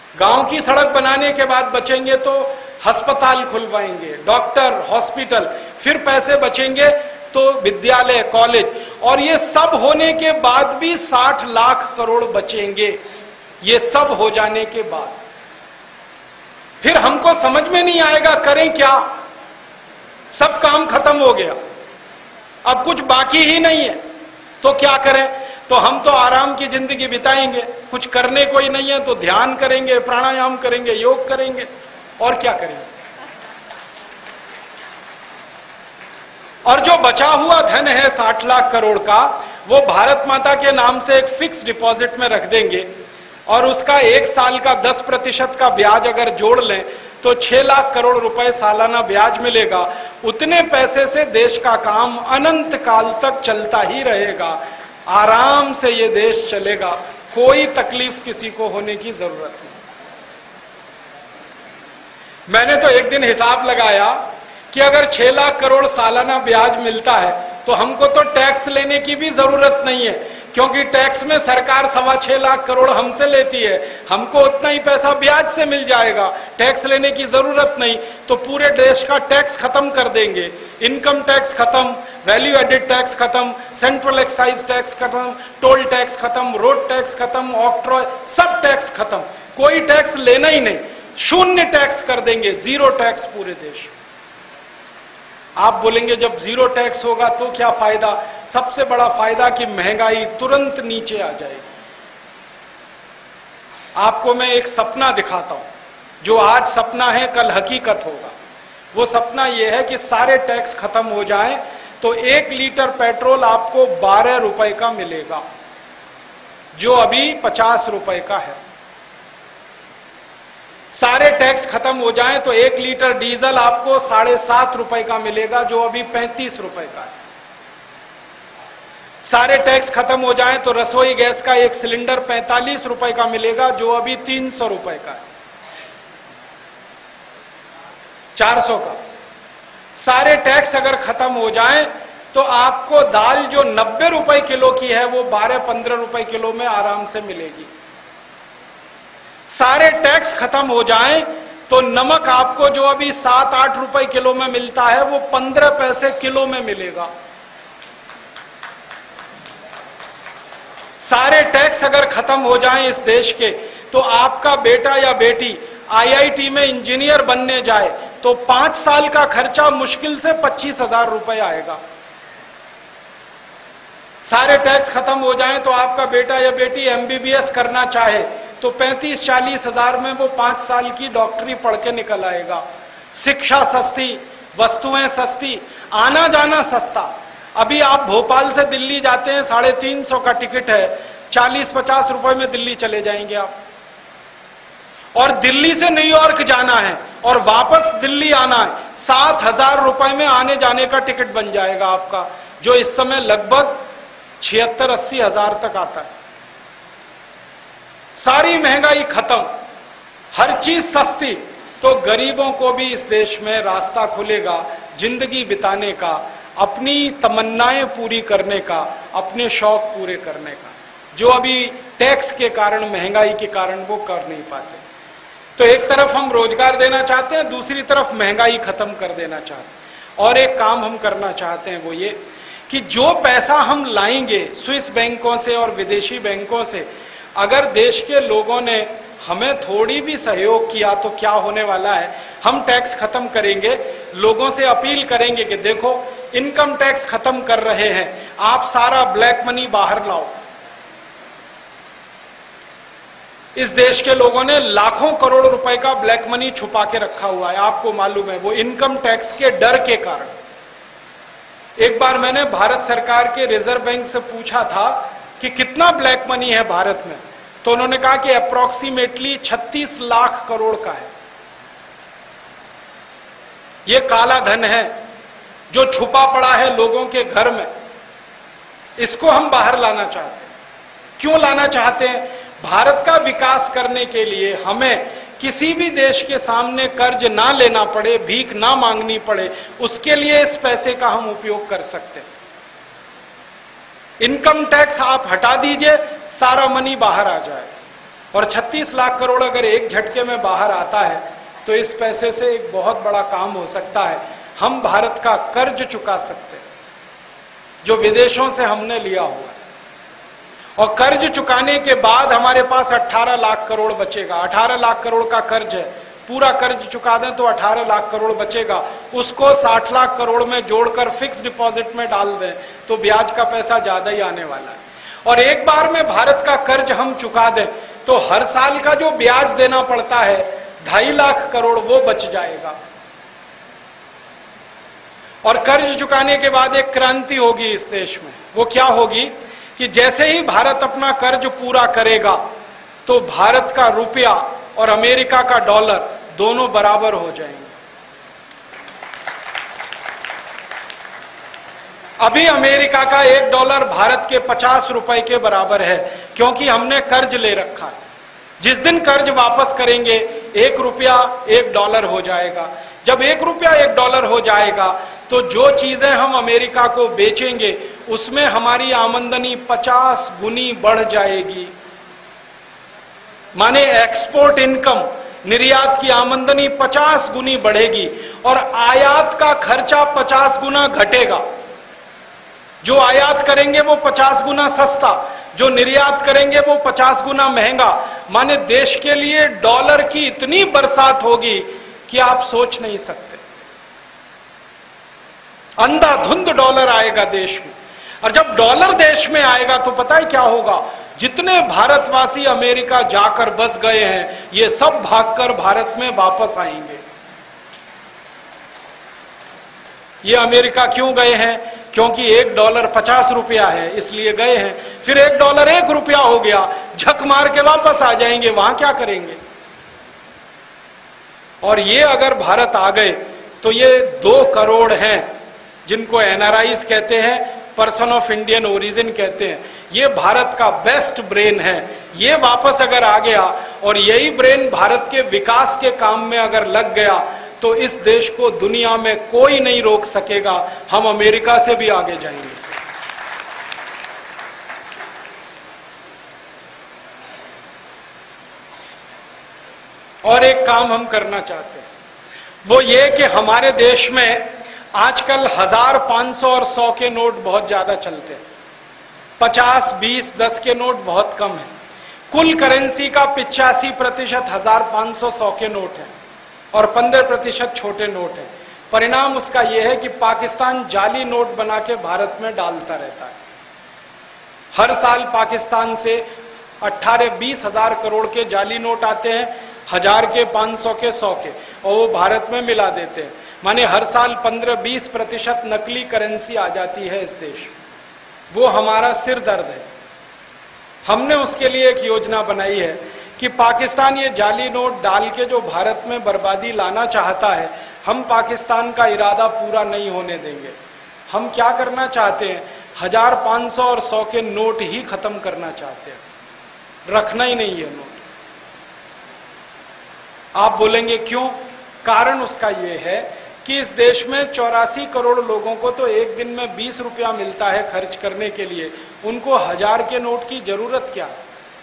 गांव की सड़क बनाने के बाद बचेंगे तो अस्पताल खुलवाएंगे, डॉक्टर, हॉस्पिटल, फिर पैसे बचेंगे तो विद्यालय, कॉलेज, और ये सब होने के बाद भी 60 लाख करोड़ बचेंगे। ये सब हो जाने के बाद फिर हमको समझ में नहीं आएगा करें क्या। सब काम खत्म हो गया, अब कुछ बाकी ही नहीं है, तो क्या करें? तो हम तो आराम की जिंदगी बिताएंगे, कुछ करने को ही नहीं है तो ध्यान करेंगे, प्राणायाम करेंगे, योग करेंगे, और क्या करेंगे। और जो बचा हुआ धन है 60 लाख करोड़ का, वो भारत माता के नाम से एक फिक्स डिपॉजिट में रख देंगे, और उसका 1 साल का 10% का ब्याज अगर जोड़ लें तो 6 लाख करोड़ रुपए सालाना ब्याज मिलेगा। उतने पैसे से देश का काम अनंत काल तक चलता ही रहेगा, आराम से ये देश चलेगा, कोई तकलीफ किसी को होने की जरूरत नहीं। मैंने तो एक दिन हिसाब लगाया कि अगर 6 लाख करोड़ सालाना ब्याज मिलता है तो हमको तो टैक्स लेने की भी जरूरत नहीं है, क्योंकि टैक्स में सरकार 6.25 लाख करोड़ हमसे लेती है, हमको उतना ही पैसा ब्याज से मिल जाएगा, टैक्स लेने की जरूरत नहीं। तो पूरे देश का टैक्स खत्म कर देंगे, इनकम टैक्स खत्म, वैल्यू एडेड टैक्स खत्म, सेंट्रल एक्साइज टैक्स खत्म, टोल टैक्स खत्म, रोड टैक्स खत्म, ऑक्ट्रॉय, सब टैक्स खत्म, कोई टैक्स लेना ही नहीं, शून्य टैक्स कर देंगे, जीरो टैक्स पूरे देश। आप बोलेंगे जब जीरो टैक्स होगा तो क्या फायदा? सबसे बड़ा फायदा कि महंगाई तुरंत नीचे आ जाएगी। आपको मैं एक सपना दिखाता हूं, जो आज सपना है कल हकीकत होगा। वो सपना यह है कि सारे टैक्स खत्म हो जाएं तो 1 लीटर पेट्रोल आपको 12 रुपए का मिलेगा, जो अभी 50 रुपए का है। सारे टैक्स खत्म हो जाएं तो 1 लीटर डीजल आपको 7.5 रुपए का मिलेगा, जो अभी 35 रुपए का है। सारे टैक्स खत्म हो जाएं तो रसोई गैस का 1 सिलेंडर 45 रुपए का मिलेगा, जो अभी 300 रुपए का है, 400 का। सारे टैक्स अगर खत्म हो जाएं तो आपको दाल जो 90 रुपए किलो की है वो 12-15 रुपए किलो में आराम से मिलेगी। सारे टैक्स खत्म हो जाएं तो नमक आपको जो अभी 7-8 रुपए किलो में मिलता है वो 15 पैसे किलो में मिलेगा। सारे टैक्स अगर खत्म हो जाएं इस देश के तो आपका बेटा या बेटी IIT में इंजीनियर बनने जाए तो 5 साल का खर्चा मुश्किल से 25,000 रुपए आएगा। सारे टैक्स खत्म हो जाएं तो आपका बेटा या बेटी MBBS करना चाहे तो 35-40 हजार में वो 5 साल की डॉक्टरी पढ़ के निकल आएगा। शिक्षा सस्ती, वस्तुएं सस्ती, आना जाना सस्ता। अभी आप भोपाल से दिल्ली जाते हैं, 350 का टिकट है, 40-50 रुपए में दिल्ली चले जाएंगे आप। और दिल्ली से न्यूयॉर्क जाना है और वापस दिल्ली आना है, 7,000 रुपए में आने जाने का टिकट बन जाएगा आपका, जो इस समय लगभग 76-80 हजार तक आता है। सारी महंगाई खत्म, हर चीज सस्ती, तो गरीबों को भी इस देश में रास्ता खुलेगा जिंदगी बिताने का, अपनी तमन्नाएं पूरी करने का, अपने शौक पूरे करने का, जो अभी टैक्स के कारण, महंगाई के कारण वो कर नहीं पाते। तो एक तरफ हम रोजगार देना चाहते हैं, दूसरी तरफ महंगाई खत्म कर देना चाहते हैं। और एक काम हम करना चाहते हैं, वो ये कि जो पैसा हम लाएंगे स्विस बैंकों से और विदेशी बैंकों से, अगर देश के लोगों ने हमें थोड़ी भी सहयोग किया तो क्या होने वाला है, हम टैक्स खत्म करेंगे, लोगों से अपील करेंगे कि देखो इनकम टैक्स खत्म कर रहे हैं, आप सारा ब्लैक मनी बाहर लाओ। इस देश के लोगों ने लाखों करोड़ रुपए का ब्लैक मनी छुपा के रखा हुआ है, आपको मालूम है, वो इनकम टैक्स के डर के कारण। एक बार मैंने भारत सरकार के रिजर्व बैंक से पूछा था कि कितना ब्लैक मनी है भारत में, तो उन्होंने कहा कि अप्रोक्सीमेटली 36 लाख करोड़ का है। ये काला धन है जो छुपा पड़ा है लोगों के घर में, इसको हम बाहर लाना चाहते हैं। क्यों लाना चाहते हैं? भारत का विकास करने के लिए हमें किसी भी देश के सामने कर्ज ना लेना पड़े, भीख ना मांगनी पड़े, उसके लिए इस पैसे का हम उपयोग कर सकते हैं। इनकम टैक्स आप हटा दीजिए, सारा मनी बाहर आ जाए। और 36 लाख करोड़ अगर एक झटके में बाहर आता है तो इस पैसे से एक बहुत बड़ा काम हो सकता है। हम भारत का कर्ज चुका सकते हैं जो विदेशों से हमने लिया हुआ है, और कर्ज चुकाने के बाद हमारे पास 18 लाख करोड़ बचेगा। 18 लाख करोड़ का कर्ज है, पूरा कर्ज चुका दें तो 18 लाख करोड़ बचेगा। उसको 60 लाख करोड़ में जोड़कर फिक्स डिपॉजिट में डाल दें तो ब्याज का पैसा ज्यादा ही आने वाला है। और एक बार में भारत का कर्ज हम चुका दें तो हर साल का जो ब्याज देना पड़ता है 2.5 लाख करोड़ वो बच जाएगा। और कर्ज चुकाने के बाद एक क्रांति होगी इस देश में। वो क्या होगी कि जैसे ही भारत अपना कर्ज पूरा करेगा तो भारत का रुपया और अमेरिका का डॉलर दोनों बराबर हो जाएंगे। अभी अमेरिका का $1 भारत के 50 रुपए के बराबर है, क्योंकि हमने कर्ज ले रखा है। जिस दिन कर्ज वापस करेंगे $1 $1 हो जाएगा। जब $1 $1 हो जाएगा तो जो चीजें हम अमेरिका को बेचेंगे उसमें हमारी आमदनी 50 गुनी बढ़ जाएगी। माने एक्सपोर्ट इनकम, निर्यात की आमदनी 50 गुनी बढ़ेगी और आयात का खर्चा 50 गुना घटेगा। जो आयात करेंगे वो 50 गुना सस्ता, जो निर्यात करेंगे वो 50 गुना महंगा। माने देश के लिए डॉलर की इतनी बरसात होगी कि आप सोच नहीं सकते। अंधाधुंध डॉलर आएगा देश में, और जब डॉलर देश में आएगा तो पता है क्या होगा? जितने भारतवासी अमेरिका जाकर बस गए हैं ये सब भागकर भारत में वापस आएंगे। ये अमेरिका क्यों गए हैं? क्योंकि $1 50 रुपया है इसलिए गए हैं। फिर $1 $1 हो गया, झक मार के वापस आ जाएंगे। वहां क्या करेंगे? और ये अगर भारत आ गए तो ये 2 करोड़ हैं जिनको एनआरआईज कहते हैं, पर्सन ऑफ इंडियन ओरिजिन कहते हैं। ये भारत का बेस्ट ब्रेन है। ये वापस अगर आ गया और यही ब्रेन भारत के विकास के काम में अगर लग गया तो इस देश को दुनिया में कोई नहीं रोक सकेगा। हम अमेरिका से भी आगे जाएंगे। और एक काम हम करना चाहते हैं, वो ये कि हमारे देश में आजकल 1000, 500 और 100 के नोट बहुत ज्यादा चलते हैं। 50, 20, 10 के नोट बहुत कम है। कुल करेंसी का 85% 1000, 500, 100 के नोट है और 15% छोटे नोट है। परिणाम उसका यह है कि पाकिस्तान जाली नोट बना के भारत में डालता रहता है। हर साल पाकिस्तान से 18-20 हजार करोड़ के जाली नोट आते हैं, 1000 के, 500 के, 100 के, और वो भारत में मिला देते हैं। माने हर साल 15-20% नकली करेंसी आ जाती है इस देश। वो हमारा सिर दर्द है। हमने उसके लिए एक योजना बनाई है कि पाकिस्तान ये जाली नोट डाल के जो भारत में बर्बादी लाना चाहता है, हम पाकिस्तान का इरादा पूरा नहीं होने देंगे। हम क्या करना चाहते हैं? 1000, 500 और 100 के नोट ही खत्म करना चाहते हैं, रखना ही नहीं है नोट। आप बोलेंगे क्यों? कारण उसका यह है कि इस देश में 84 करोड़ लोगों को तो एक दिन में 20 रुपया मिलता है खर्च करने के लिए। उनको 1000 के नोट की जरूरत क्या?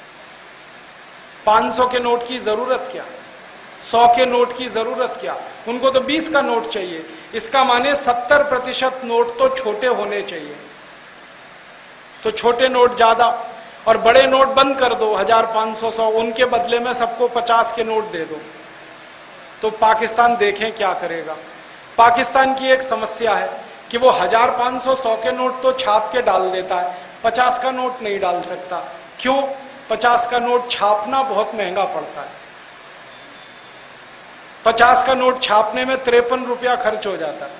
500 के नोट की जरूरत क्या? 100 के नोट की जरूरत क्या? उनको तो 20 का नोट चाहिए। इसका माने 70% नोट तो छोटे होने चाहिए। तो छोटे नोट ज्यादा और बड़े नोट बंद कर दो, 1000, 500, 100। उनके बदले में सबको 50 के नोट दे दो। तो पाकिस्तान देखें क्या करेगा। पाकिस्तान की एक समस्या है कि वो 1000, 500, 100 के नोट तो छाप के डाल देता है, 50 का नोट नहीं डाल सकता। क्यों? 50 का नोट छापना बहुत महंगा पड़ता है। 50 का नोट छापने में 53 रुपया खर्च हो जाता है।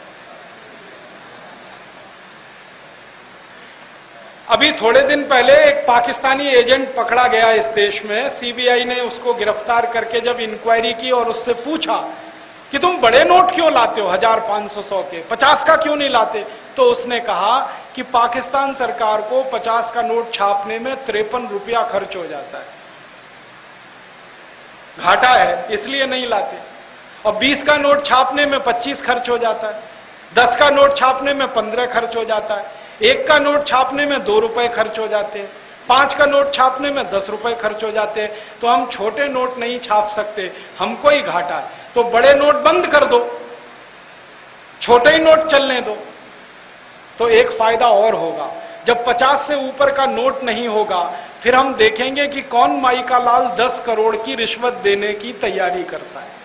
अभी थोड़े दिन पहले एक पाकिस्तानी एजेंट पकड़ा गया इस देश में। सीबीआई ने उसको गिरफ्तार करके जब इंक्वायरी की और उससे पूछा कि तुम बड़े नोट क्यों लाते हो, 1000, 500, 100 के, 50 का क्यों नहीं लाते? तो उसने कहा कि पाकिस्तान सरकार को 50 का नोट छापने में 53 रुपया खर्च हो जाता है, घाटा है, इसलिए नहीं लाते। और 20 का नोट छापने में 25 खर्च हो जाता है, 10 का नोट छापने में 15 खर्च हो जाता है, 1 का नोट छापने में 2 रुपए खर्च हो जाते हैं। 5 का नोट छापने में 10 रुपए खर्च हो जाते हैं, तो हम छोटे नोट नहीं छाप सकते, हमको ही घाटा है, तो बड़े नोट बंद कर दो, छोटे ही नोट चलने दो। तो एक फायदा और होगा, जब 50 से ऊपर का नोट नहीं होगा, फिर हम देखेंगे कि कौन माई का लाल 10 करोड़ की रिश्वत देने की तैयारी करता है।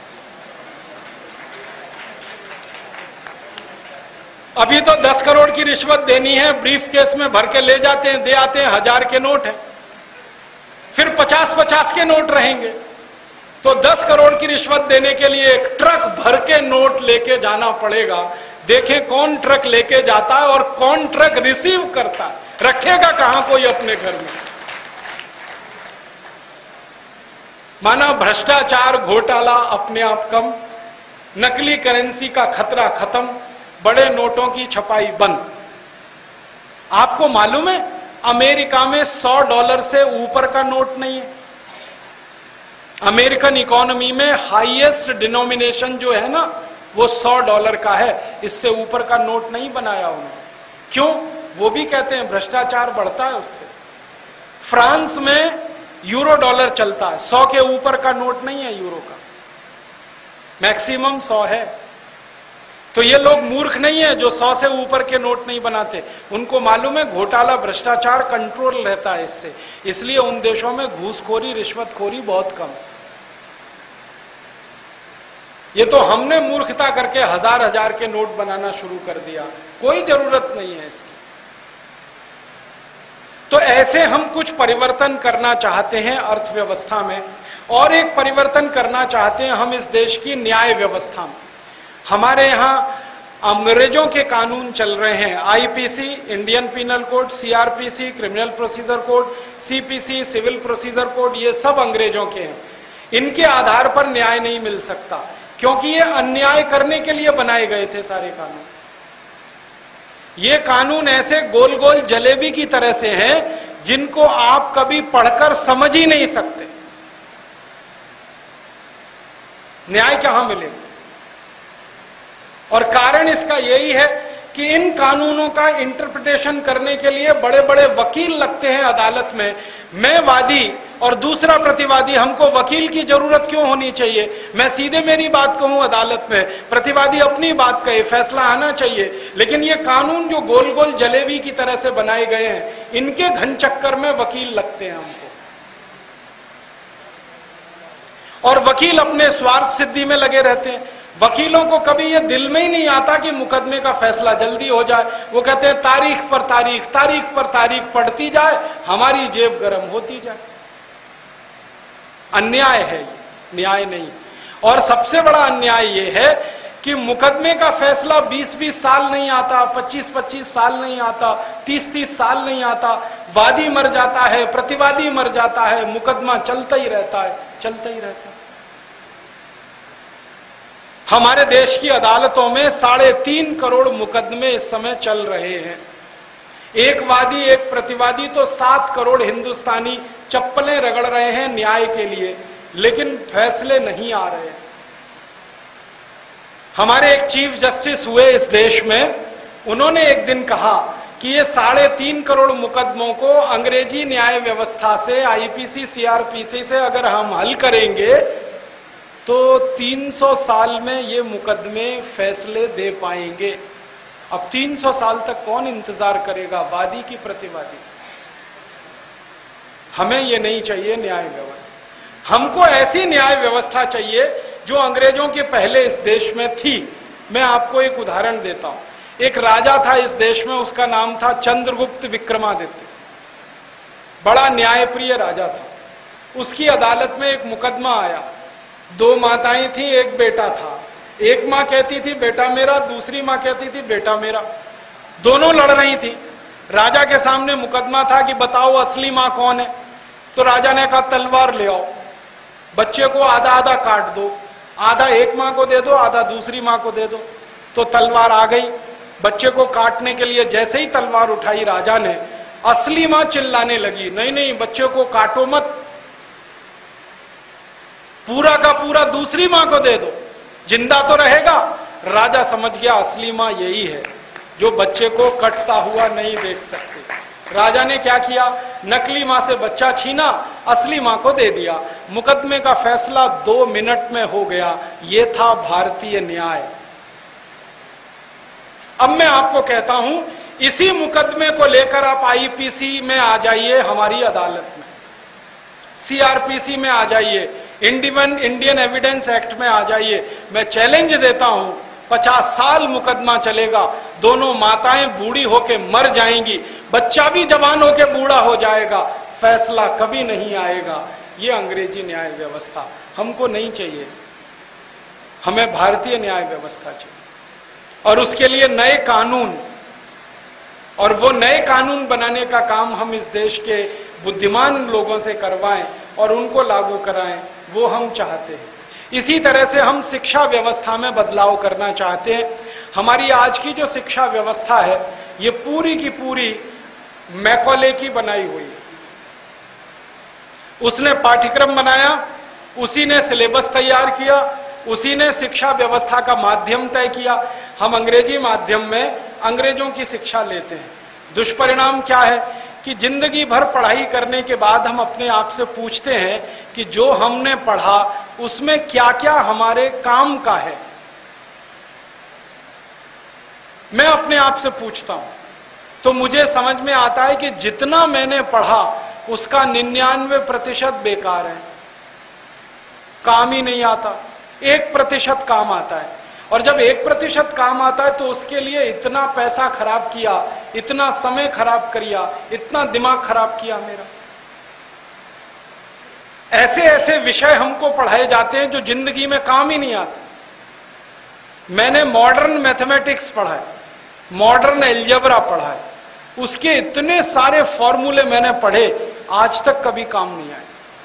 अभी तो 10 करोड़ की रिश्वत देनी है, ब्रीफ केस में भर के ले जाते हैं, दे आते हैं, 1000 के नोट है, फिर 50-50 के नोट रहेंगे। तो 10 करोड़ की रिश्वत देने के लिए एक ट्रक भर के नोट लेके जाना पड़ेगा। देखें कौन ट्रक लेके जाता है और कौन ट्रक रिसीव करता है, रखेगा कहां कोई अपने घर में। माना भ्रष्टाचार घोटाला अपने आप कम, नकली करेंसी का खतरा खत्म, बड़े नोटों की छपाई बंद। आपको मालूम है अमेरिका में $100 से ऊपर का नोट नहीं है। अमेरिकन इकोनॉमी में हाईएस्ट डिनोमिनेशन जो है ना वो $100 का है, इससे ऊपर का नोट नहीं बनाया उन्होंने। क्यों? वो भी कहते हैं भ्रष्टाचार बढ़ता है उससे। फ्रांस में यूरो डॉलर चलता है, 100 के ऊपर का नोट नहीं है यूरो का, मैक्सिमम 100 है। तो ये लोग मूर्ख नहीं है जो 100 से ऊपर के नोट नहीं बनाते, उनको मालूम है घोटाला भ्रष्टाचार कंट्रोल रहता है इससे, इसलिए उन देशों में घूसखोरी रिश्वतखोरी बहुत कम। ये तो हमने मूर्खता करके 1000-1000 के नोट बनाना शुरू कर दिया, कोई जरूरत नहीं है इसकी। तो ऐसे हम कुछ परिवर्तन करना चाहते हैं अर्थव्यवस्था में, और एक परिवर्तन करना चाहते हैं हम इस देश की न्याय व्यवस्था में। हमारे यहाँ अंग्रेजों के कानून चल रहे हैं, IPC Indian penal code, CrPC criminal procedure code, CPC civil procedure code, ये सब अंग्रेजों के हैं। इनके आधार पर न्याय नहीं मिल सकता, क्योंकि ये अन्याय करने के लिए बनाए गए थे सारे कानून। ये कानून ऐसे गोल गोल जलेबी की तरह से हैं जिनको आप कभी पढ़कर समझ ही नहीं सकते। न्याय कहां मिलेगा? और कारण इसका यही है कि इन कानूनों का इंटरप्रिटेशन करने के लिए बड़े बड़े वकील लगते हैं अदालत में। मैं वादी और दूसरा प्रतिवादी, हमको वकील की जरूरत क्यों होनी चाहिए? मैं सीधे मेरी बात कहूं अदालत में, प्रतिवादी अपनी बात कहे, फैसला आना चाहिए। लेकिन ये कानून जो गोल गोल जलेबी की तरह से बनाए गए हैं, इनके घन चक्कर में वकील लगते हैं हमको, और वकील अपने स्वार्थ सिद्धि में लगे रहते हैं। वकीलों को कभी ये दिल में ही नहीं आता कि मुकदमे का फैसला जल्दी हो जाए। वो कहते हैं तारीख पर तारीख, तारीख पर तारीख पड़ती जाए, हमारी जेब गर्म होती जाए। अन्याय है ये, न्याय नहीं। और सबसे बड़ा अन्याय ये है कि मुकदमे का फैसला 20-20 साल नहीं आता, 25-25 साल नहीं आता, 30-30 साल नहीं आता। वादी मर जाता है, प्रतिवादी मर जाता है, मुकदमा चलता ही रहता है, चलता ही रहता है। हमारे देश की अदालतों में 3.5 करोड़ मुकदमे इस समय चल रहे हैं। एक वादी एक प्रतिवादी तो 7 करोड़ हिंदुस्तानी चप्पलें रगड़ रहे हैं न्याय के लिए, लेकिन फैसले नहीं आ रहे। हमारे एक चीफ जस्टिस हुए इस देश में, उन्होंने एक दिन कहा कि ये 3.5 करोड़ मुकदमों को अंग्रेजी न्याय व्यवस्था से, आईपीसी सीआरपीसी से अगर हम हल करेंगे तो 300 साल में ये मुकदमे फैसले दे पाएंगे। अब 300 साल तक कौन इंतजार करेगा, वादी की प्रतिवादी? हमें ये नहीं चाहिए न्याय व्यवस्था। हमको ऐसी न्याय व्यवस्था चाहिए जो अंग्रेजों के पहले इस देश में थी। मैं आपको एक उदाहरण देता हूं। एक राजा था इस देश में, उसका नाम था चंद्रगुप्त विक्रमादित्य। बड़ा न्यायप्रिय राजा था। उसकी अदालत में एक मुकदमा आया। 2 माताएं थी, एक बेटा था। एक माँ कहती थी बेटा मेरा, दूसरी माँ कहती थी बेटा मेरा। दोनों लड़ रही थी। राजा के सामने मुकदमा था कि बताओ असली माँ कौन है। तो राजा ने कहा तलवार ले आओ, बच्चे को आधा आधा काट दो, आधा एक माँ को दे दो, आधा दूसरी माँ को दे दो। तो तलवार आ गई। बच्चे को काटने के लिए जैसे ही तलवार उठाई राजा ने, असली माँ चिल्लाने लगी, नहीं नहीं बच्चे को काटो मत, पूरा का पूरा दूसरी माँ को दे दो, जिंदा तो रहेगा। राजा समझ गया असली माँ यही है जो बच्चे को कटता हुआ नहीं देख सकती। राजा ने क्या किया, नकली मां से बच्चा छीना, असली मां को दे दिया, मुकदमे का फैसला 2 मिनट में हो गया। ये था भारतीय न्याय। अब मैं आपको कहता हूं, इसी मुकदमे को लेकर आप आईपीसी में आ जाइए, हमारी अदालत में, सीआरपीसी में आ जाइए, इंडियन एविडेंस एक्ट में आ जाइए। मैं चैलेंज देता हूं, 50 साल मुकदमा चलेगा, दोनों माताएं बूढ़ी होके मर जाएंगी, बच्चा भी जवान होके बूढ़ा हो जाएगा, फैसला कभी नहीं आएगा। ये अंग्रेजी न्याय व्यवस्था हमको नहीं चाहिए, हमें भारतीय न्याय व्यवस्था चाहिए। और उसके लिए नए कानून, और वो नए कानून बनाने का काम हम इस देश के बुद्धिमान लोगों से करवाएं और उनको लागू कराएं, वो हम चाहते हैं। इसी तरह से हम शिक्षा व्यवस्था में बदलाव करना चाहते हैं। हमारी आज की जो शिक्षा व्यवस्था है, ये पूरी की पूरी मैकॉले की बनाई हुई है। उसने पाठ्यक्रम बनाया, उसी ने सिलेबस तैयार किया, उसी ने शिक्षा व्यवस्था का माध्यम तय किया। हम अंग्रेजी माध्यम में अंग्रेजों की शिक्षा लेते हैं। दुष्परिणाम क्या है कि जिंदगी भर पढ़ाई करने के बाद हम अपने आप से पूछते हैं कि जो हमने पढ़ा उसमें क्या क्या हमारे काम का है। मैं अपने आप से पूछता हूं तो मुझे समझ में आता है कि जितना मैंने पढ़ा उसका 99% बेकार है, काम ही नहीं आता। 1% काम आता है, और जब 1% काम आता है तो उसके लिए इतना पैसा खराब किया, इतना समय खराब किया, इतना दिमाग खराब किया मेरा। ऐसे ऐसे विषय हमको पढ़ाए जाते हैं जो जिंदगी में काम ही नहीं आते। मैंने मॉडर्न मैथमेटिक्स पढ़ा है, मॉडर्न एल्जेब्रा पढ़ा है, उसके इतने सारे फॉर्मूले मैंने पढ़े, आज तक कभी काम नहीं आए।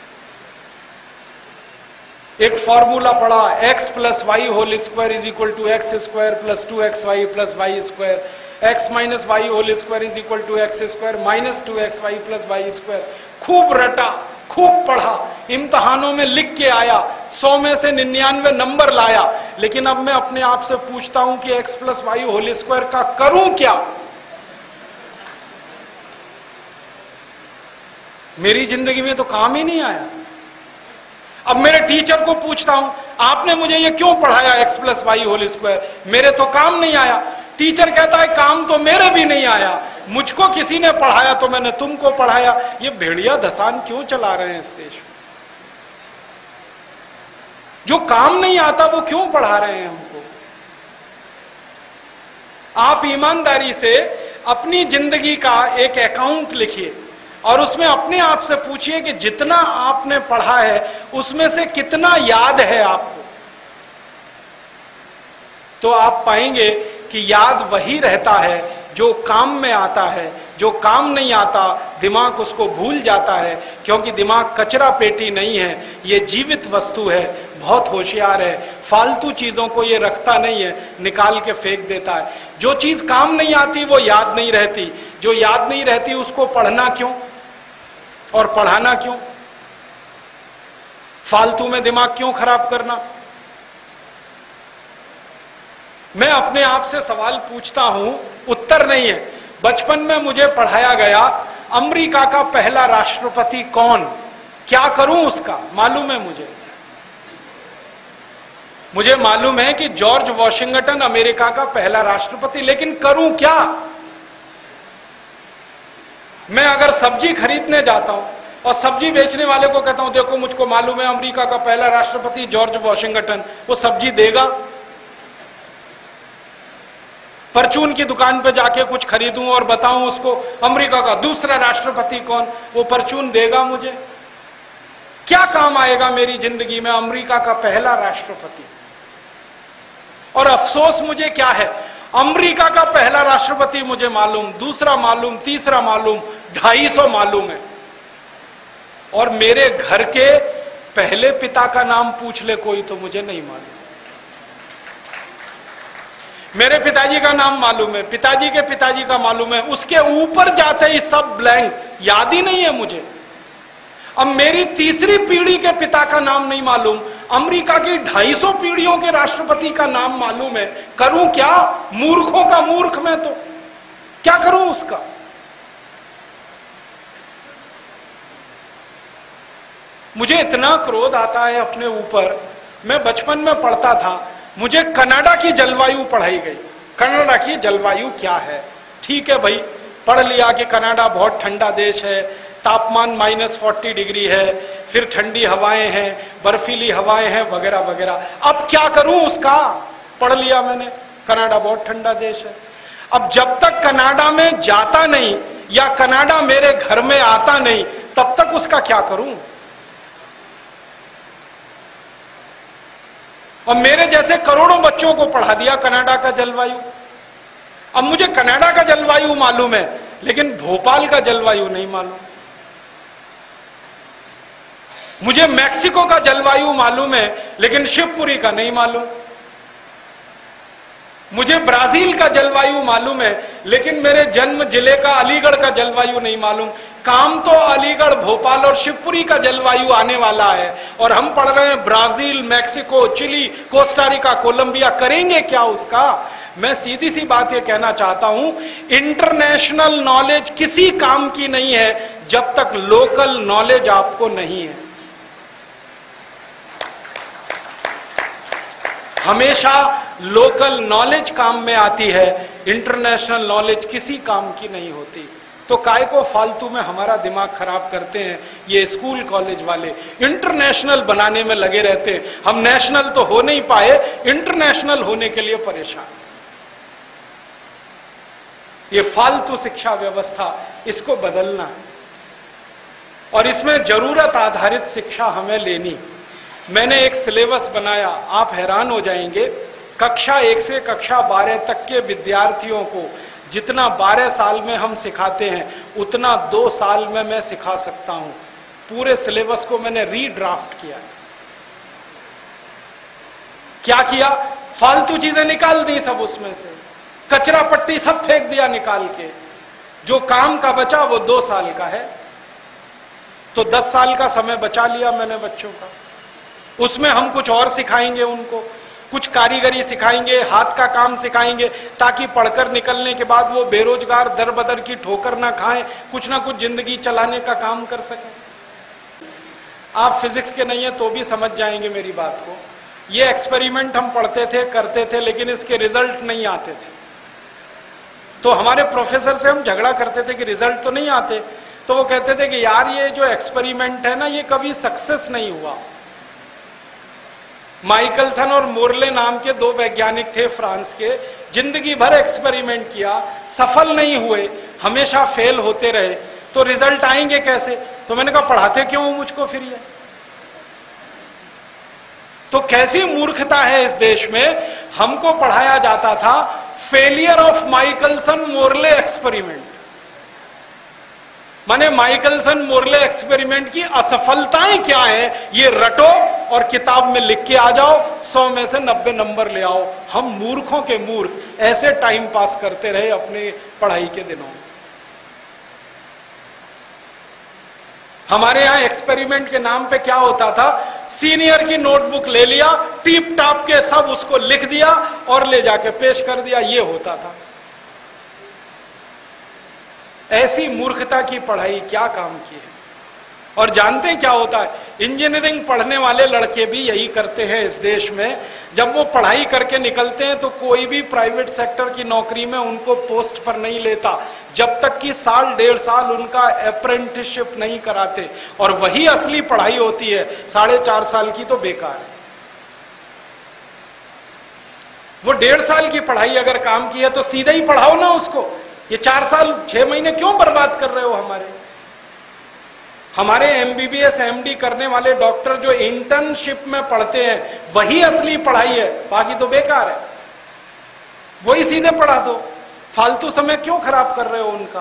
एक फॉर्मूला पढ़ा, x + y whole square is equal to x square plus 2xy plus y square, x minus y whole square is equal to x square minus 2xy plus y square. खूब रटा, खूब पढ़ा, इम्तहानों में लिख के आया, 100 में से 99 नंबर लाया। लेकिन अब मैं अपने आप से पूछता हूं कि x + y होल स्क्वायर का करूं क्या? मेरी जिंदगी में तो काम ही नहीं आया। अब मेरे टीचर को पूछता हूं, आपने मुझे ये क्यों पढ़ाया x + y होल स्क्वायर? मेरे तो काम नहीं आया। टीचर कहता है काम तो मेरे भी नहीं आया, मुझको किसी ने पढ़ाया तो मैंने तुमको पढ़ाया। ये भेड़िया धसान क्यों चला रहे हैं इस देश में? जो काम नहीं आता वो क्यों पढ़ा रहे हैं हमको? आप ईमानदारी से अपनी जिंदगी का एक अकाउंट लिखिए और उसमें अपने आप से पूछिए कि जितना आपने पढ़ा है उसमें से कितना याद है आपको। तो आप पाएंगे कि याद वही रहता है जो काम में आता है। जो काम नहीं आता दिमाग उसको भूल जाता है, क्योंकि दिमाग कचरा पेटी नहीं है, ये जीवित वस्तु है, बहुत होशियार है। फालतू चीजों को ये रखता नहीं है, निकाल के फेंक देता है। जो चीज काम नहीं आती वो याद नहीं रहती, जो याद नहीं रहती उसको पढ़ना क्यों और पढ़ाना क्यों? फालतू में दिमाग क्यों खराब करना? मैं अपने आप से सवाल पूछता हूं, उत्तर नहीं है। बचपन में मुझे पढ़ाया गया अमेरिका का पहला राष्ट्रपति कौन, क्या करूं उसका? मालूम है मुझे मालूम है कि जॉर्ज वॉशिंगटन अमेरिका का पहला राष्ट्रपति, लेकिन करूं क्या? मैं अगर सब्जी खरीदने जाता हूं और सब्जी बेचने वाले को कहता हूं देखो मुझको मालूम है अमेरिका का पहला राष्ट्रपति जॉर्ज वॉशिंगटन, वो सब्जी देगा? परचून की दुकान पे जाके कुछ खरीदूं और बताऊं उसको अमेरिका का दूसरा राष्ट्रपति कौन, वो परचून देगा मुझे? क्या काम आएगा मेरी जिंदगी में अमेरिका का पहला राष्ट्रपति? और अफसोस मुझे क्या है, अमेरिका का पहला राष्ट्रपति मुझे मालूम, दूसरा मालूम, तीसरा मालूम, 250 मालूम है, और मेरे घर के पहले पिता का नाम पूछ ले कोई तो मुझे नहीं मालूम। मेरे पिताजी का नाम मालूम है, पिताजी के पिताजी का मालूम है, उसके ऊपर जाते ही सब ब्लैंक, याद ही नहीं है मुझे। अब मेरी तीसरी पीढ़ी के पिता का नाम नहीं मालूम, अमेरिका की 250 पीढ़ियों के राष्ट्रपति का नाम मालूम है, करूं क्या? मूर्खों का मूर्ख मैं तो क्या करूं उसका? मुझे इतना क्रोध आता है अपने ऊपर। मैं बचपन में पढ़ता था, मुझे कनाडा की जलवायु पढ़ाई गई। कनाडा की जलवायु क्या है? ठीक है भाई, पढ़ लिया कि कनाडा बहुत ठंडा देश है, तापमान -40 डिग्री है, फिर ठंडी हवाएं हैं, बर्फीली हवाएं हैं, वगैरह वगैरह। अब क्या करूं उसका? पढ़ लिया मैंने, कनाडा बहुत ठंडा देश है। अब जब तक कनाडा में जाता नहीं या कनाडा मेरे घर में आता नहीं, तब तक उसका क्या करूं? और मेरे जैसे करोड़ों बच्चों को पढ़ा दिया कनाडा का जलवायु। अब मुझे कनाडा का जलवायु मालूम है, लेकिन भोपाल का जलवायु नहीं मालूम। मुझे मैक्सिको का जलवायु मालूम है, लेकिन शिवपुरी का नहीं मालूम। मुझे ब्राजील का जलवायु मालूम है, लेकिन मेरे जन्म जिले का अलीगढ़ का जलवायु नहीं मालूम। काम तो अलीगढ़, भोपाल और शिवपुरी का जलवायु आने वाला है, और हम पढ़ रहे हैं Brazil, Mexico, Chile, Costa Rica, Colombia. करेंगे क्या उसका? मैं सीधी सी बात ये कहना चाहता हूं, इंटरनेशनल नॉलेज किसी काम की नहीं है जब तक लोकल नॉलेज आपको नहीं है। हमेशा लोकल नॉलेज काम में आती है, इंटरनेशनल नॉलेज किसी काम की नहीं होती। तो काय को फालतू में हमारा दिमाग खराब करते हैं ये स्कूल कॉलेज वाले, इंटरनेशनल बनाने में लगे रहते हैं। हम नेशनल तो हो नहीं पाए, इंटरनेशनल होने के लिए परेशान। ये फालतू शिक्षा व्यवस्था, इसको बदलना है, और इसमें जरूरत आधारित शिक्षा हमें लेनी। मैंने एक सिलेबस बनाया, आप हैरान हो जाएंगे। कक्षा 1 से कक्षा 12 तक के विद्यार्थियों को जितना 12 साल में हम सिखाते हैं, उतना 2 साल में मैं सिखा सकता हूं। पूरे सिलेबस को मैंने रीड्राफ्ट किया। क्या किया? फालतू चीजें निकाल दी सब, उसमें से कचरा पट्टी सब फेंक दिया निकाल के। जो काम का बचा वो 2 साल का है, तो 10 साल का समय बचा लिया मैंने बच्चों का। उसमें हम कुछ और सिखाएंगे उनको, कुछ कारीगरी सिखाएंगे, हाथ का काम सिखाएंगे, ताकि पढ़कर निकलने के बाद वो बेरोजगार दर बदर की ठोकर ना खाएं, कुछ ना कुछ जिंदगी चलाने का काम कर सकें। आप फिजिक्स के नहीं है तो भी समझ जाएंगे मेरी बात को। ये एक्सपेरिमेंट हम पढ़ते थे, करते थे, लेकिन इसके रिजल्ट नहीं आते थे। तो हमारे प्रोफेसर से हम झगड़ा करते थे कि रिजल्ट तो नहीं आते। तो वो कहते थे कि यार ये जो एक्सपेरिमेंट है ना, ये कभी सक्सेस नहीं हुआ। माइकलसन और मोरले नाम के 2 वैज्ञानिक थे फ्रांस के, जिंदगी भर एक्सपेरिमेंट किया, सफल नहीं हुए, हमेशा फेल होते रहे। तो रिजल्ट आएंगे कैसे? तो मैंने कहा पढ़ाते क्यों हो मुझको फिर ये? तो कैसी मूर्खता है इस देश में। हमको पढ़ाया जाता था failure of Michelson Morley experiment, माने माइकलसन मोरले एक्सपेरिमेंट की असफलताएं क्या है ये रटो और किताब में लिख के आ जाओ, 100 में से 90 नंबर ले आओ। हम मूर्खों के मूर्ख ऐसे टाइम पास करते रहे अपने पढ़ाई के दिनों में। हमारे यहां एक्सपेरिमेंट के नाम पे क्या होता था, सीनियर की नोटबुक ले लिया, टीप टाप के सब उसको लिख दिया और ले जाके पेश कर दिया, ये होता था। ऐसी मूर्खता की पढ़ाई क्या काम की है। और जानते हैं क्या होता है, इंजीनियरिंग पढ़ने वाले लड़के भी यही करते हैं इस देश में। जब वो पढ़ाई करके निकलते हैं तो कोई भी प्राइवेट सेक्टर की नौकरी में उनको पोस्ट पर नहीं लेता, जब तक कि 1.5 साल उनका अप्रेंटिसशिप नहीं कराते। और वही असली पढ़ाई होती है, 4.5 साल की तो बेकार है। वो 1.5 साल की पढ़ाई अगर काम की है तो सीधे ही पढ़ाओ ना उसको। ये 4 साल 6 महीने क्यों बर्बाद कर रहे हो? हमारे MBBS MD करने वाले डॉक्टर जो इंटर्नशिप में पढ़ते हैं वही असली पढ़ाई है, बाकी तो बेकार है। वही सीधे पढ़ा दो, फालतू समय क्यों खराब कर रहे हो उनका।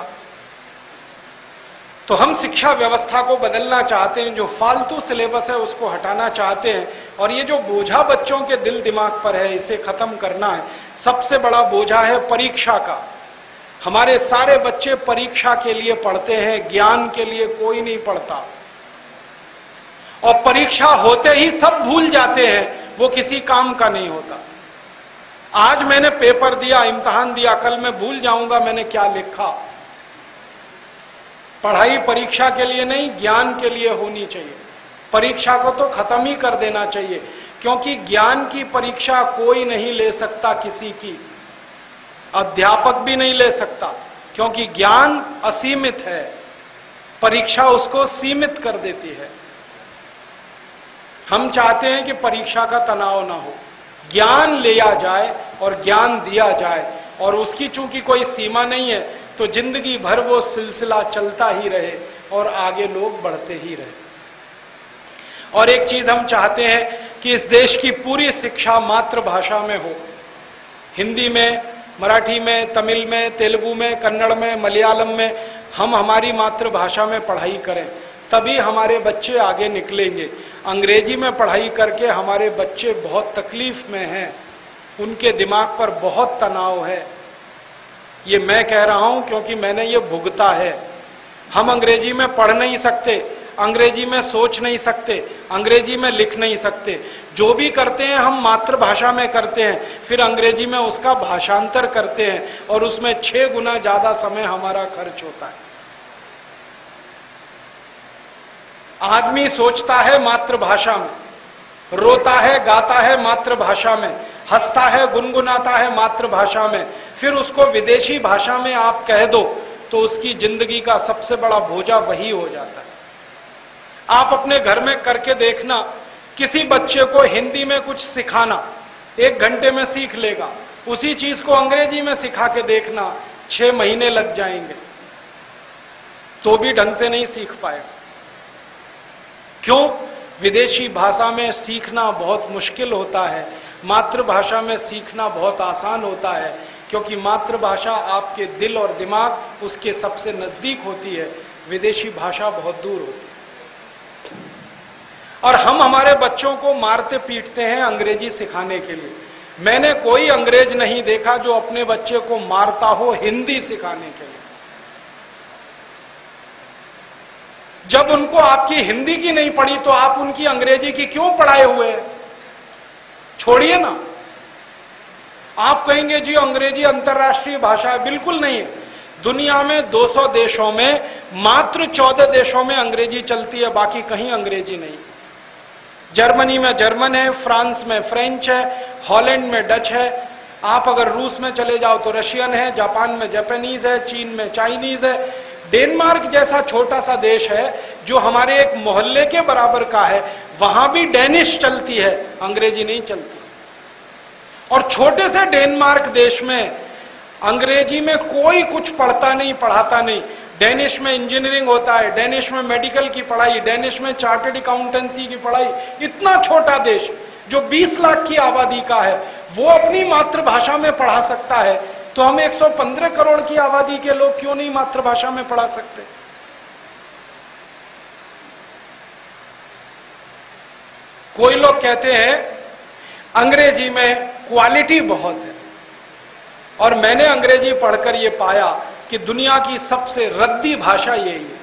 तो हम शिक्षा व्यवस्था को बदलना चाहते हैं, जो फालतू सिलेबस है उसको हटाना चाहते हैं, और ये जो बोझा बच्चों के दिल दिमाग पर है इसे खत्म करना है। सबसे बड़ा बोझा है परीक्षा का। हमारे सारे बच्चे परीक्षा के लिए पढ़ते हैं, ज्ञान के लिए कोई नहीं पढ़ता। और परीक्षा होते ही सब भूल जाते हैं, वो किसी काम का नहीं होता। आज मैंने पेपर दिया, इम्तिहान दिया, कल मैं भूल जाऊंगा मैंने क्या लिखा। पढ़ाई परीक्षा के लिए नहीं, ज्ञान के लिए होनी चाहिए। परीक्षा को तो खत्म ही कर देना चाहिए, क्योंकि ज्ञान की परीक्षा कोई नहीं ले सकता, किसी की अध्यापक भी नहीं ले सकता, क्योंकि ज्ञान असीमित है, परीक्षा उसको सीमित कर देती है। हम चाहते हैं कि परीक्षा का तनाव ना हो, ज्ञान लिया जाए और ज्ञान दिया जाए, और उसकी चूंकि कोई सीमा नहीं है तो जिंदगी भर वो सिलसिला चलता ही रहे और आगे लोग बढ़ते ही रहे। और एक चीज हम चाहते हैं कि इस देश की पूरी शिक्षा मातृभाषा में हो, हिंदी में, मराठी में, तमिल में, तेलुगु में, कन्नड़ में, मलयालम में, हम हमारी मातृभाषा में पढ़ाई करें, तभी हमारे बच्चे आगे निकलेंगे। अंग्रेजी में पढ़ाई करके हमारे बच्चे बहुत तकलीफ में हैं, उनके दिमाग पर बहुत तनाव है। ये मैं कह रहा हूं क्योंकि मैंने ये भुगता है। हम अंग्रेजी में पढ़ नहीं सकते, अंग्रेजी में सोच नहीं सकते, अंग्रेजी में लिख नहीं सकते, जो भी करते हैं हम मातृभाषा में करते हैं, फिर अंग्रेजी में उसका भाषांतर करते हैं और उसमें 6 गुना ज्यादा समय हमारा खर्च होता है। आदमी सोचता है मातृभाषा में, रोता है, गाता है मातृभाषा में, हंसता है, गुनगुनाता है मातृभाषा में, फिर उसको विदेशी भाषा में आप कह दो तो उसकी जिंदगी का सबसे बड़ा बोझा वही हो जाता है। आप अपने घर में करके देखना, किसी बच्चे को हिंदी में कुछ सिखाना, 1 घंटे में सीख लेगा, उसी चीज को अंग्रेजी में सिखा के देखना, 6 महीने लग जाएंगे तो भी ढंग से नहीं सीख पाएगा। क्यों? विदेशी भाषा में सीखना बहुत मुश्किल होता है, मातृभाषा में सीखना बहुत आसान होता है, क्योंकि मातृभाषा आपके दिल और दिमाग उसके सबसे नजदीक होती है, विदेशी भाषा बहुत दूर होती है। और हम हमारे बच्चों को मारते पीटते हैं अंग्रेजी सिखाने के लिए। मैंने कोई अंग्रेज नहीं देखा जो अपने बच्चे को मारता हो हिंदी सिखाने के लिए। जब उनको आपकी हिंदी की नहीं पड़ी तो आप उनकी अंग्रेजी की क्यों पढ़ाए हुए हैं? छोड़िए ना। आप कहेंगे जी अंग्रेजी अंतर्राष्ट्रीय भाषा है, बिल्कुल नहीं है। दुनिया में 200 देशों में मात्र 14 देशों में अंग्रेजी चलती है, बाकी कहीं अंग्रेजी नहीं। जर्मनी में जर्मन है, फ्रांस में फ्रेंच है, हॉलैंड में डच है, आप अगर रूस में चले जाओ तो रशियन है, जापान में जापानीज है, चीन में चाइनीज है, डेनमार्क जैसा छोटा सा देश है जो हमारे एक मोहल्ले के बराबर का है, वहां भी डेनिश चलती है, अंग्रेजी नहीं चलती। और छोटे से डेनमार्क देश में अंग्रेजी में कोई कुछ पढ़ता नहीं, पढ़ाता नहीं। डेनिश में इंजीनियरिंग होता है, डेनिश में मेडिकल की पढ़ाई, डेनिश में चार्टर्ड अकाउंटेंसी की पढ़ाई। इतना छोटा देश जो 20 लाख की आबादी का है, वो अपनी मातृभाषा में पढ़ा सकता है, तो हम 115 करोड़ की आबादी के लोग क्यों नहीं मातृभाषा में पढ़ा सकते? कोई लोग कहते हैं अंग्रेजी में क्वालिटी बहुत है, और मैंने अंग्रेजी पढ़कर यह पाया कि दुनिया की सबसे रद्दी भाषा यही है।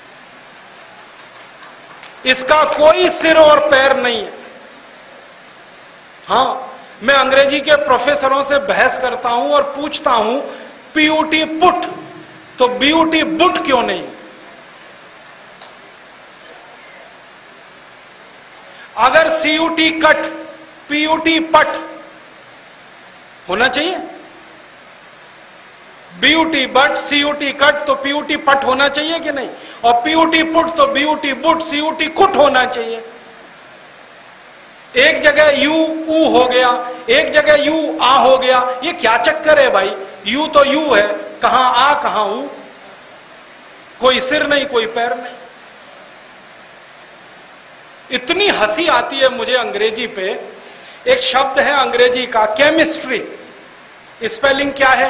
इसका कोई सिर और पैर नहीं है। हां, मैं अंग्रेजी के प्रोफेसरों से बहस करता हूं और पूछता हूं पीयूटी पुट, तो बीयूटी बुट क्यों नहीं? अगर सीयूटी कट, पीयूटी पट होना चाहिए। बीयूटी बट, सीयूटी कट, तो पीयूटी पट होना चाहिए कि नहीं? और पीयूटी पुट तो बीयूटी बुट, सीयूटी कुट होना चाहिए। एक जगह यू ऊ हो गया, एक जगह यू आ हो गया, ये क्या चक्कर है भाई? यू तो यू है, कहां आ कहां ऊ? कोई सिर नहीं, कोई पैर नहीं। इतनी हंसी आती है मुझे अंग्रेजी पे। एक शब्द है अंग्रेजी का केमिस्ट्री, स्पेलिंग क्या है?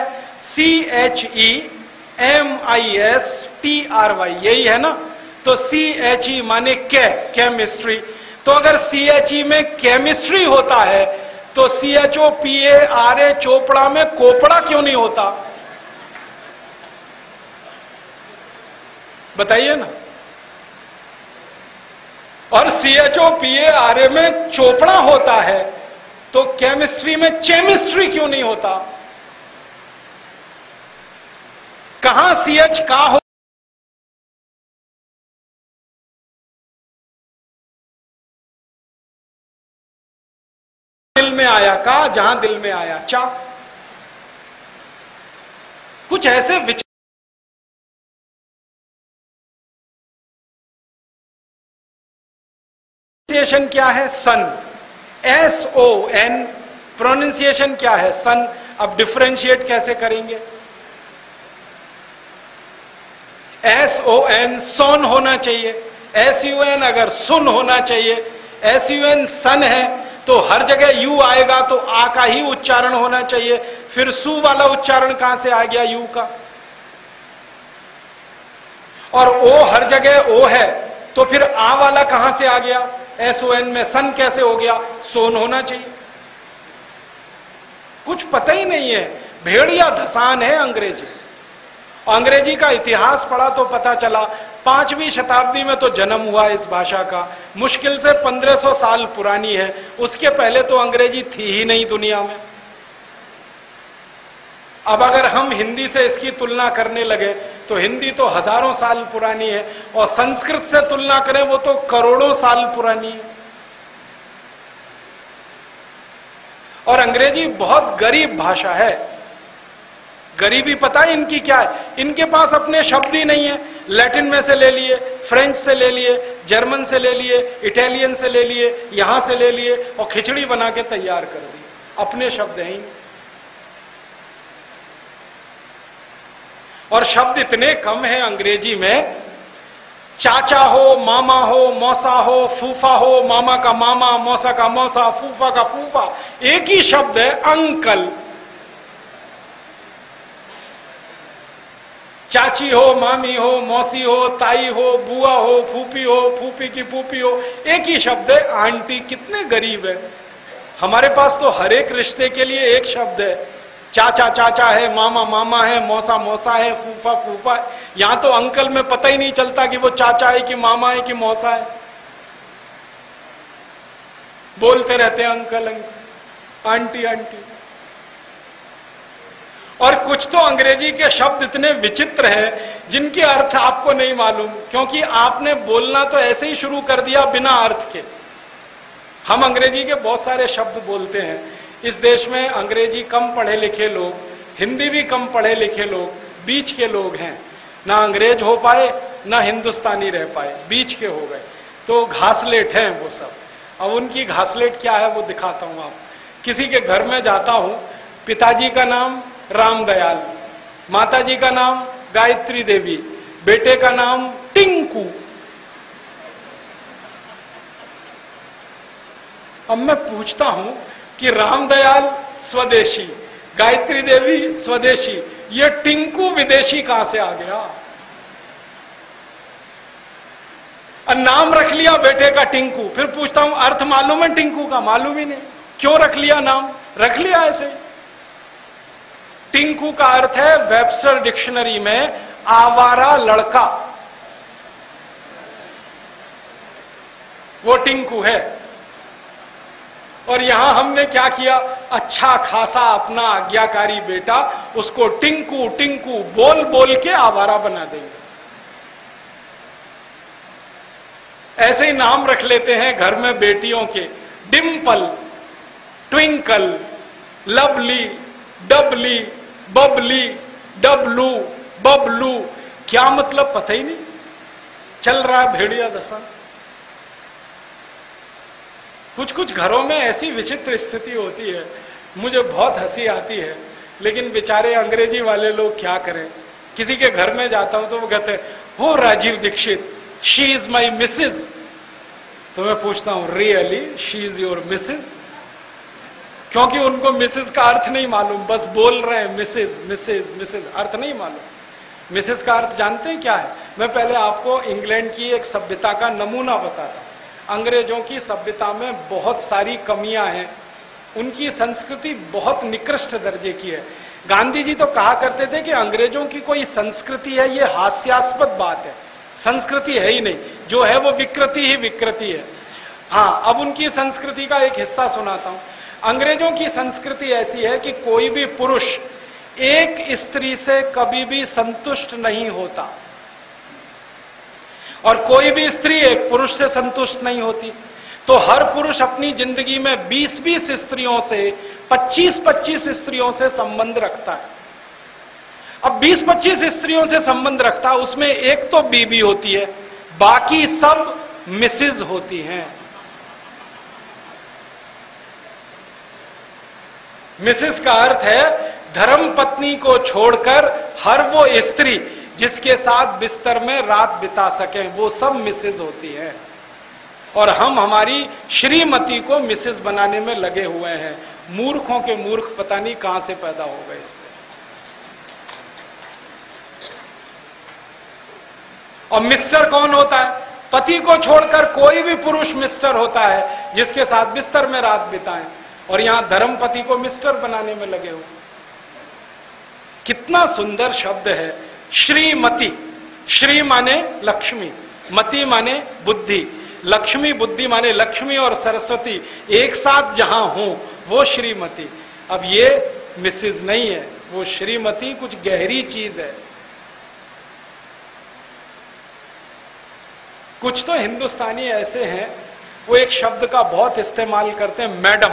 CHEMISTRY, यही है ना? तो CHE माने केमिस्ट्री। तो अगर CHE में केमिस्ट्री होता है तो CHOPARA चोपड़ा में कोपड़ा क्यों नहीं होता? बताइए ना। और CHOPARA में चोपड़ा होता है तो केमिस्ट्री में चेमिस्ट्री क्यों नहीं होता? कहां CH का हो आया का, जहां दिल में आया चा। कुछ ऐसे विचार क्या है? सन, SON। प्रोनाउंसिएशन क्या है? सन। अब डिफरेंशिएट कैसे करेंगे? SON सोन होना चाहिए, SUN अगर सुन होना चाहिए, SUN सन है तो हर जगह यू आएगा तो आ का ही उच्चारण होना चाहिए। फिर सु वाला उच्चारण कहां से आ गया यू का? और ओ हर जगह ओ है तो फिर आ वाला कहां से आ गया? SON में सन कैसे हो गया? सोन होना चाहिए। कुछ पता ही नहीं है, भेड़िया धसान है अंग्रेजी। अंग्रेजी का इतिहास पढ़ा तो पता चला 5वीं शताब्दी में तो जन्म हुआ इस भाषा का, मुश्किल से 1500 साल पुरानी है। उसके पहले तो अंग्रेजी थी ही नहीं दुनिया में। अब अगर हम हिंदी से इसकी तुलना करने लगे तो हिंदी तो हजारों साल पुरानी है, और संस्कृत से तुलना करें वो तो करोड़ों साल पुरानी है। और अंग्रेजी बहुत गरीब भाषा है। गरीबी पता है इनकी क्या है? इनके पास अपने शब्द ही नहीं है। लैटिन में से ले लिए, फ्रेंच से ले लिए, जर्मन से ले लिए, इटालियन से ले लिए, यहां से ले लिए और खिचड़ी बना के तैयार कर दी। अपने शब्द हैं ही। और शब्द इतने कम हैं अंग्रेजी में, चाचा हो, मामा हो, मौसा हो, फूफा हो, मामा का मामा, मौसा का मौसा, फूफा का फूफा। एक ही शब्द है अंकल। चाची हो, मामी हो, मौसी हो, ताई हो, बुआ हो, फूफी हो, फूफी की फूफी हो। एक ही शब्द है आंटी। कितने गरीब है। हमारे पास तो हर एक रिश्ते के लिए एक शब्द है। चाचा चाचा है, मामा मामा है, मौसा मौसा है, फूफा फूफा है। यहां तो अंकल में पता ही नहीं चलता कि वो चाचा है कि मामा है कि मौसा है। बोलते रहते हैं अंकल अंकल, आंटी आंटी। और कुछ तो अंग्रेजी के शब्द इतने विचित्र हैं जिनके अर्थ आपको नहीं मालूम, क्योंकि आपने बोलना तो ऐसे ही शुरू कर दिया बिना अर्थ के। हम अंग्रेजी के बहुत सारे शब्द बोलते हैं। इस देश में अंग्रेजी कम पढ़े लिखे लोग, हिंदी भी कम पढ़े लिखे लोग, बीच के लोग हैं। ना अंग्रेज हो पाए ना हिंदुस्तानी रह पाए, बीच के हो गए। तो घासलेट हैं वो सब। अब उनकी घासलेट क्या है वो दिखाता हूं आपको। किसी के घर में जाता हूं, पिताजी का नाम रामदयाल, माताजी का नाम गायत्री देवी, बेटे का नाम टिंकू। अब मैं पूछता हूं कि रामदयाल स्वदेशी, गायत्री देवी स्वदेशी, ये टिंकू विदेशी कहां से आ गया? और नाम रख लिया बेटे का टिंकू। फिर पूछता हूं अर्थ मालूम है टिंकू का? मालूम ही नहीं। क्यों रख लिया नाम? रख लिया ऐसे। टिंकू का अर्थ है वेबस्टर डिक्शनरी में आवारा लड़का, वो टिंकू है। और यहां हमने क्या किया? अच्छा खासा अपना आज्ञाकारी बेटा, उसको टिंकू टिंकू बोल बोल के आवारा बना देंगे। ऐसे ही नाम रख लेते हैं घर में बेटियों के, डिम्पल, ट्विंकल, लवली, डबली, बबली, डबलू, बबलू। क्या मतलब पता ही नहीं। चल रहा है भेड़िया दशा। कुछ कुछ घरों में ऐसी विचित्र स्थिति होती है, मुझे बहुत हंसी आती है। लेकिन बेचारे अंग्रेजी वाले लोग क्या करें। किसी के घर में जाता हूं तो वो कहते हैं, हो Rajiv Dixit, she is my Mrs. तो मैं पूछता हूं, really she is your Mrs? क्योंकि उनको मिसेज का अर्थ नहीं मालूम, बस बोल रहे हैं मिसेज मिसेज मिसेज, अर्थ नहीं मालूम। मिसेज का अर्थ जानते हैं क्या है? मैं पहले आपको इंग्लैंड की एक सभ्यता का नमूना बताता हूं। अंग्रेजों की सभ्यता में बहुत सारी कमियां हैं, उनकी संस्कृति बहुत निकृष्ट दर्जे की है। गांधी जी तो कहा करते थे कि अंग्रेजों की कोई संस्कृति है ये हास्यास्पद बात है, संस्कृति है ही नहीं, जो है वो विकृति ही विकृति है। हाँ, अब उनकी संस्कृति का एक हिस्सा सुनाता हूं। अंग्रेजों की संस्कृति ऐसी है कि कोई भी पुरुष एक स्त्री से कभी भी संतुष्ट नहीं होता, और कोई भी स्त्री एक पुरुष से संतुष्ट नहीं होती। तो हर पुरुष अपनी जिंदगी में 20-20 स्त्रियों से, 25-25 स्त्रियों से संबंध रखता है। अब 20-25 स्त्रियों से संबंध रखता है, उसमें एक तो बीबी होती है, बाकी सब मिसेज होती हैं। मिसेज का अर्थ है धर्म पत्नी को छोड़कर हर वो स्त्री जिसके साथ बिस्तर में रात बिता सके, वो सब मिसेज होती है। और हम हमारी श्रीमती को मिसेज बनाने में लगे हुए हैं। मूर्खों के मूर्ख पता नहीं कहां से पैदा हो गए इससे। और मिस्टर कौन होता है? पति को छोड़कर कोई भी पुरुष मिस्टर होता है जिसके साथ बिस्तर में रात बिताएं, और यहां धर्म पति को मिस्टर बनाने में लगे हो। कितना सुंदर शब्द है श्रीमती। श्री माने लक्ष्मी, मति माने बुद्धि, लक्ष्मी बुद्धि माने लक्ष्मी और सरस्वती एक साथ जहां हो वो श्रीमती। अब ये मिसेज नहीं है, वो श्रीमती कुछ गहरी चीज है। कुछ तो हिंदुस्तानी ऐसे हैं, वो एक शब्द का बहुत इस्तेमाल करते हैं, मैडम।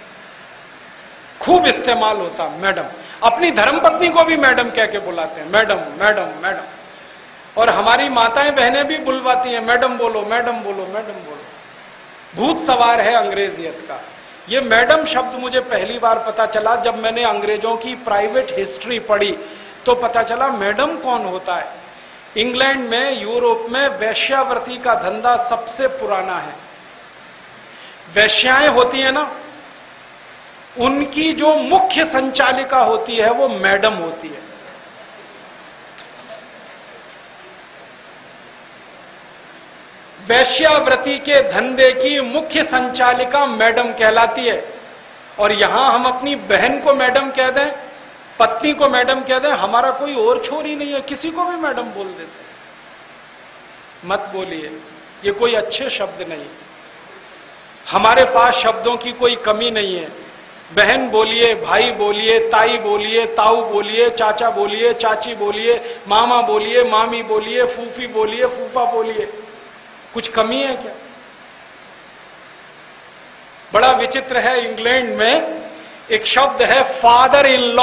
खूब इस्तेमाल होता मैडम। अपनी धर्मपत्नी को भी मैडम कह के बुलाते हैं, मैडम मैडम मैडम। और हमारी माताएं बहनें भी बुलवाती हैं, मैडम बोलो मैडम बोलो मैडम बोलो। भूत सवार है अंग्रेजियत का। ये मैडम शब्द मुझे पहली बार पता चला जब मैंने अंग्रेजों की प्राइवेट हिस्ट्री पढ़ी, तो पता चला मैडम कौन होता है। इंग्लैंड में, यूरोप में वैश्यावृत्ति का धंधा सबसे पुराना है। वैश्याएं होती है ना, उनकी जो मुख्य संचालिका होती है वो मैडम होती है। वैश्यावृत्ति के धंधे की मुख्य संचालिका मैडम कहलाती है। और यहां हम अपनी बहन को मैडम कह दें, पत्नी को मैडम कह दें, हमारा कोई और छोर ही नहीं है, किसी को भी मैडम बोल देते हैं। मत बोलिए, ये कोई अच्छे शब्द नहीं। हमारे पास शब्दों की कोई कमी नहीं है। बहन बोलिए, भाई बोलिए, ताई बोलिए, ताऊ बोलिए, चाचा बोलिए, चाची बोलिए, मामा बोलिए, मामी बोलिए, फूफी बोलिए, फूफा बोलिए। कुछ कमी है क्या? बड़ा विचित्र है, इंग्लैंड में एक शब्द है father in law,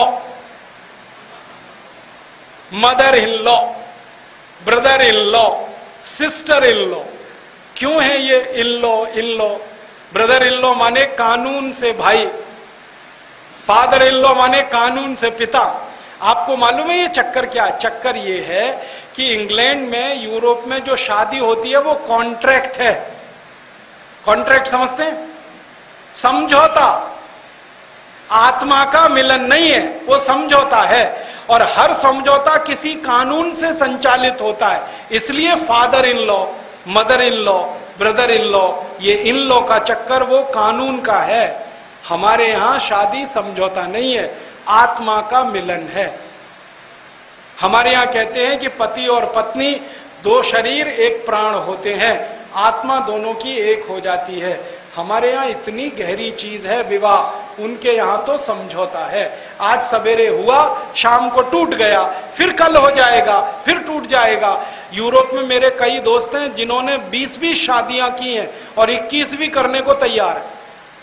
mother in law, brother in law, sister in law. क्यों है ये in law? In law, brother in law माने कानून से भाई, फादर इन लॉ माने कानून से पिता। आपको मालूम है ये चक्कर क्या है? चक्कर ये है कि इंग्लैंड में, यूरोप में जो शादी होती है वो कॉन्ट्रैक्ट है। कॉन्ट्रैक्ट समझते हैं? समझौता। आत्मा का मिलन नहीं है, वो समझौता है। और हर समझौता किसी कानून से संचालित होता है। इसलिए father in law, mother in law, brother in law, ये इन लॉ का चक्कर वो कानून का है। हमारे यहां शादी समझौता नहीं है, आत्मा का मिलन है। हमारे यहां कहते हैं कि पति और पत्नी दो शरीर एक प्राण होते हैं, आत्मा दोनों की एक हो जाती है। हमारे यहाँ इतनी गहरी चीज है विवाह, उनके यहाँ तो समझौता है। आज सवेरे हुआ, शाम को टूट गया, फिर कल हो जाएगा, फिर टूट जाएगा। यूरोप में मेरे कई दोस्त हैं जिन्होंने 20-20 शादियां की हैं और 21वीं करने को तैयार है।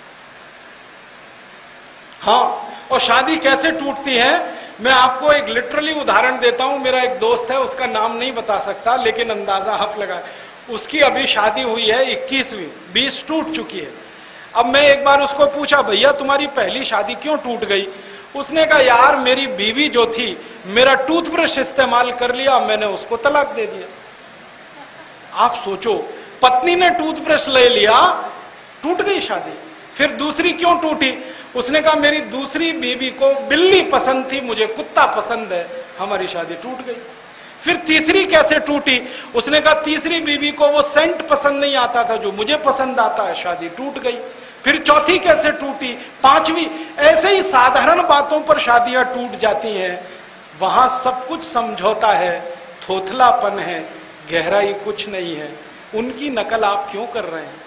हाँ, और शादी कैसे टूटती है मैं आपको एक लिटरली उदाहरण देता हूं। मेरा एक दोस्त है, उसका नाम नहीं बता सकता, लेकिन अंदाजा आप लगाए। उसकी अभी शादी हुई है 21वीं, 20 टूट चुकी है। अब मैं एक बार उसको पूछा, भैया तुम्हारी पहली शादी क्यों टूट गई? उसने कहा, यार मेरी बीवी जो थी मेरा टूथब्रश इस्तेमाल कर लिया, मैंने उसको तलाक दे दिया। आप सोचो, पत्नी ने टूथब्रश ले लिया, टूट गई शादी। फिर दूसरी क्यों टूटी? उसने कहा, मेरी दूसरी बीवी को बिल्ली पसंद थी, मुझे कुत्ता पसंद है, हमारी शादी टूट गई। फिर तीसरी कैसे टूटी? उसने कहा, तीसरी बीवी को वो सेंट पसंद नहीं आता था जो मुझे पसंद आता है, शादी टूट गई। फिर चौथी कैसे टूटी? पांचवी। ऐसे ही साधारण बातों पर शादियां टूट जाती हैं। वहां सब कुछ समझौता है, थोथलापन है, गहराई कुछ नहीं है। उनकी नकल आप क्यों कर रहे हैं?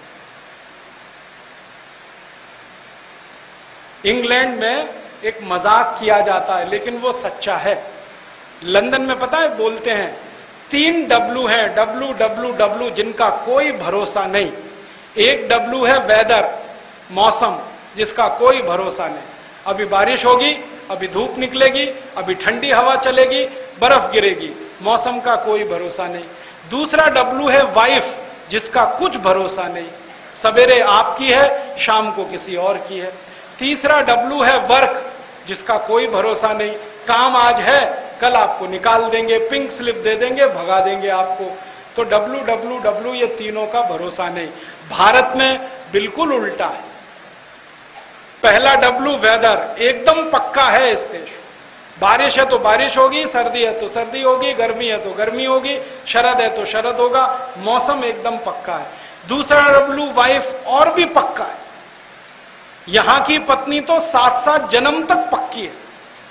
इंग्लैंड में एक मजाक किया जाता है, लेकिन वो सच्चा है। लंदन में पता है बोलते हैं 3 W हैं, WWW, जिनका कोई भरोसा नहीं। एक डब्लू है वेदर, मौसम, जिसका कोई भरोसा नहीं। अभी बारिश होगी, अभी धूप निकलेगी, अभी ठंडी हवा चलेगी, बर्फ गिरेगी, मौसम का कोई भरोसा नहीं। दूसरा डब्लू है वाइफ, जिसका कुछ भरोसा नहीं, सवेरे आपकी है, शाम को किसी और की है। तीसरा डब्लू है वर्क, जिसका कोई भरोसा नहीं, काम आज है, कल आपको निकाल देंगे, पिंक स्लिप दे देंगे, भगा देंगे आपको। तो डब्लू डब्लू डब्लू, ये तीनों का भरोसा नहीं। भारत में बिल्कुल उल्टा है। पहला डब्लू वेदर, एकदम पक्का है इस देश। बारिश है तो बारिश होगी, सर्दी है तो सर्दी होगी, गर्मी है तो गर्मी होगी, शरद है तो शरद होगा, मौसम एकदम पक्का है। दूसरा डब्लू वाइफ, और भी पक्का है। यहां की पत्नी तो 7-7 जन्म तक पक्की है,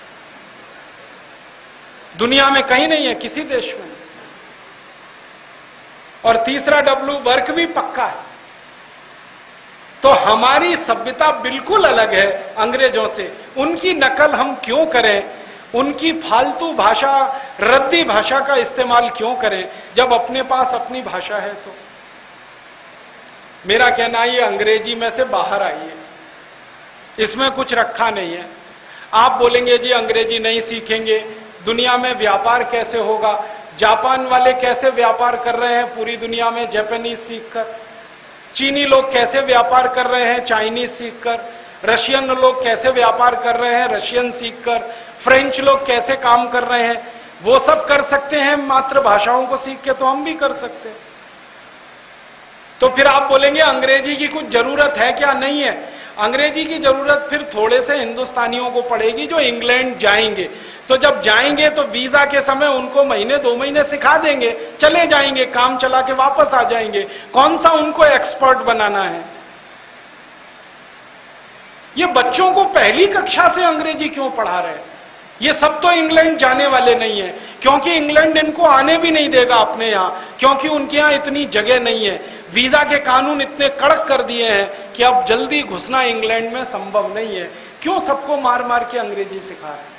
दुनिया में कहीं नहीं है, किसी देश में नहीं। और तीसरा डब्लू वर्क भी पक्का है। तो हमारी सभ्यता बिल्कुल अलग है अंग्रेजों से। उनकी नकल हम क्यों करें, उनकी फालतू भाषा, रद्दी भाषा का इस्तेमाल क्यों करें, जब अपने पास अपनी भाषा है। तो मेरा कहना है, ये अंग्रेजी में से बाहर आइए, इसमें कुछ रखा नहीं है। आप बोलेंगे जी अंग्रेजी नहीं सीखेंगे, दुनिया में व्यापार कैसे होगा। जापान वाले कैसे व्यापार कर रहे हैं पूरी दुनिया में जापानीज सीखकर, चीनी लोग कैसे व्यापार कर रहे हैं चाइनीज सीखकर, रशियन लोग कैसे व्यापार कर रहे हैं रशियन सीखकर, फ्रेंच लोग कैसे काम कर रहे हैं, वो सब कर सकते हैं मातृभाषाओं को सीख के, तो हम भी कर सकते हैं। तो फिर आप बोलेंगे अंग्रेजी की कुछ जरूरत है क्या? नहीं है। अंग्रेजी की जरूरत फिर थोड़े से हिंदुस्तानियों को पड़ेगी जो इंग्लैंड जाएंगे। तो जब जाएंगे तो वीजा के समय उनको महीने 2 महीने सिखा देंगे, चले जाएंगे, काम चला के वापस आ जाएंगे। कौन सा उनको एक्सपर्ट बनाना है? ये बच्चों को पहली कक्षा से अंग्रेजी क्यों पढ़ा रहे हैं? ये सब तो इंग्लैंड जाने वाले नहीं है, क्योंकि इंग्लैंड इनको आने भी नहीं देगा अपने यहाँ, क्योंकि उनके यहाँ इतनी जगह नहीं है। वीजा के कानून इतने कड़क कर दिए हैं कि अब जल्दी घुसना इंग्लैंड में संभव नहीं है। क्यों सबको मार मार के अंग्रेजी सिखा रहे हैं?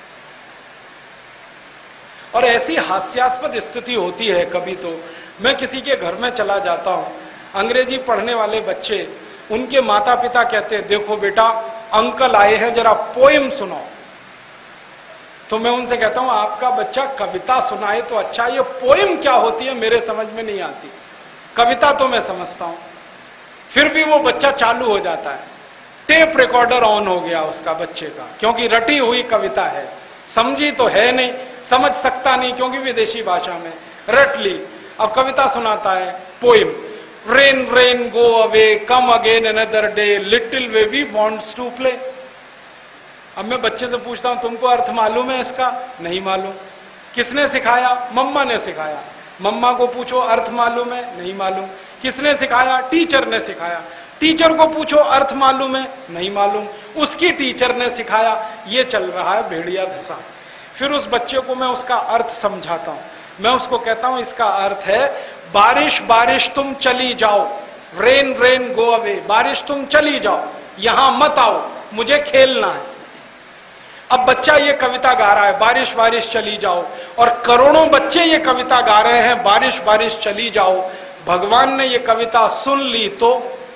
और ऐसी हास्यास्पद स्थिति होती है, कभी तो मैं किसी के घर में चला जाता हूं, अंग्रेजी पढ़ने वाले बच्चे, उनके माता पिता कहते हैं देखो बेटा अंकल आए हैं, जरा पोएम सुनाओ। तो मैं उनसे कहता हूं आपका बच्चा कविता सुनाए तो अच्छा, ये पोएम क्या होती है मेरे समझ में नहीं आती। कविता तो मैं समझता हूं। फिर भी वो बच्चा चालू हो जाता है, टेप रिकॉर्डर ऑन हो गया उसका बच्चे का, क्योंकि रटी हुई कविता है, समझी तो है नहीं, समझ सकता नहीं क्योंकि विदेशी भाषा में रट ली। अब कविता सुनाता है, poem, rain rain go away come again another day little baby wants to play. अब मैं बच्चे से पूछता हूं तुमको अर्थ मालूम है इसका? नहीं मालूम। किसने सिखाया? मम्मा ने सिखाया। मम्मा को पूछो अर्थ मालूम है? नहीं मालूम। किसने सिखाया? टीचर ने सिखाया। टीचर को पूछो अर्थ मालूम है? नहीं मालूम। उसकी टीचर ने सिखाया। ये चल रहा है भेड़िया धसा। फिर उस बच्चे को मैं उसका अर्थ समझाता हूं। मैं उसको कहता हूं इसका अर्थ है बारिश बारिश तुम चली जाओ, रेन रेन गो अवे, बारिश तुम चली जाओ, यहां मत आओ, मुझे खेलना है। अब बच्चा ये कविता गा रहा है बारिश बारिश चली जाओ, और करोड़ों बच्चे ये कविता गा रहे हैं बारिश बारिश चली जाओ। भगवान ने ये कविता सुन ली तो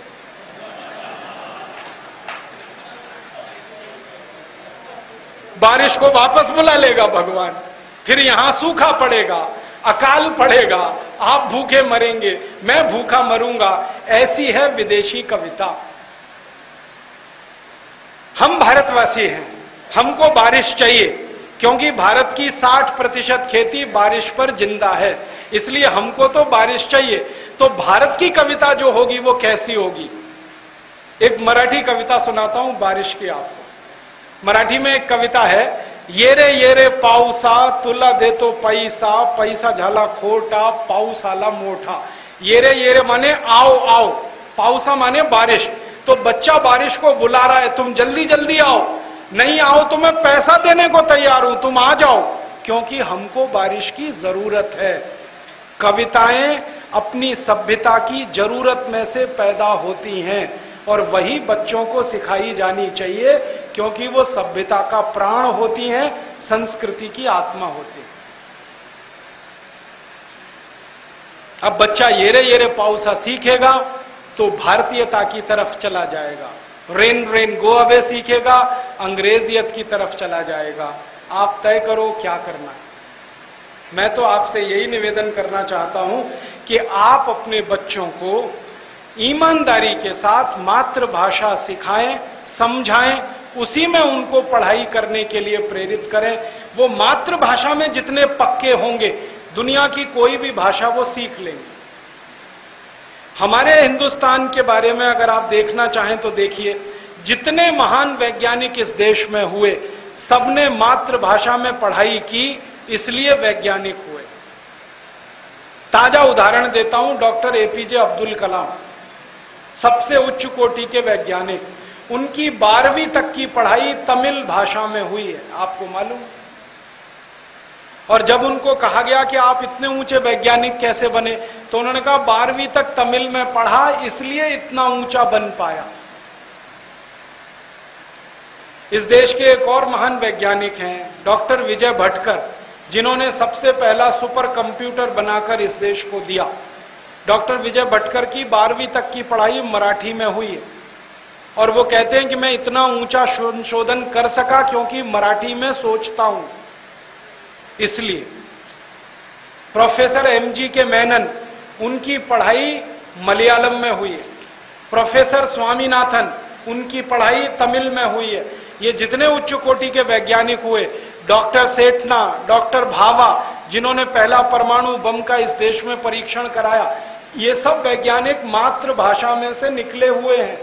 बारिश को वापस बुला लेगा भगवान, फिर यहां सूखा पड़ेगा, अकाल पड़ेगा, आप भूखे मरेंगे, मैं भूखा मरूंगा। ऐसी है विदेशी कविता। हम भारतवासी हैं, हमको बारिश चाहिए, क्योंकि भारत की 60% खेती बारिश पर जिंदा है, इसलिए हमको तो बारिश चाहिए। तो भारत की कविता जो होगी वो कैसी होगी? एक मराठी कविता सुनाता हूं बारिश की आपको। मराठी में एक कविता है, ये रे पाऊसा तुला देतो पैसा, पैसा झाला खोटा पाऊस आला मोठा। ये रे माने आओ आओ, पाऊसा माने बारिश। तो बच्चा बारिश को बुला रहा है, तुम जल्दी जल्दी आओ, नहीं आओ तो मैं पैसा देने को तैयार हूं, तुम आ जाओ, क्योंकि हमको बारिश की जरूरत है। कविताएं अपनी सभ्यता की जरूरत में से पैदा होती हैं और वही बच्चों को सिखाई जानी चाहिए, क्योंकि वो सभ्यता का प्राण होती हैं, संस्कृति की आत्मा होती है। अब बच्चा ये रे पाऊसा सीखेगा, तो भारतीयता की तरफ चला जाएगा, रेन रेन गो अवे सीखेगा, अंग्रेजियत की तरफ चला जाएगा। आप तय करो क्या करना है। मैं तो आपसे यही निवेदन करना चाहता हूं कि आप अपने बच्चों को ईमानदारी के साथ मातृभाषा सिखाएं, समझाएं, उसी में उनको पढ़ाई करने के लिए प्रेरित करें। वो मातृभाषा में जितने पक्के होंगे, दुनिया की कोई भी भाषा वो सीख लेंगे। हमारे हिंदुस्तान के बारे में अगर आप देखना चाहें तो देखिए, जितने महान वैज्ञानिक इस देश में हुए, सबने मातृभाषा में पढ़ाई की, इसलिए वैज्ञानिक हुए। ताजा उदाहरण देता हूं, डॉक्टर एपीजे अब्दुल कलाम, सबसे उच्च कोटि के वैज्ञानिक, उनकी 12वीं तक की पढ़ाई तमिल भाषा में हुई है, आपको मालूम। और जब उनको कहा गया कि आप इतने ऊंचे वैज्ञानिक कैसे बने, तो उन्होंने कहा 12वीं तक तमिल में पढ़ा, इसलिए इतना ऊंचा बन पाया। इस देश के एक और महान वैज्ञानिक हैं डॉक्टर विजय भटकर, जिन्होंने सबसे पहला सुपर कंप्यूटर बनाकर इस देश को दिया। डॉक्टर विजय भटकर की 12वीं तक की पढ़ाई मराठी में हुई है, और वो कहते हैं कि मैं इतना ऊंचा संशोधन कर सका क्योंकि मराठी में सोचता हूं, इसलिए। प्रोफेसर एमजी के मेनन, उनकी पढ़ाई मलयालम में हुई है। प्रोफेसर स्वामीनाथन, उनकी पढ़ाई तमिल में हुई है। ये जितने उच्च कोटि के वैज्ञानिक हुए, डॉक्टर सेठना, डॉक्टर भाभा, जिन्होंने पहला परमाणु बम का इस देश में परीक्षण कराया, ये सब वैज्ञानिक मातृभाषा में से निकले हुए हैं।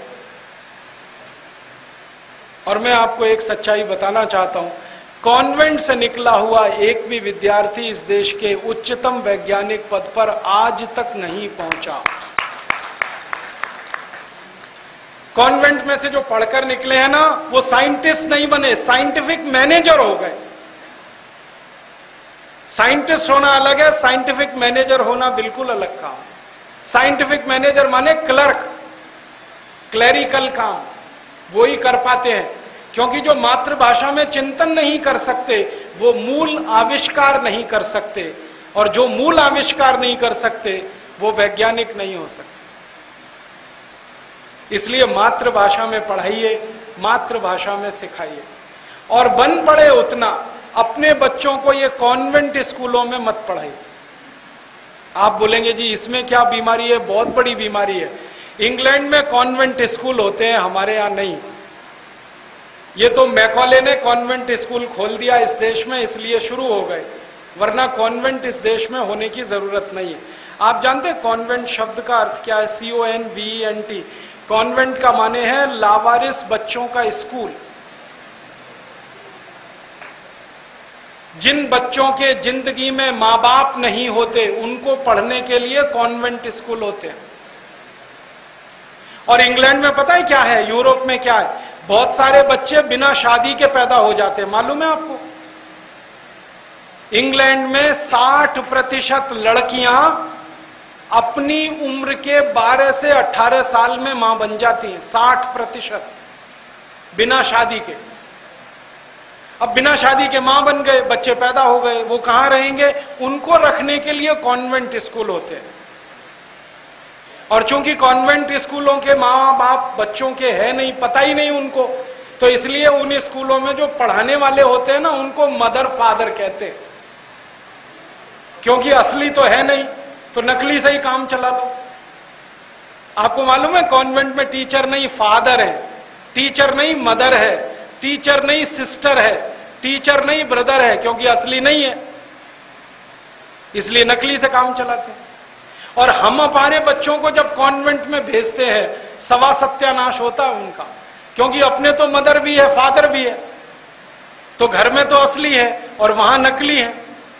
और मैं आपको एक सच्चाई बताना चाहता हूं, कॉन्वेंट से निकला हुआ एक भी विद्यार्थी इस देश के उच्चतम वैज्ञानिक पद पर आज तक नहीं पहुंचा। कॉन्वेंट में से जो पढ़कर निकले हैं ना, वो साइंटिस्ट नहीं बने, साइंटिफिक मैनेजर हो गए। साइंटिस्ट होना अलग है, साइंटिफिक मैनेजर होना बिल्कुल अलग काम। साइंटिफिक मैनेजर माने क्लर्क, क्लैरिकल काम वो ही कर पाते हैं, क्योंकि जो मातृभाषा में चिंतन नहीं कर सकते, वो मूल आविष्कार नहीं कर सकते, और जो मूल आविष्कार नहीं कर सकते, वो वैज्ञानिक नहीं हो सकते। इसलिए मातृभाषा में पढ़ाइए, मातृभाषा में सिखाइए, और बन पड़े उतना अपने बच्चों को ये कॉन्वेंट स्कूलों में मत पढ़ाइए। आप बोलेंगे जी इसमें क्या बीमारी है? बहुत बड़ी बीमारी है। इंग्लैंड में कॉन्वेंट स्कूल होते हैं, हमारे यहाँ नहीं। ये तो मैकॉले ने कॉन्वेंट स्कूल खोल दिया इस देश में, इसलिए शुरू हो गए, वरना कॉन्वेंट इस देश में होने की जरूरत नहीं है। आप जानते हैं कॉन्वेंट शब्द का अर्थ क्या है? CONVENT। कॉन्वेंट का माने है लावारिस बच्चों का स्कूल। जिन बच्चों के जिंदगी में माँ बाप नहीं होते, उनको पढ़ने के लिए कॉन्वेंट स्कूल होते हैं। और इंग्लैंड में पता है क्या है, यूरोप में क्या है? बहुत सारे बच्चे बिना शादी के पैदा हो जाते हैं, मालूम है आपको? इंग्लैंड में 60% लड़कियां अपनी उम्र के 12 से 18 साल में मां बन जाती हैं। 60% बिना शादी के। अब बिना शादी के मां बन गए, बच्चे पैदा हो गए, वो कहां रहेंगे? उनको रखने के लिए कॉन्वेंट स्कूल होते हैं। और चूंकि कॉन्वेंट स्कूलों के माँ बाप बच्चों के है नहीं, पता ही नहीं उनको, तो इसलिए उन स्कूलों में जो पढ़ाने वाले होते हैं ना, उनको मदर फादर कहते हैं, क्योंकि असली तो है नहीं, तो नकली से ही काम चला लो। आपको मालूम है कॉन्वेंट में टीचर नहीं फादर है, टीचर नहीं मदर है, टीचर नहीं सिस्टर है, टीचर नहीं ब्रदर है, क्योंकि असली नहीं है, इसलिए नकली से काम चलाते हैं। और हम हमारे बच्चों को जब कॉन्वेंट में भेजते हैं, सवा सत्यानाश होता है उनका, क्योंकि अपने तो मदर भी है फादर भी है, तो घर में तो असली है और वहां नकली है।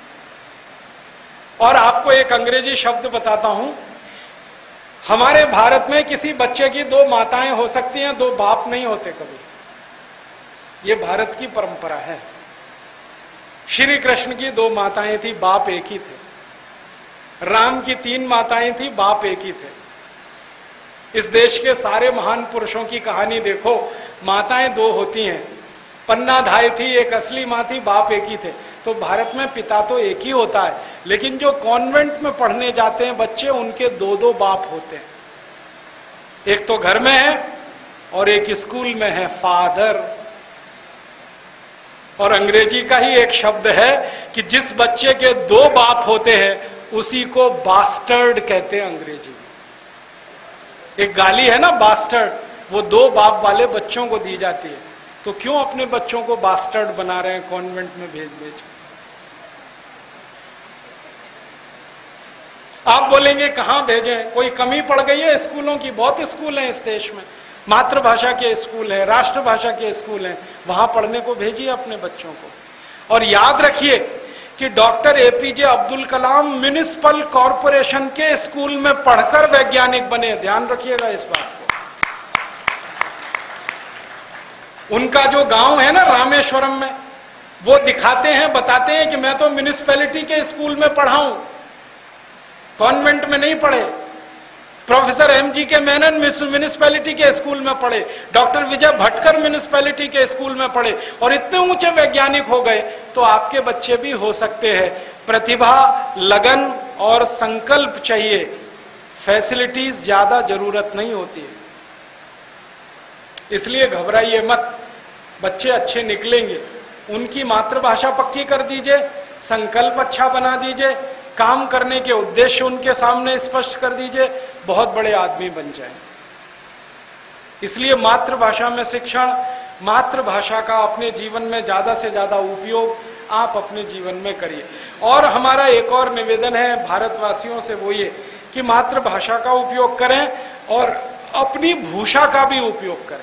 और आपको एक अंग्रेजी शब्द बताता हूं, हमारे भारत में किसी बच्चे की 2 माताएं हो सकती हैं, 2 बाप नहीं होते कभी। ये भारत की परंपरा है। श्री कृष्ण की 2 माताएं थी, बाप एक ही थे। राम की 3 माताएं थी, बाप एक ही थे। इस देश के सारे महान पुरुषों की कहानी देखो, माताएं 2 होती हैं। पन्ना धाय थी, एक असली माँ थी, बाप एक ही थे। तो भारत में पिता तो एक ही होता है, लेकिन जो कॉन्वेंट में पढ़ने जाते हैं बच्चे, उनके 2-2 बाप होते हैं। एक तो घर में है और एक स्कूल में है, फादर। और अंग्रेजी का ही एक शब्द है कि जिस बच्चे के 2 बाप होते हैं उसी को बास्टर्ड कहते हैं अंग्रेजी में। एक गाली है ना बास्टर्ड, वो 2 बाप वाले बच्चों को दी जाती है। तो क्यों अपने बच्चों को बास्टर्ड बना रहे हैं कॉन्वेंट में भेज भेज। आप बोलेंगे कहां भेजें, कोई कमी पड़ गई है स्कूलों की? बहुत स्कूल हैं इस देश में, मातृभाषा के स्कूल हैं, राष्ट्रभाषा के स्कूल हैं, वहां पढ़ने को भेजिए अपने बच्चों को। और याद रखिए कि doctor APJ Abdul Kalam municipal corporation के स्कूल में पढ़कर वैज्ञानिक बने। ध्यान रखिएगा इस बात को। उनका जो गांव है ना रामेश्वरम में, वो दिखाते हैं, बताते हैं कि मैं तो म्युनिसिपैलिटी के स्कूल में पढ़ा हूं, कॉन्वेंट में नहीं पढ़े। प्रोफेसर एमजी के मेनन म्युनिसिपैलिटी के स्कूल में पढ़े, डॉक्टर विजय भटकर म्युनिसिपैलिटी के स्कूल में पढ़े और इतने ऊंचे वैज्ञानिक हो गए। तो आपके बच्चे भी हो सकते हैं। प्रतिभा, लगन और संकल्प चाहिए, फैसिलिटीज ज्यादा जरूरत नहीं होती है। इसलिए घबराइए मत, बच्चे अच्छे निकलेंगे। उनकी मातृभाषा पक्की कर दीजिए, संकल्प अच्छा बना दीजिए, काम करने के उद्देश्य उनके सामने स्पष्ट कर दीजिए, बहुत बड़े आदमी बन जाएं। इसलिए मातृभाषा में शिक्षण, मातृभाषा का अपने जीवन में ज्यादा से ज्यादा उपयोग आप अपने जीवन में करिए। और हमारा एक और निवेदन है भारतवासियों से, वो ये कि मातृभाषा का उपयोग करें और अपनी भूषा का भी उपयोग करें।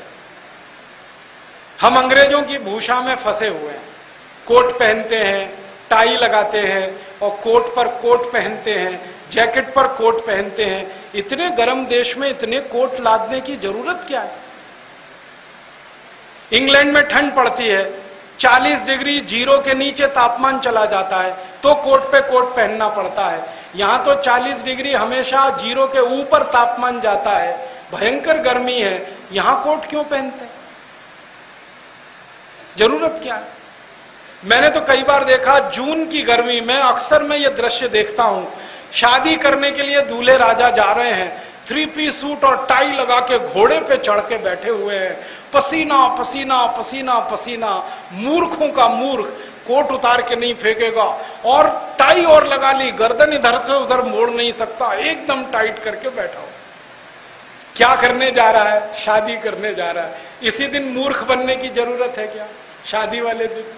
हम अंग्रेजों की भूषा में फंसे हुए हैं, कोट पहनते हैं, टाई लगाते हैं और कोट पर कोट पहनते हैं, जैकेट पर कोट पहनते हैं। इतने गर्म देश में इतने कोट लादने की जरूरत क्या है? इंग्लैंड में ठंड पड़ती है, 40 डिग्री जीरो के नीचे तापमान चला जाता है, तो कोट पे कोट पहनना पड़ता है। यहां तो 40 डिग्री हमेशा जीरो के ऊपर तापमान जाता है, भयंकर गर्मी है, यहां कोट क्यों पहनते हैं? जरूरत क्या है? मैंने तो कई बार देखा, जून की गर्मी में अक्सर मैं ये दृश्य देखता हूं, शादी करने के लिए दूल्हे राजा जा रहे हैं, 3 पीस सूट और टाई लगा के घोड़े पे चढ़ के बैठे हुए हैं, पसीना पसीना पसीना पसीना। मूर्खों का मूर्ख कोट उतार के नहीं फेंकेगा, और टाई और लगा ली, गर्दन इधर से उधर मोड़ नहीं सकता, एकदम टाइट करके बैठा हो। क्या करने जा रहा है? शादी करने जा रहा है। इसी दिन मूर्ख बनने की जरूरत है क्या? शादी वाले दिन।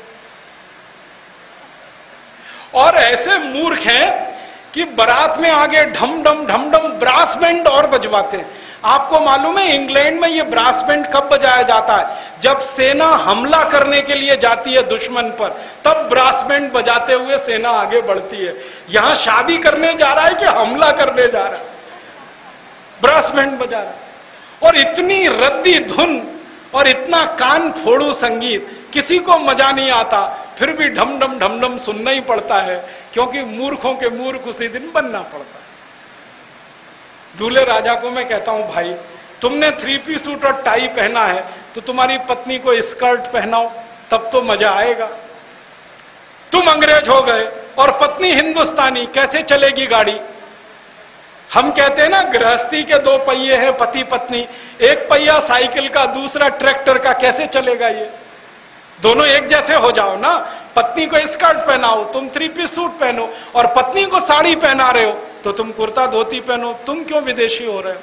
और ऐसे मूर्ख हैं कि बारात में आगे ढम ढम ढम ढम ब्रास बैंड और बजवाते हैं। आपको मालूम है इंग्लैंड में ये ब्रास बैंड कब बजाया जाता है? जब सेना हमला करने के लिए जाती है दुश्मन पर, तब ब्रास बैंड बजाते हुए सेना आगे बढ़ती है। यहां शादी करने जा रहा है कि हमला करने जा रहा है? ब्रास बैंड बजा रहा है। और इतनी रद्दी धुन और इतना कान फोड़ू संगीत, किसी को मजा नहीं आता, फिर भी ढम ढम ढम ढम सुनना ही पड़ता है, क्योंकि मूर्खों के मूर्ख उसी दिन बनना पड़ता है। दूल्हे राजा को मैं कहता हूं, भाई तुमने 3 पीस सूट और टाई पहना है, तो तुम्हारी पत्नी को स्कर्ट पहनाओ, तब तो मजा आएगा। तुम अंग्रेज हो गए और पत्नी हिंदुस्तानी, कैसे चलेगी गाड़ी? हम कहते हैं ना, गृहस्थी के 2 पहिए हैं, पति पत्नी, एक पहिया साइकिल का, दूसरा ट्रैक्टर का, कैसे चलेगा ये? दोनों एक जैसे हो जाओ ना। पत्नी को स्कर्ट पहनाओ, तुम 3 पीस सूट पहनो, और पत्नी को साड़ी पहना रहे हो तो तुम कुर्ता धोती पहनो। तुम क्यों विदेशी हो रहे हो?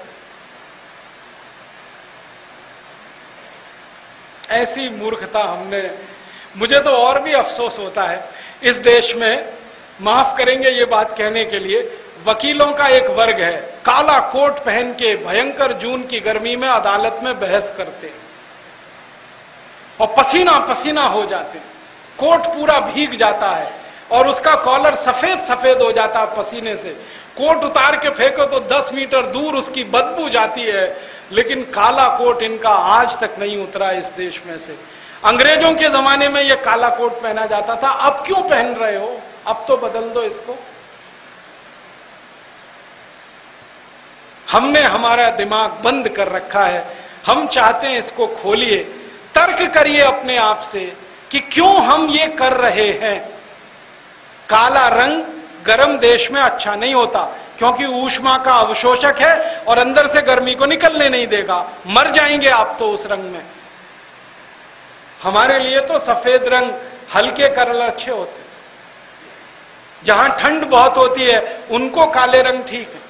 ऐसी मूर्खता हमने। मुझे तो और भी अफसोस होता है इस देश में, माफ करेंगे ये बात कहने के लिए, वकीलों का एक वर्ग है, काला कोट पहन के भयंकर जून की गर्मी में अदालत में बहस करते हैं और पसीना पसीना हो जाते हैं, कोट पूरा भीग जाता है और उसका कॉलर सफेद सफेद हो जाता है पसीने से। कोट उतार के फेंको तो 10 मीटर दूर उसकी बदबू जाती है, लेकिन काला कोट इनका आज तक नहीं उतरा इस देश में से। अंग्रेजों के जमाने में यह काला कोट पहना जाता था, अब क्यों पहन रहे हो? अब तो बदल दो इसको। हमने हमारा दिमाग बंद कर रखा है, हम चाहते हैं इसको खोलिए, तर्क करिए अपने आप से कि क्यों हम ये कर रहे हैं। काला रंग गर्म देश में अच्छा नहीं होता, क्योंकि ऊष्मा का अवशोषक है और अंदर से गर्मी को निकलने नहीं देगा, मर जाएंगे आप तो उस रंग में। हमारे लिए तो सफेद रंग, हल्के कलर अच्छे होते हैं। जहां ठंड बहुत होती है उनको काले रंग ठीक है।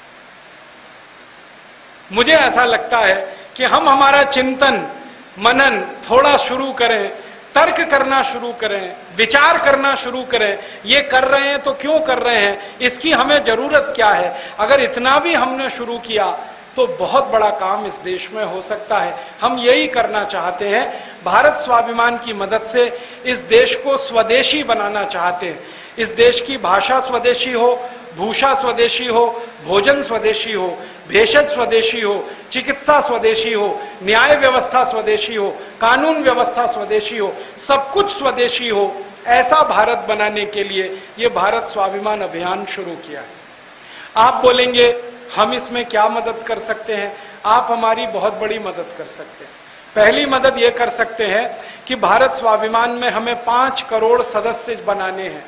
मुझे ऐसा लगता है कि हम हमारा चिंतन मनन थोड़ा शुरू करें, तर्क करना शुरू करें, विचार करना शुरू करें। ये कर रहे हैं तो क्यों कर रहे हैं, इसकी हमें जरूरत क्या है। अगर इतना भी हमने शुरू किया तो बहुत बड़ा काम इस देश में हो सकता है। हम यही करना चाहते हैं। भारत स्वाभिमान की मदद से इस देश को स्वदेशी बनाना चाहते हैं। इस देश की भाषा स्वदेशी हो, भूषा स्वदेशी हो, भोजन स्वदेशी हो, भेषज स्वदेशी हो, चिकित्सा स्वदेशी हो, न्याय व्यवस्था स्वदेशी हो, कानून व्यवस्था स्वदेशी हो, सब कुछ स्वदेशी हो। ऐसा भारत बनाने के लिए ये भारत स्वाभिमान अभियान शुरू किया है। आप बोलेंगे हम इसमें क्या मदद कर सकते हैं। आप हमारी बहुत बड़ी मदद कर सकते हैं। पहली मदद ये कर सकते हैं कि भारत स्वाभिमान में हमें 5 करोड़ सदस्य बनाने हैं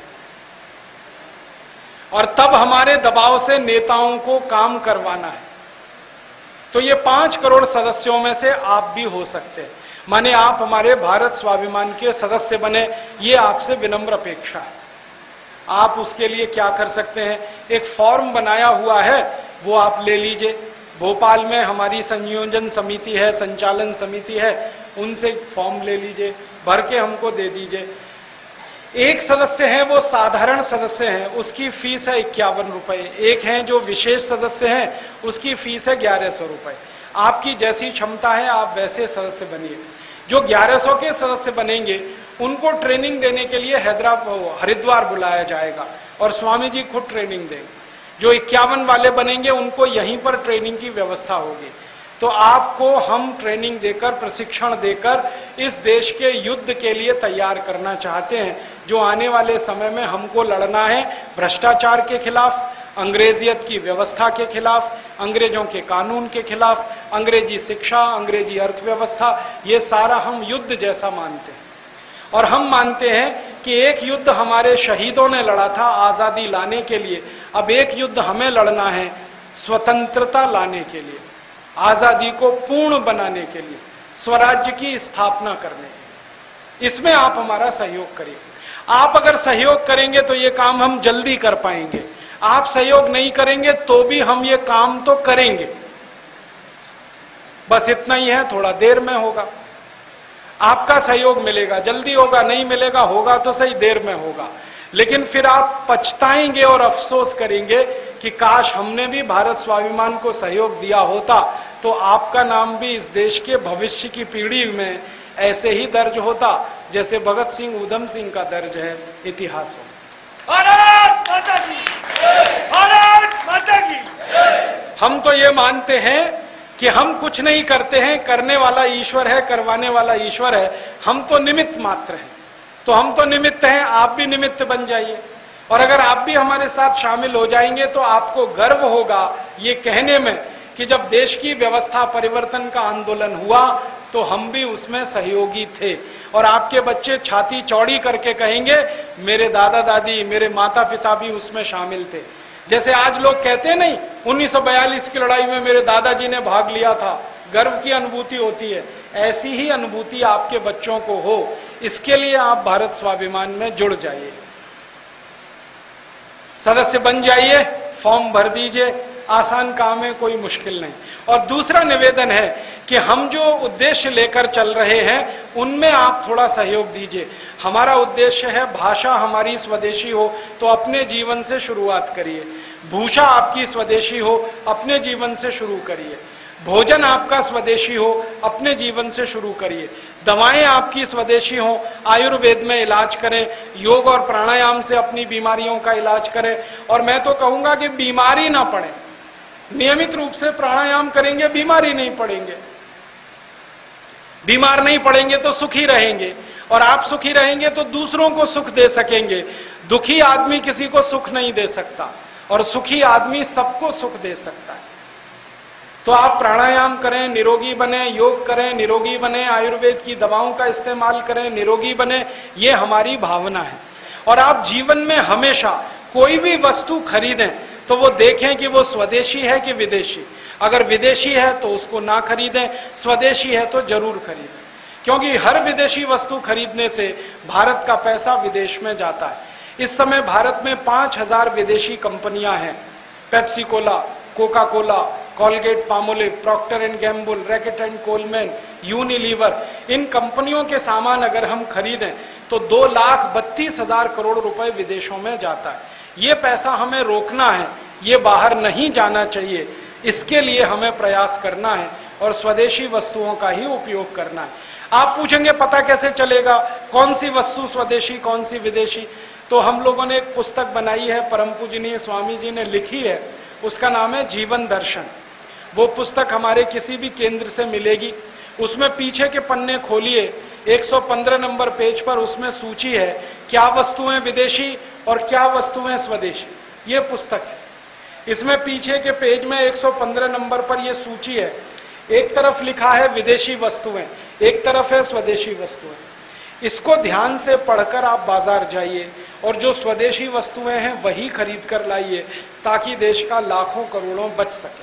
और तब हमारे दबाव से नेताओं को काम करवाना है। तो ये 5 करोड़ सदस्यों में से आप भी हो सकते हैं। माने आप हमारे भारत स्वाभिमान के सदस्य बने, ये आपसे विनम्र अपेक्षा है। आप उसके लिए क्या कर सकते हैं, एक फॉर्म बनाया हुआ है, वो आप ले लीजिए। भोपाल में हमारी संयोजन समिति है, संचालन समिति है, उनसे फॉर्म ले लीजिए, भर के हमको दे दीजिए। एक सदस्य है वो साधारण सदस्य हैं, उसकी फीस है 51 रुपए। एक हैं जो विशेष सदस्य हैं, उसकी फीस है 1100 रुपए। आपकी जैसी क्षमता है आप वैसे सदस्य बनिए। जो 1100 के सदस्य बनेंगे उनको ट्रेनिंग देने के लिए हरिद्वार बुलाया जाएगा और स्वामी जी खुद ट्रेनिंग देंगे। जो 51 वाले बनेंगे उनको यहीं पर ट्रेनिंग की व्यवस्था होगी। तो आपको हम ट्रेनिंग देकर, प्रशिक्षण देकर इस देश के युद्ध के लिए तैयार करना चाहते हैं, जो आने वाले समय में हमको लड़ना है भ्रष्टाचार के खिलाफ, अंग्रेजियत की व्यवस्था के खिलाफ, अंग्रेजों के कानून के खिलाफ, अंग्रेजी शिक्षा, अंग्रेजी अर्थव्यवस्था, ये सारा हम युद्ध जैसा मानते हैं। और हम मानते हैं कि एक युद्ध हमारे शहीदों ने लड़ा था आजादी लाने के लिए, अब एक युद्ध हमें लड़ना है स्वतंत्रता लाने के लिए, आजादी को पूर्ण बनाने के लिए, स्वराज्य की स्थापना करने के लिए। इसमें आप हमारा सहयोग करिए। आप अगर सहयोग करेंगे तो ये काम हम जल्दी कर पाएंगे। आप सहयोग नहीं करेंगे तो भी हम ये काम तो करेंगे, बस इतना ही है, थोड़ा देर में होगा। आपका सहयोग मिलेगा, जल्दी होगा, नहीं मिलेगा, होगा तो सही, देर में होगा। लेकिन फिर आप पछताएंगे और अफसोस करेंगे कि काश हमने भी भारत स्वाभिमान को सहयोग दिया होता, तो आपका नाम भी इस देश के भविष्य की पीढ़ी में ऐसे ही दर्ज होता जैसे भगत सिंह, ऊधम सिंह का दर्ज है इतिहास में। भारत माता की जय! भारत माता की जय! हम तो ये मानते हैं कि हम कुछ नहीं करते हैं, करने वाला ईश्वर है, करवाने वाला ईश्वर है, हम तो निमित्त मात्र हैं। तो हम तो निमित्त हैं, आप भी निमित्त बन जाइए। और अगर आप भी हमारे साथ शामिल हो जाएंगे तो आपको गर्व होगा ये कहने में कि जब देश की व्यवस्था परिवर्तन का आंदोलन हुआ तो हम भी उसमें सहयोगी थे। और आपके बच्चे छाती चौड़ी करके कहेंगे मेरे दादा दादी, मेरे माता पिता भी उसमें शामिल थे। जैसे आज लोग कहते हैं नहीं, 1942 की लड़ाई में मेरे दादाजी ने भाग लिया था, गर्व की अनुभूति होती है, ऐसी ही अनुभूति आपके बच्चों को हो। इसके लिए आप भारत स्वाभिमान में जुड़ जाइए, सदस्य बन जाइए, फॉर्म भर दीजिए, आसान काम है, कोई मुश्किल नहीं। और दूसरा निवेदन है कि हम जो उद्देश्य लेकर चल रहे हैं उनमें आप थोड़ा सहयोग दीजिए। हमारा उद्देश्य है भाषा हमारी स्वदेशी हो तो अपने जीवन से शुरुआत करिए, भूषा आपकी स्वदेशी हो अपने जीवन से शुरू करिए, भोजन आपका स्वदेशी हो अपने जीवन से शुरू करिए, दवाएं आपकी स्वदेशी हो, आयुर्वेद में इलाज करें, योग और प्राणायाम से अपनी बीमारियों का इलाज करें। और मैं तो कहूंगा कि बीमारी ना पड़े, नियमित रूप से प्राणायाम करेंगे बीमारी नहीं पड़ेंगे। बीमार नहीं पड़ेंगे तो सुखी रहेंगे, और आप सुखी रहेंगे तो दूसरों को सुख दे सकेंगे। दुखी आदमी किसी को सुख नहीं दे सकता और सुखी आदमी सबको सुख दे सकता है। तो आप प्राणायाम करें, निरोगी बने, योग करें, निरोगी बने, आयुर्वेद की दवाओं का इस्तेमाल करें, निरोगी बने, ये हमारी भावना है। और आप जीवन में हमेशा कोई भी वस्तु खरीदें तो वो देखें कि वो स्वदेशी है कि विदेशी। अगर विदेशी है तो उसको ना खरीदें, स्वदेशी है तो जरूर खरीदें, क्योंकि हर विदेशी वस्तु खरीदने से भारत का पैसा विदेश में जाता है। इस समय भारत में 5000 विदेशी कंपनियां हैं। Pepsi Cola, Coca Cola, Colgate Palmolive, Procter and Gamble, Reckitt and Colman, Unilever, इन कंपनियों के सामान अगर हम खरीदें तो 2,32,000 करोड़ रुपए विदेशों में जाता है। ये पैसा हमें रोकना है, ये बाहर नहीं जाना चाहिए। इसके लिए हमें प्रयास करना है और स्वदेशी वस्तुओं का ही उपयोग करना है। आप पूछेंगे पता कैसे चलेगा कौन सी वस्तु स्वदेशी कौन सी विदेशी? तो हम लोगों ने एक पुस्तक बनाई है, परम पूजनीय स्वामी जी ने लिखी है, उसका नाम है जीवन दर्शन। वो पुस्तक हमारे किसी भी केंद्र से मिलेगी। उसमें पीछे के पन्ने खोलिए, 115 नंबर पेज पर उसमें सूची है क्या वस्तुएं विदेशी और क्या वस्तुएं स्वदेशी। ये पुस्तक है। इसमें पीछे के पेज में 115 नंबर पर यह सूची है। एक तरफ लिखा है विदेशी वस्तुएं, एक तरफ है स्वदेशी वस्तुएं। इसको ध्यान से पढ़कर आप बाजार जाइए और जो स्वदेशी वस्तुएं हैं वही खरीद कर लाइए, ताकि देश का लाखों करोड़ों बच सके।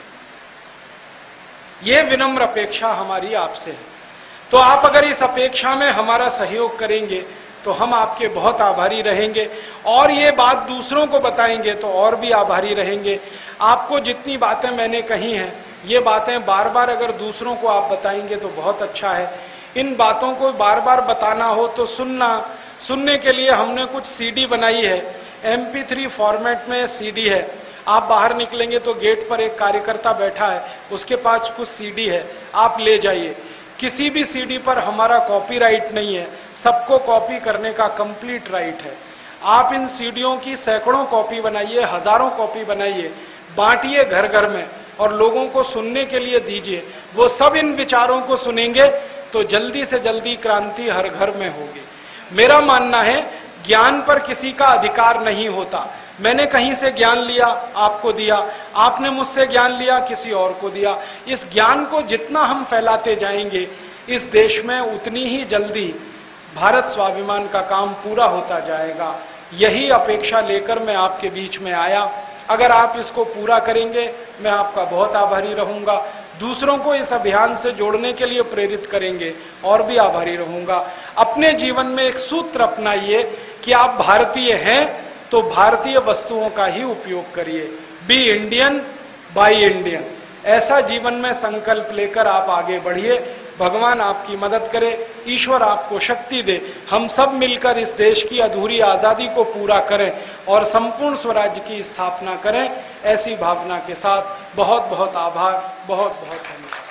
ये विनम्र अपेक्षा हमारी आपसे है। तो आप अगर इस अपेक्षा में हमारा सहयोग करेंगे तो हम आपके बहुत आभारी रहेंगे, और ये बात दूसरों को बताएंगे तो और भी आभारी रहेंगे। आपको जितनी बातें मैंने कही हैं, ये बातें बार बार अगर दूसरों को आप बताएंगे तो बहुत अच्छा है। इन बातों को बार बार बताना हो तो सुनने के लिए हमने कुछ सीडी बनाई है। MP3 फॉर्मेट में सीडी है। आप बाहर निकलेंगे तो गेट पर एक कार्यकर्ता बैठा है, उसके पास कुछ सीडी है, आप ले जाइए। किसी भी सीडी पर हमारा कॉपीराइट नहीं है, सबको कॉपी करने का कंप्लीट राइट है। आप इन सीडियों की सैकड़ों कॉपी बनाइए, हजारों कॉपी बनाइए, बांटिए घर घर में और लोगों को सुनने के लिए दीजिए। वो सब इन विचारों को सुनेंगे तो जल्दी से जल्दी क्रांति हर घर में होगी। मेरा मानना है ज्ञान पर किसी का अधिकार नहीं होता। मैंने कहीं से ज्ञान लिया, आपको दिया, आपने मुझसे ज्ञान लिया, किसी और को दिया। इस ज्ञान को जितना हम फैलाते जाएंगे, इस देश में उतनी ही जल्दी भारत स्वाभिमान का काम पूरा होता जाएगा। यही अपेक्षा लेकर मैं आपके बीच में आया। अगर आप इसको पूरा करेंगे, मैं आपका बहुत आभारी रहूंगा। दूसरों को इस अभियान से जोड़ने के लिए प्रेरित करेंगे, और भी आभारी रहूंगा। अपने जीवन में एक सूत्र अपनाइए कि आप भारतीय हैं तो भारतीय वस्तुओं का ही उपयोग करिए। बी इंडियन बाय इंडियन, ऐसा जीवन में संकल्प लेकर आप आगे बढ़िए। भगवान आपकी मदद करे, ईश्वर आपको शक्ति दे। हम सब मिलकर इस देश की अधूरी आजादी को पूरा करें और संपूर्ण स्वराज्य की स्थापना करें। ऐसी भावना के साथ बहुत बहुत आभार, बहुत बहुत धन्यवाद।